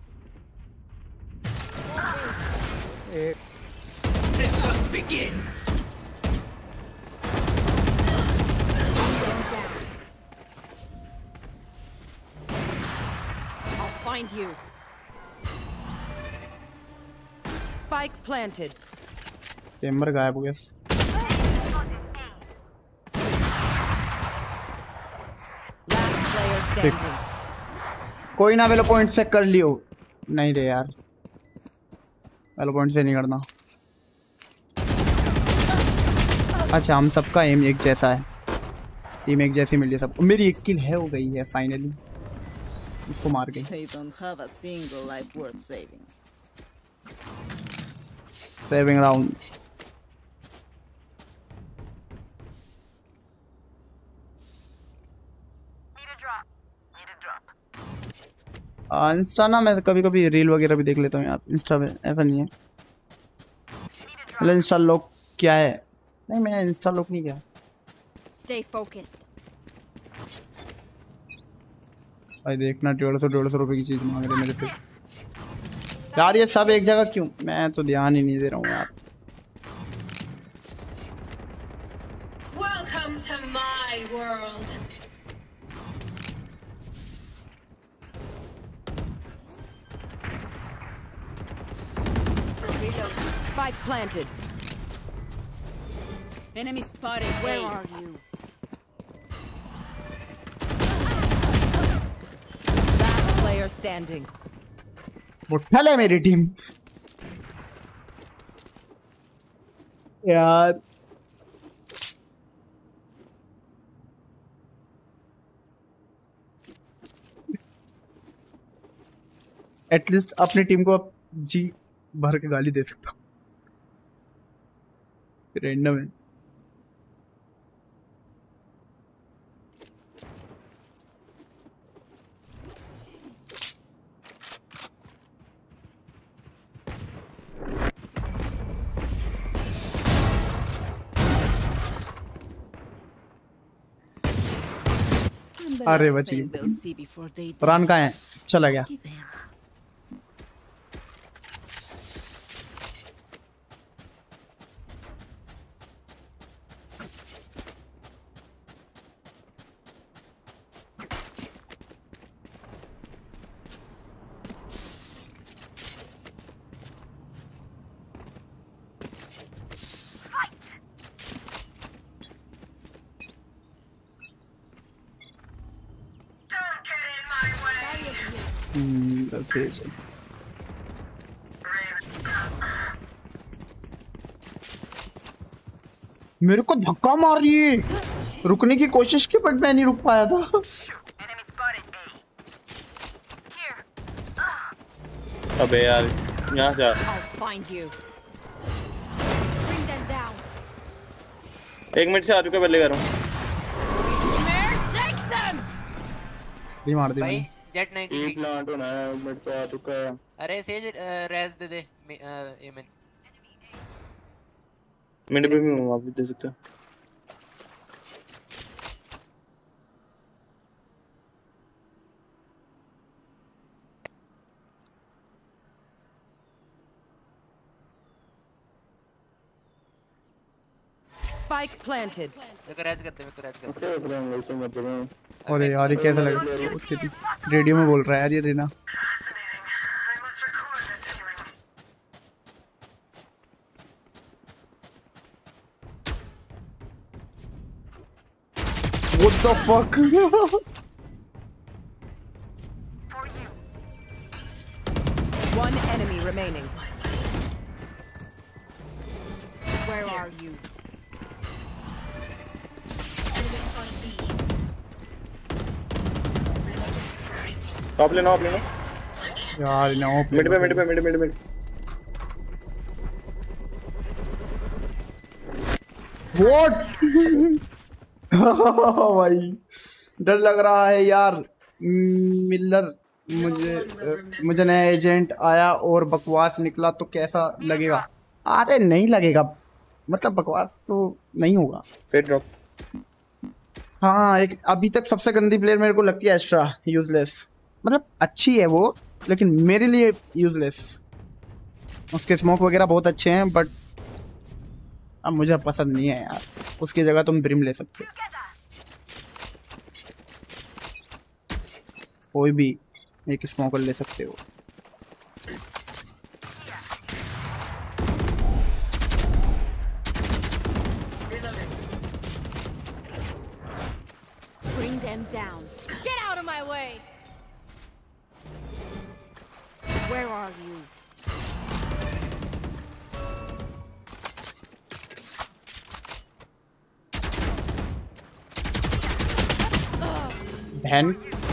I'll find you. Spike planted. Chamber गायब हो गया। कोई ना, वेलो पॉइंट से कर लियो। नहीं रे यार, वेलो पॉइंट से नहीं करना। अच्छा हम सबका एम एक जैसा है, टीम एक जैसी मिली सब। मेरी एक किल है, हो गई है फाइनली, इसको मार के। They don't have a single life worth saving. Saving round. Insta ना मैं कभी कभी रील वगैरह भी देख लेता हूँ यार इंस्टा पे, ऐसा नहीं है। मतलब इंस्टा लॉक क्या है? नहीं मैं इंस्टा लॉक नहीं किया। Stay focused. भाई देखना 150 रुपए की चीज मांग रहे मेरे पे यार। ये सब एक जगह क्यों? मैं तो ध्यान ही नहीं दे रहा हूँ यार। Welcome to my world. Spike planted. Enemy spotted. Where are you? Last player standing. मुठ्ठल है मेरी टीम यार। एटलीस्ट अपनी टीम को जी भर के गाली दे सकता हूँ रैंडम है। अरे बच गई। प्राण कहाँ है? चला गया। मेरे को धक्का मार रही है। रुकने की कोशिश की बट मैं नहीं रुक पाया था। अबे यार यहाँ से एक मिनट से आ चुका, पहले करूँ मार दी भाई। जेट 93 प्लांट होना है, मिनट तो आ चुका है। अरे सेज रेस दे दे एमन मिड पे भी आप दे सकते हो। Spike planted. मेरे को रेस कर दे, मेरे को रेस कर दे। अरे यार ये कैसा लग रहा है? रेडियो में बोल रहा है यार ये Reyna. What the fuck? One enemy remaining. Where are you? Top लेना यार ना मिड पे What? भाई डर लग रहा है यार। मिलर मुझे नया एजेंट आया और बकवास निकला तो कैसा लगेगा? अरे नहीं लगेगा, मतलब बकवास तो नहीं होगा। फिर ड्रॉप। हाँ एक अभी तक सबसे गंदी प्लेयर मेरे को लगती है एस्ट्रा, यूजलेस। मतलब अच्छी है वो लेकिन मेरे लिए यूजलेस। उसके स्मोक वगैरह बहुत अच्छे हैं बट अब मुझे पसंद नहीं है यार। उसकी जगह तुम ब्रिम ले सकते हो, कोई भी एक स्मोकर ले सकते हो। Bring them down. Get out of my way. Where are you? बहन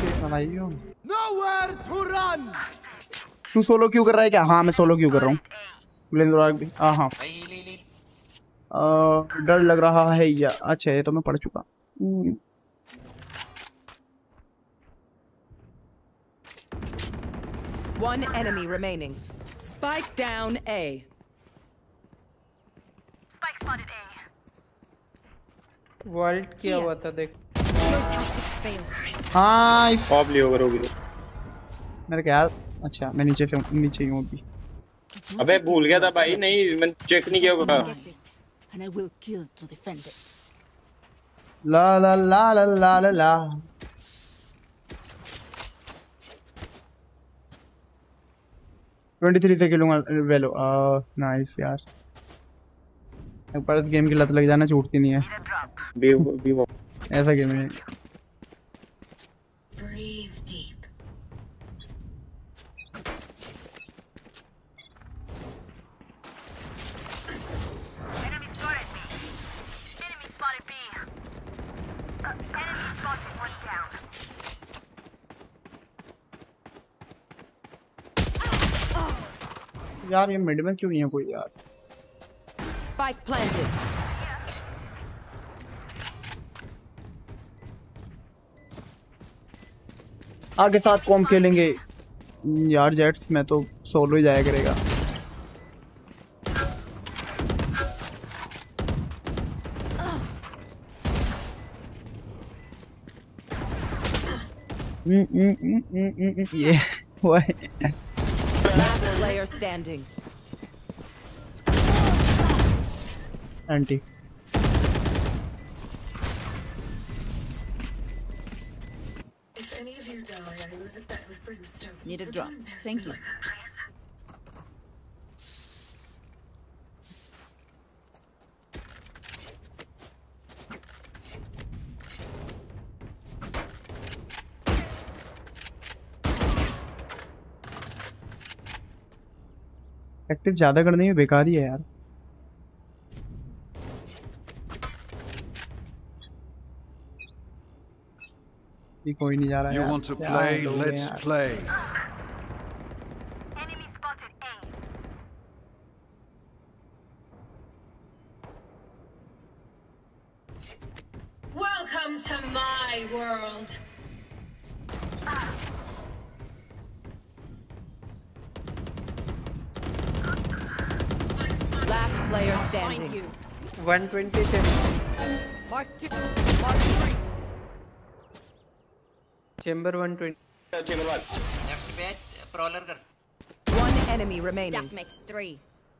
तू सोलो क्यों कर रहा है क्या? हाँ मैं सोलो क्यों कर रहा हूँ। हाँ डर लग रहा है या अच्छा ये तो मैं पढ़ चुका। One enemy remaining. Spike down A. Spike spotted A. World क्या हुआ था देख। हाँ टॉप ले ओवर हो गई मेरे ख्याल। अच्छा मैं नीचे ही हूँ अभी। अबे भूल गया था भाई, नहीं मैंने चेक नहीं किया होगा। And I will kill to defend it. ला ला ला ला ला ला ला। $23 से खेलूंगा वेलो। नाइस यार, एक बार गेम की लत लग जाना छूटती नहीं है। ऐसा गेम है। Breathe deep. Enemy spotted B. Enemy spotted B. Enemy spotted one down. यार ये मिड में क्यों नहीं है कोई यार? Spike planted. आगे साथ कौन खेलेंगे यार? जेट्स में तो सोलो ही जाया करेगा। ये हुआ है। Last player standing. एंटी If any of you die, I lose a bet with Brimstone. Need a So drop. don't embarrass Thank me you. like that, please. Active ज्यादा करने में बेकार ही है यार। ये कोई नहीं जा रहा है। You want to play? Let's play. Enemy spotted A. Welcome to my world. Last player standing. 120 chamber. Mark 2. Mark 3. Chamber 120. Chamber 1. Left batch prowler कर. One enemy remaining. That makes 3.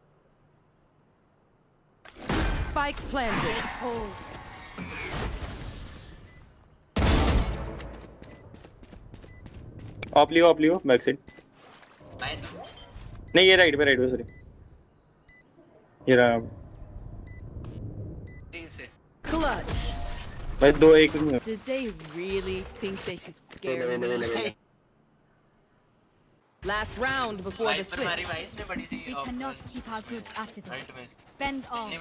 Spike planted. Hold. Off लियो back side. नहीं ये right पे sorry. ये रहा. Clutch. भाई 2-1 में. Did they really think they could scare me? Last round before the switch. We cannot keep our group after this. Spend all.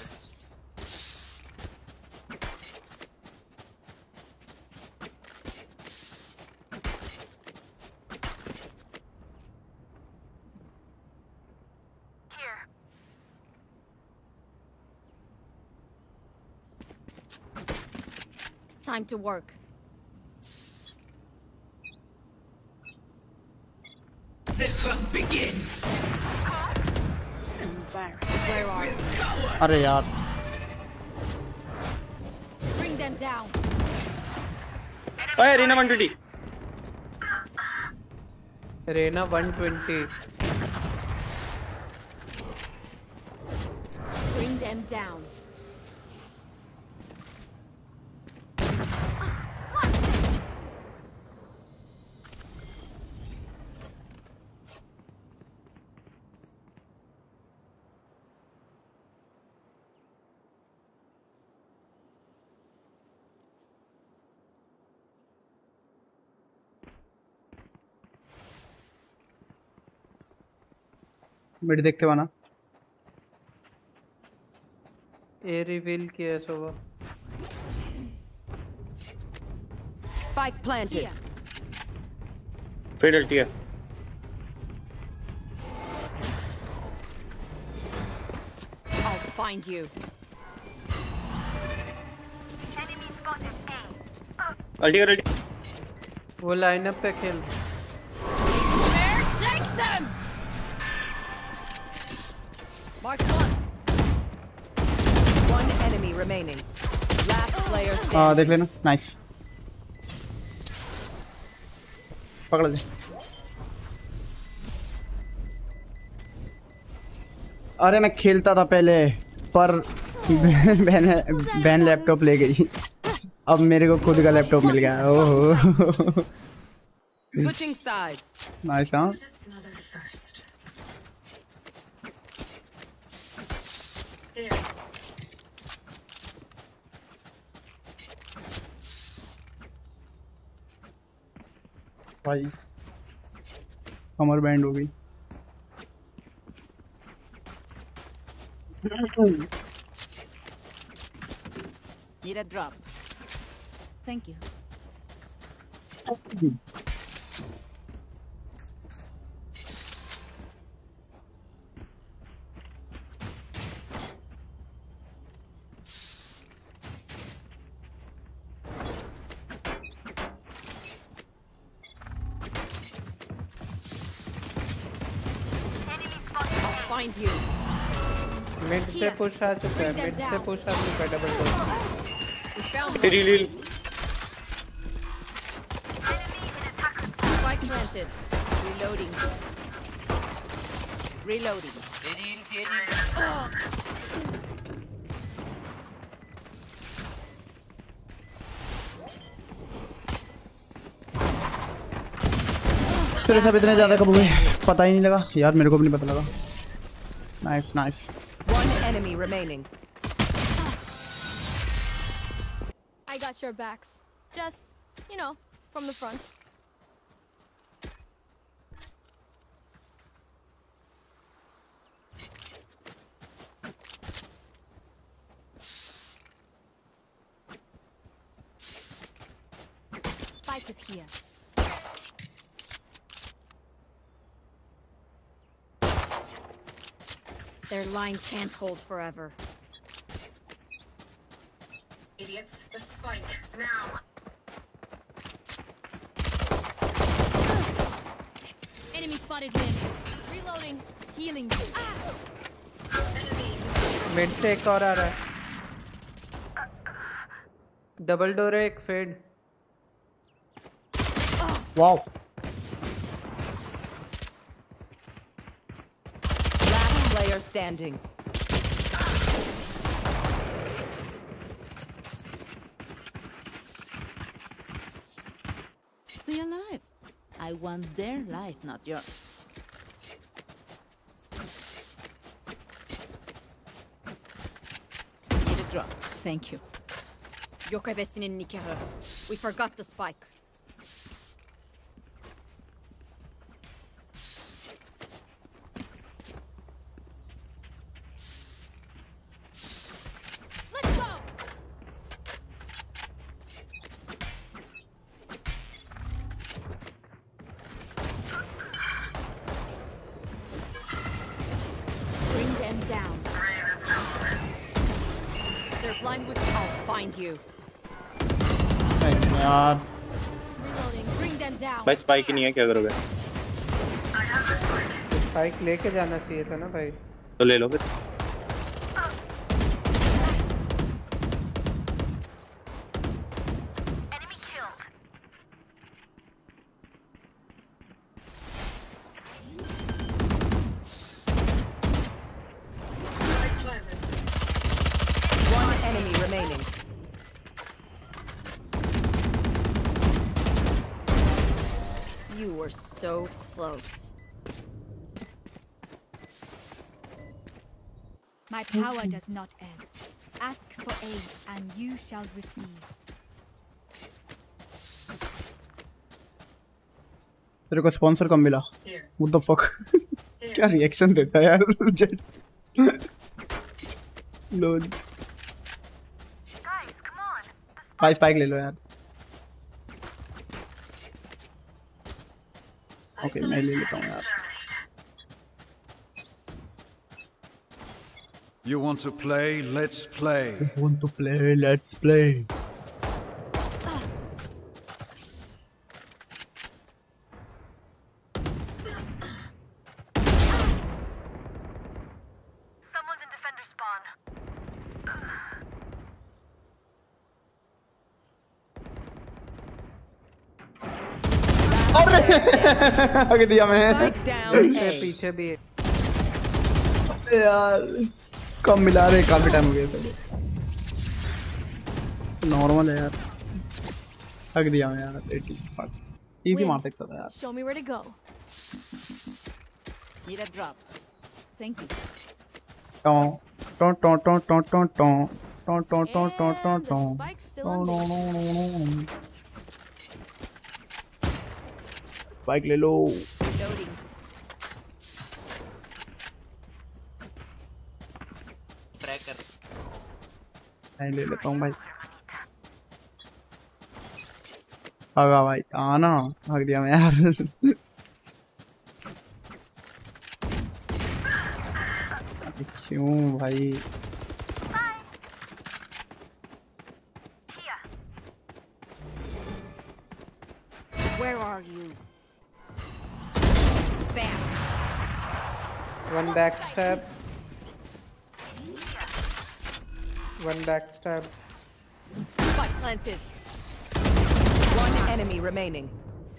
Time to work. The hunt begins. Where are you? अरे यार. Bring them down. ओए Reyna 120. Reyna 120. Bring them down. Mid देखते वाना. ए reveal किया है सुबह. Spike planted. फिर अल्टी है. I'll find you. अल्टी कर अल्टी. वो लाइनअप पे खेल. Take them. Mark 1. One enemy remaining. Last player standing. हाँ देख लेना. नाइस. पकड़ ले. अरे मैं खेलता था पहले पर बहन लैपटॉप ले गई. अब मेरे को खुद का लैपटॉप मिल गया. ओहो. Switching sides. नाइस. हाँ भाई कमर बैंड हो गई. Need a drop. Thank you. Find you. Mid से पुश आ चुका है. मिड से पुश आ चुका है. Double door. Reveal. Spike planted. Reloading. Reloading. तेरे सब इतने ज्यादा कब हुए पता ही नहीं लगा यार. मेरे को भी नहीं पता लगा. Nice nice. One enemy remaining. I got your backs. Just, you know, from the front. Spike is here. Their line can't hold forever. Idiots, the spike now. Enemy spotted mid. Reloading. Healing you. Enemy mid से एक और आ रहा है। Double door है, एक fade. Wow. Last player standing. Stay alive. I want their life, not yours. Need a drop. Thank you. Yokebesinin nikahı. We forgot the spike. Let's go. Bring them down. They're blind with. I'll find you. यार Reloading. Bring them down. भाई spike ही नहीं है, क्या करोगे? Spike लेके जाना चाहिए था ना भाई। तो ले लो फिर। One enemy remaining. You were so close. My power does not end. Ask for aid and you shall receive. तेरे को स्पॉन्सर कब मिला? What the fuck? क्या रिएक्शन देता है यार जेट? लोड। भाई स्पाइक ले लो यार। ओके मैं ले लेता हूँ यार। You want to play? Let's play. You want to play? Let's play. Someone's in defender spawn. अरे आगे दिया मैं। Spike down. पीछे भी है। यार कम मिला रहे, काफी टाइम हो गया सर। नॉर्मल है यार। हक दिया मैं यार। इजी मार सकता था यार। Show me where to go. Need a drop. Thank you. टों टों टों टों टों टों टों टों टों टों टों टों टों बाइक ले लो। Loading. ट्रैकर नहीं ले लेता हूँ भाई। भागा भाई, आना भाग दिया मैं यार। क्यों भाई? Where are you? Bam. One backstab. One backstab. Spike planted. One enemy remaining.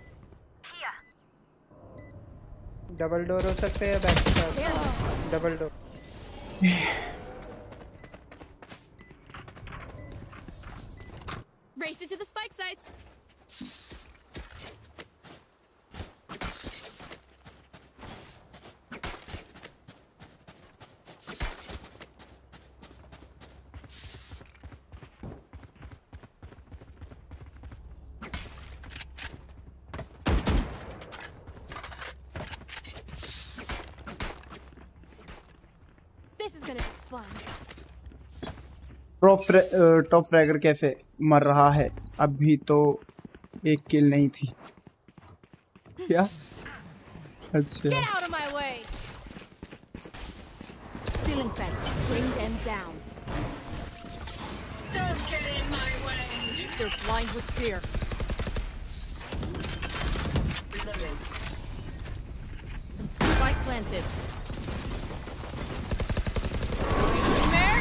Double door हो सकते हैं, backstab. Double door. Race it to the spike sites. This is gonna be fun. Top fragger कैसे मर रहा है? अभी तो एक किल नहीं थी क्या? अच्छा Get out of my way. Stealing sight. Bring them down. Don't get in my way. They're blind with fear. Reloading. Spike planted. Mare?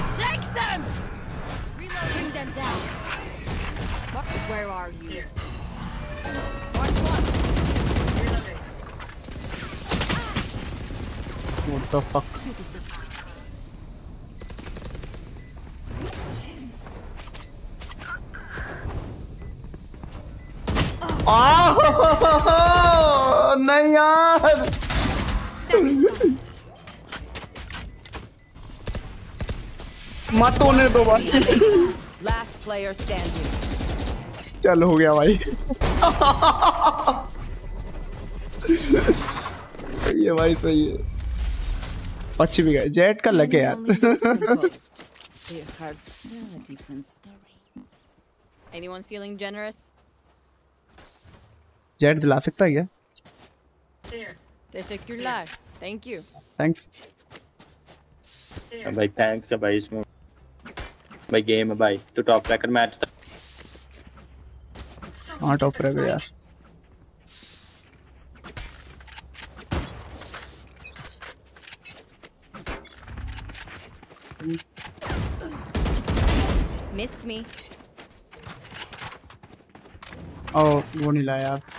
Where are you? Here. Watch one. Reloading. What the fuck? नहीं यार। मत होने दो भाई। Last player standing. चल हो गया भाई। सही है भाई, सही है। अच्छी भी गए, जेट का लगे यार। Anyone feeling generous? जेट दिला सकता है क्या? There. Teşekkürler. Thank you. Thanks भाई थैंक्स भाई इसमें भाई गेम है भाई तो टॉप ट्रैकर मैच था। हाँ टॉप ट्रैकर यार। Missed me. ओ वो नहीं लाया यार।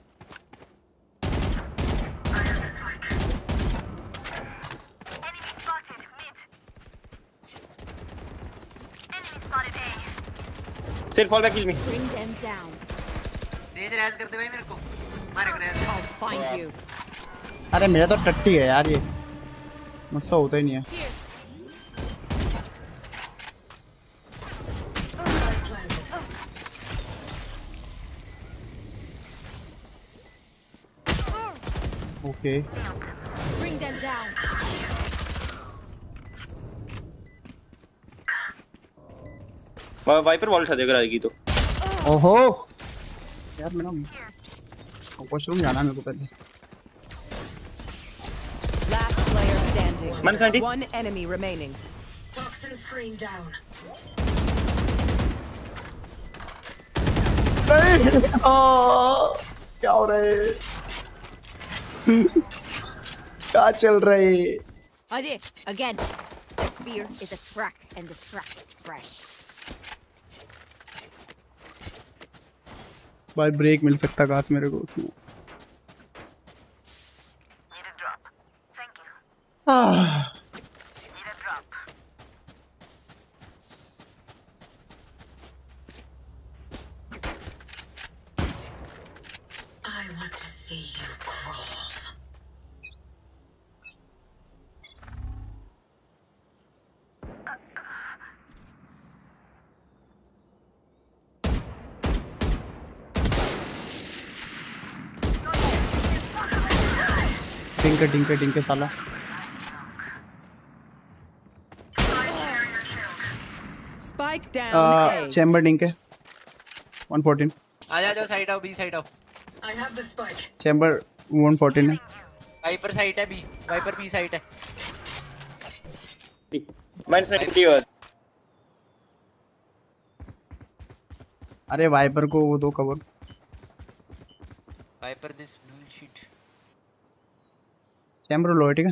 सिर्फ fall back kill me. Bring them down. Sage Raze कर दे भाई मेरे को, मारे को रैज। I'll find you. अरे मेरा तो टट्टी है यार, ये मुझसे होता ही नहीं है। Okay Bring them down. Viper wall उठा देगा आएगी तो। ओहो यार मेरा वॉशरूम जाना मेरे को पहले। Last player standing. मैंने सैंडी। One enemy remaining. Toxin screen down. नहीं क्या हो रहा है? क्या चल रहा है? Adi, again. The fear is a crack and the crack is fresh. भाई ब्रेक मिल सकता काश मेरे को उसमें। I want to see you crawl. टिंके टिंके साला। Spike down. चैम्बर टिंके 114। आ जा साइड आओ, बी साइड आओ। I have the spike. Chamber 114 है। वाइपर साइड है, बी वाइपर बी साइड है। माइनस 90 और अरे वाइपर को वो दो cover. Viper this bullshit. Chamber low है, ठीक है।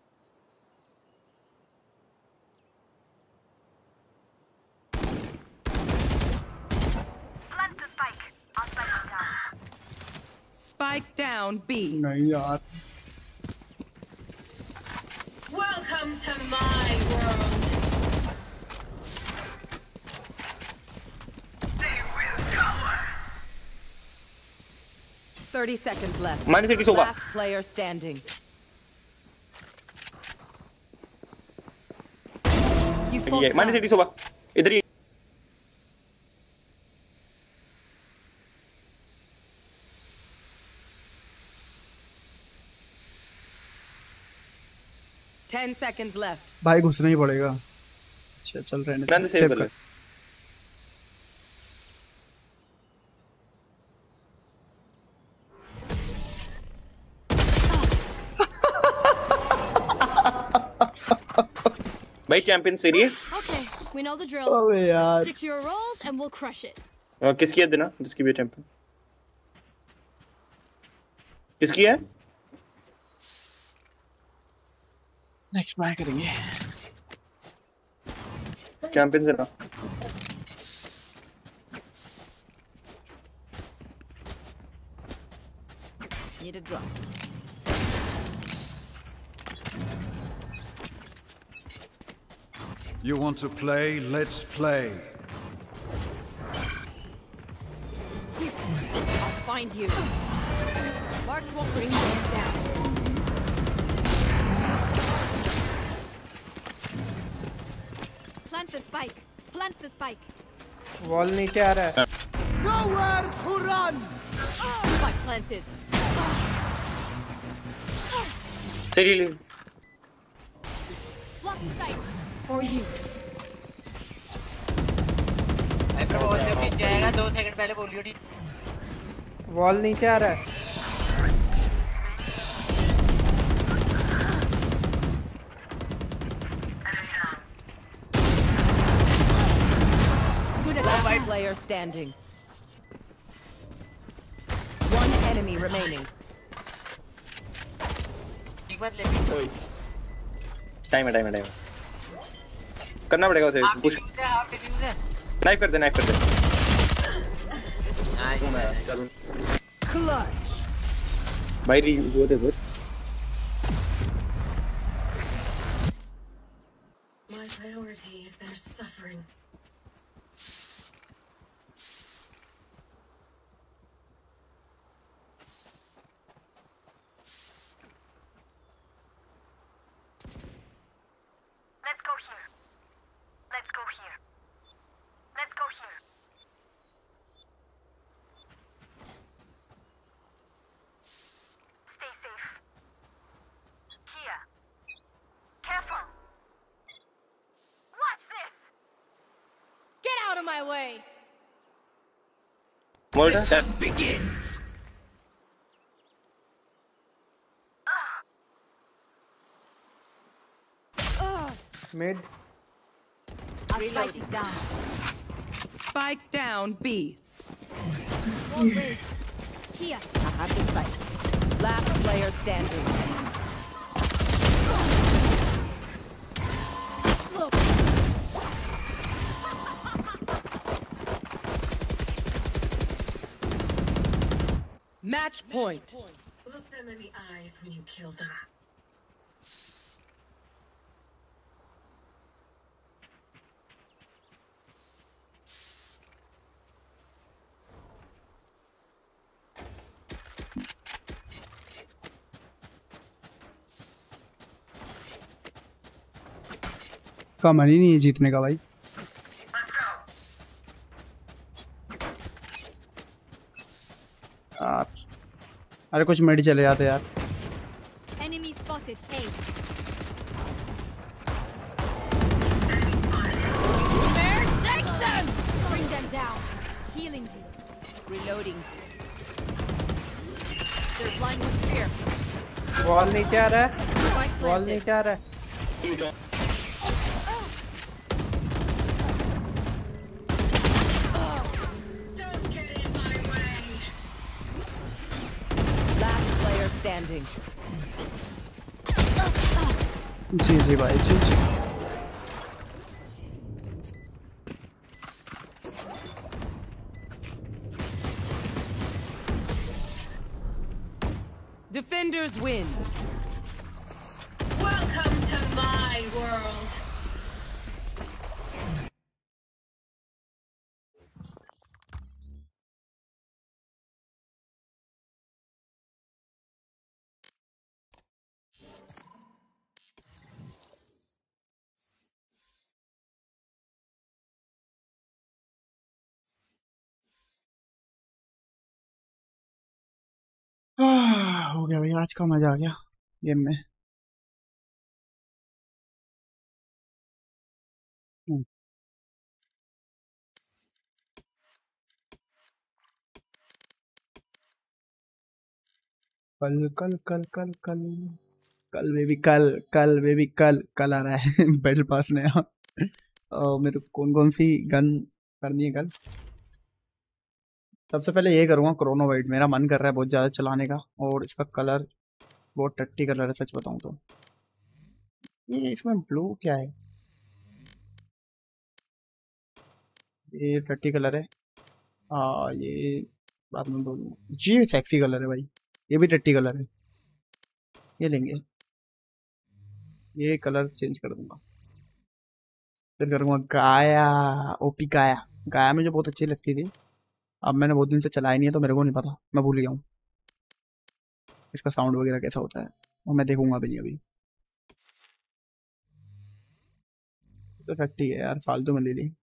Spike down B. नहीं यार। Welcome to my world. 30 seconds left. Minus 80 होगा। Last player standing. You fought minus 80 होगा। इधर ही 10 seconds left. भाई घुसना ही पड़ेगा। अच्छा चल रहे हैं। सेव कर ले। भाई champion series. Okay, we know the drill. अबे यार। Stick to your roles and we'll crush it. किसकी है देना, जिसकी भी है चैंपियन। किसकी है? नेक्स्ट बाय करेंगे। चैंपियन से ना। Need a drop. You want to play? Let's play. I'll find you. Marked won't bring you down. Plant the spike. Plant the spike. Wall नीचे आ रहा है. Nowhere to run. Spike planted. Seriously. Block sight. For you. Hyper wall जब नीचे आएगा 2 second पहले बोलियो ठीक. वॉल नीचे आ रहा है. Last player standing. One enemy remaining. ठीक मत ले. टाइम है. करना पड़ेगा उसे. पुश. हाफ डिफ्यूज है. नाइफ कर दे. नाइस. Clutch. भाई वो दे बस. My priority is their suffering. Out of my way. Molder begins. Mid. Our spike is down. Spike down B. Here. I have the spike. Last player standing. Match point. Look them in the eyes when you kill them. का मन ही नहीं है जीतने का भाई. यार अरे कुछ मिड चले जाते यार. Enemy spotted. A. Bear, take them. Bring them down. Healing you. Reloading. They're blind with fear. Wall नीचे आ रहा है. Spike wall planted. नीचे आ रहा है. Standing. जी भाई जी. Defenders win. Welcome to my world. हो गया भाई, आज का मजा आ गया गेम में. कल कल कल कल कल कल बेबी कल आ रहा है बैटल पास नया. मेरे को कौन सी गन करनी है कल. सबसे पहले ये करूँगा क्रोनो वाइट. मेरा मन कर रहा है बहुत ज़्यादा चलाने का, और इसका कलर बहुत टट्टी कलर है सच बताऊँ तो. ये इसमें ब्लू क्या है? ये टट्टी कलर है. ये बाद में बोलूँगा. ये सेक्सी कलर है भाई. ये भी टट्टी कलर है, ये लेंगे, ये कलर चेंज कर दूंगा, फिर करूँगा गाया, ओपी गाया। गाया मुझे बहुत अच्छी लगती थी, अब मैंने बहुत दिन से चलाई नहीं है तो मेरे को नहीं पता, मैं भूल गया हूँ इसका साउंड वगैरह कैसा होता है, और मैं देखूंगा भी नहीं अभी। तो टट्टी है यार, फालतू में ले ली।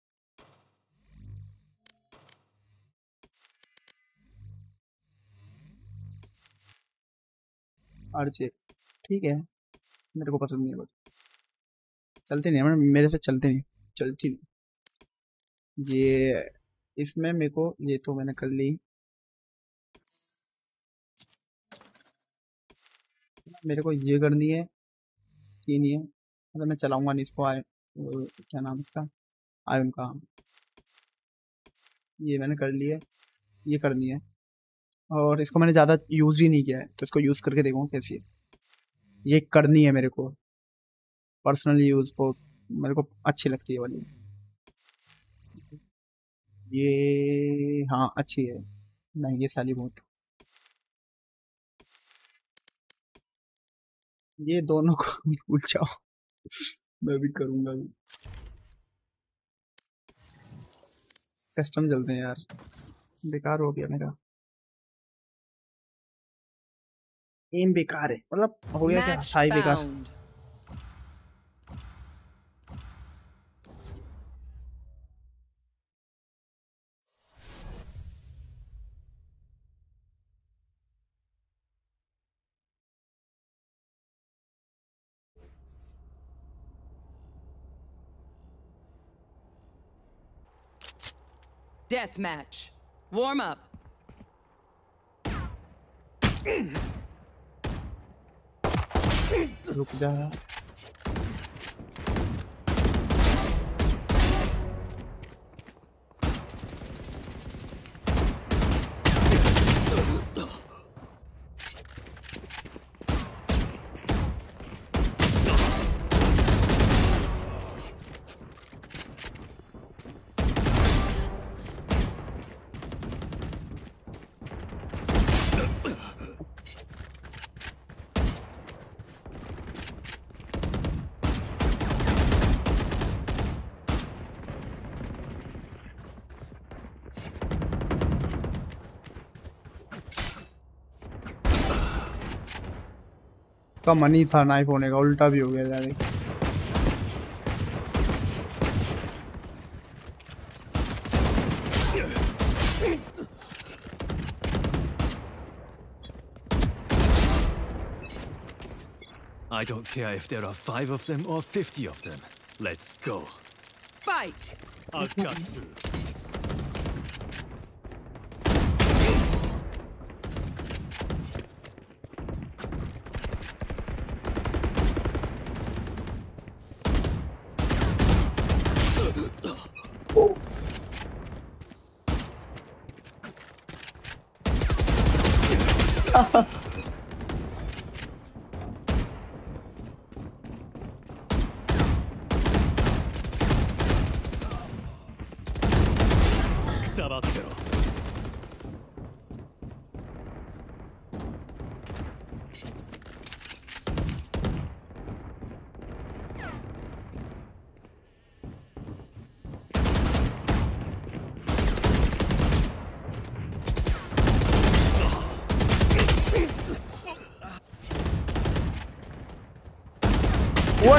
आरजे ठीक है, मेरे को पसंद नहीं है, बस चलते नहीं है, मेरे से चलते नहीं, चलती नहीं। ये इसमें मेरे को, ये तो मैंने कर ली, मेरे को ये करनी है, ये नहीं है, मतलब मैं चलाऊंगा नहीं इसको। क्या नाम इसका, आयन का, ये मैंने कर लिया, ये करनी है, और इसको मैंने ज़्यादा यूज़ ही नहीं किया है, तो इसको यूज़ करके देखूँ कैसी है। ये करनी है मेरे को, पर्सनल यूज़ को मेरे को अच्छी लगती है वाली, ये हाँ अच्छी है, नहीं ये साली बहुत, ये दोनों को भूल जाओ, मैं भी करूँगा। कस्टम चलते हैं यार, बेकार हो गया मेरा एम, बेकार है, मतलब हो गया क्या, हाई बेकार। Death match. Warm up. रुक जा, का मन ही था नाइफ होने का, उल्टा भी हो गया यार। I don't care if there are 5 of them or 50 of them. Let's go. Fight. Akatsu. What?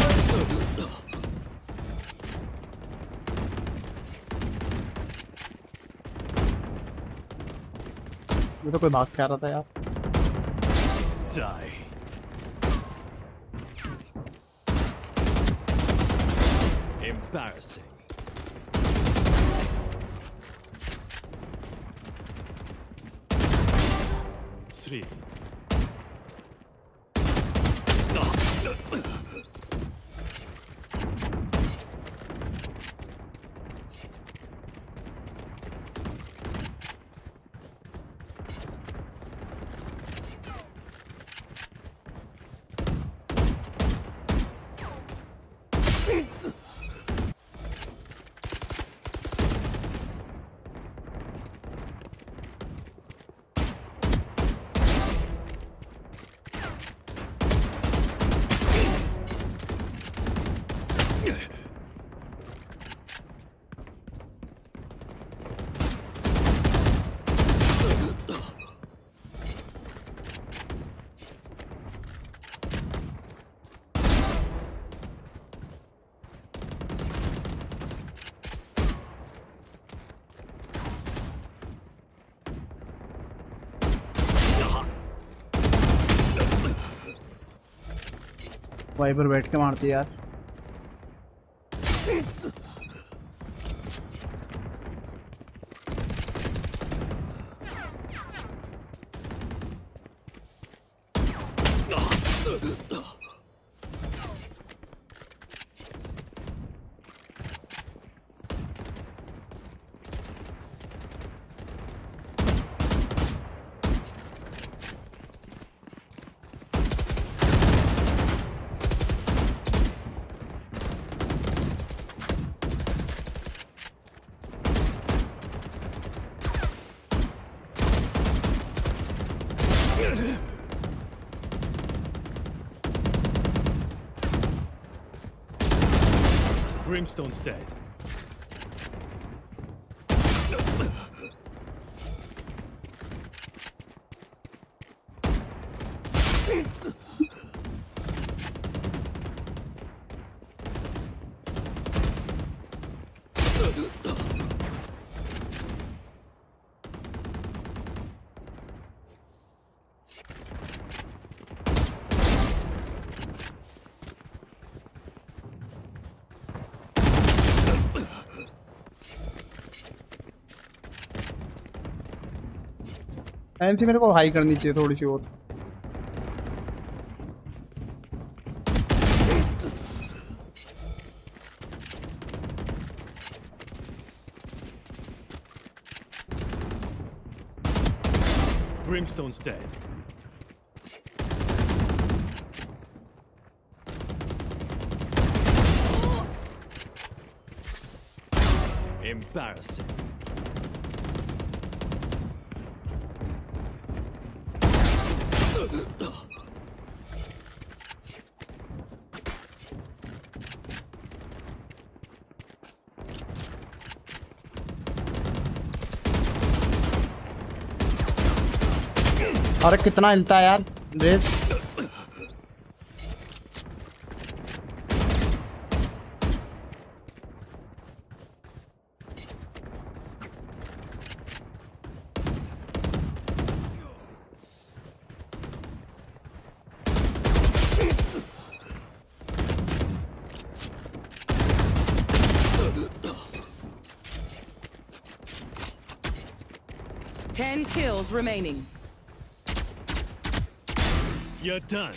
ये तो कोई भाग के आ रहा था यार। Die. Embarrassing. Three. वाइपर बैठ के मारती यार। Brimstone's dead. एमसी मेरे को हाई करनी चाहिए थोड़ी सी और। Brimstone's dead. Embarrassing. अरे कितना हिलता है यार race. Ten kills remaining. You're done.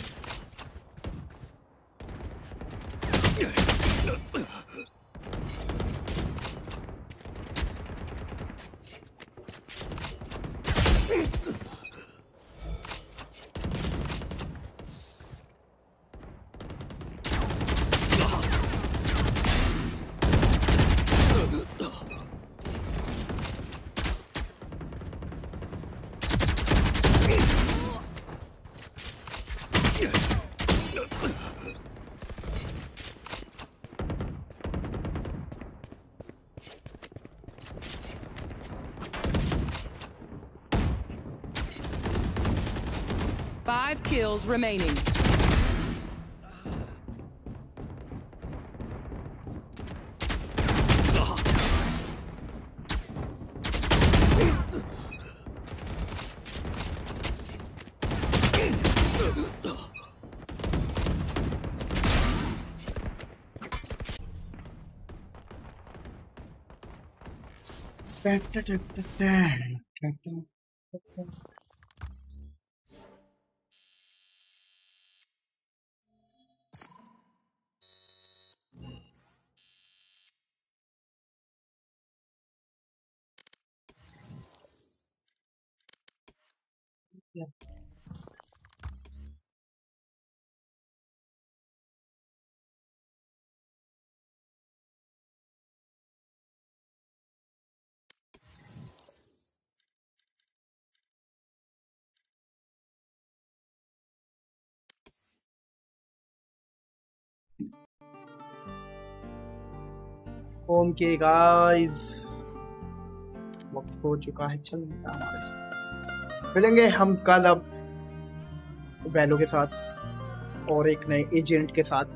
Five kills remaining. Yeah. Okay guys, वक्त हो चुका है चलने हमारे। मिलेंगे हम कल अब वैलो के साथ और एक नए एजेंट के साथ,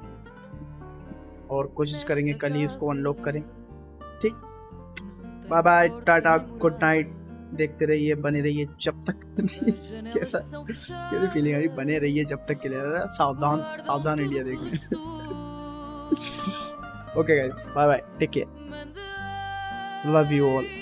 और कोशिश करेंगे कल ही इसको अनलॉक करें। ठीक, बाय बाय, टाटा, गुड नाइट। देखते रहिए, बने रहिए जब तक कैसी फीलिंग आ रही, बने रहिए जब तक के लिए। सावधान सावधान इंडिया देखिए। Okay guys, bye bye, take care, love you all.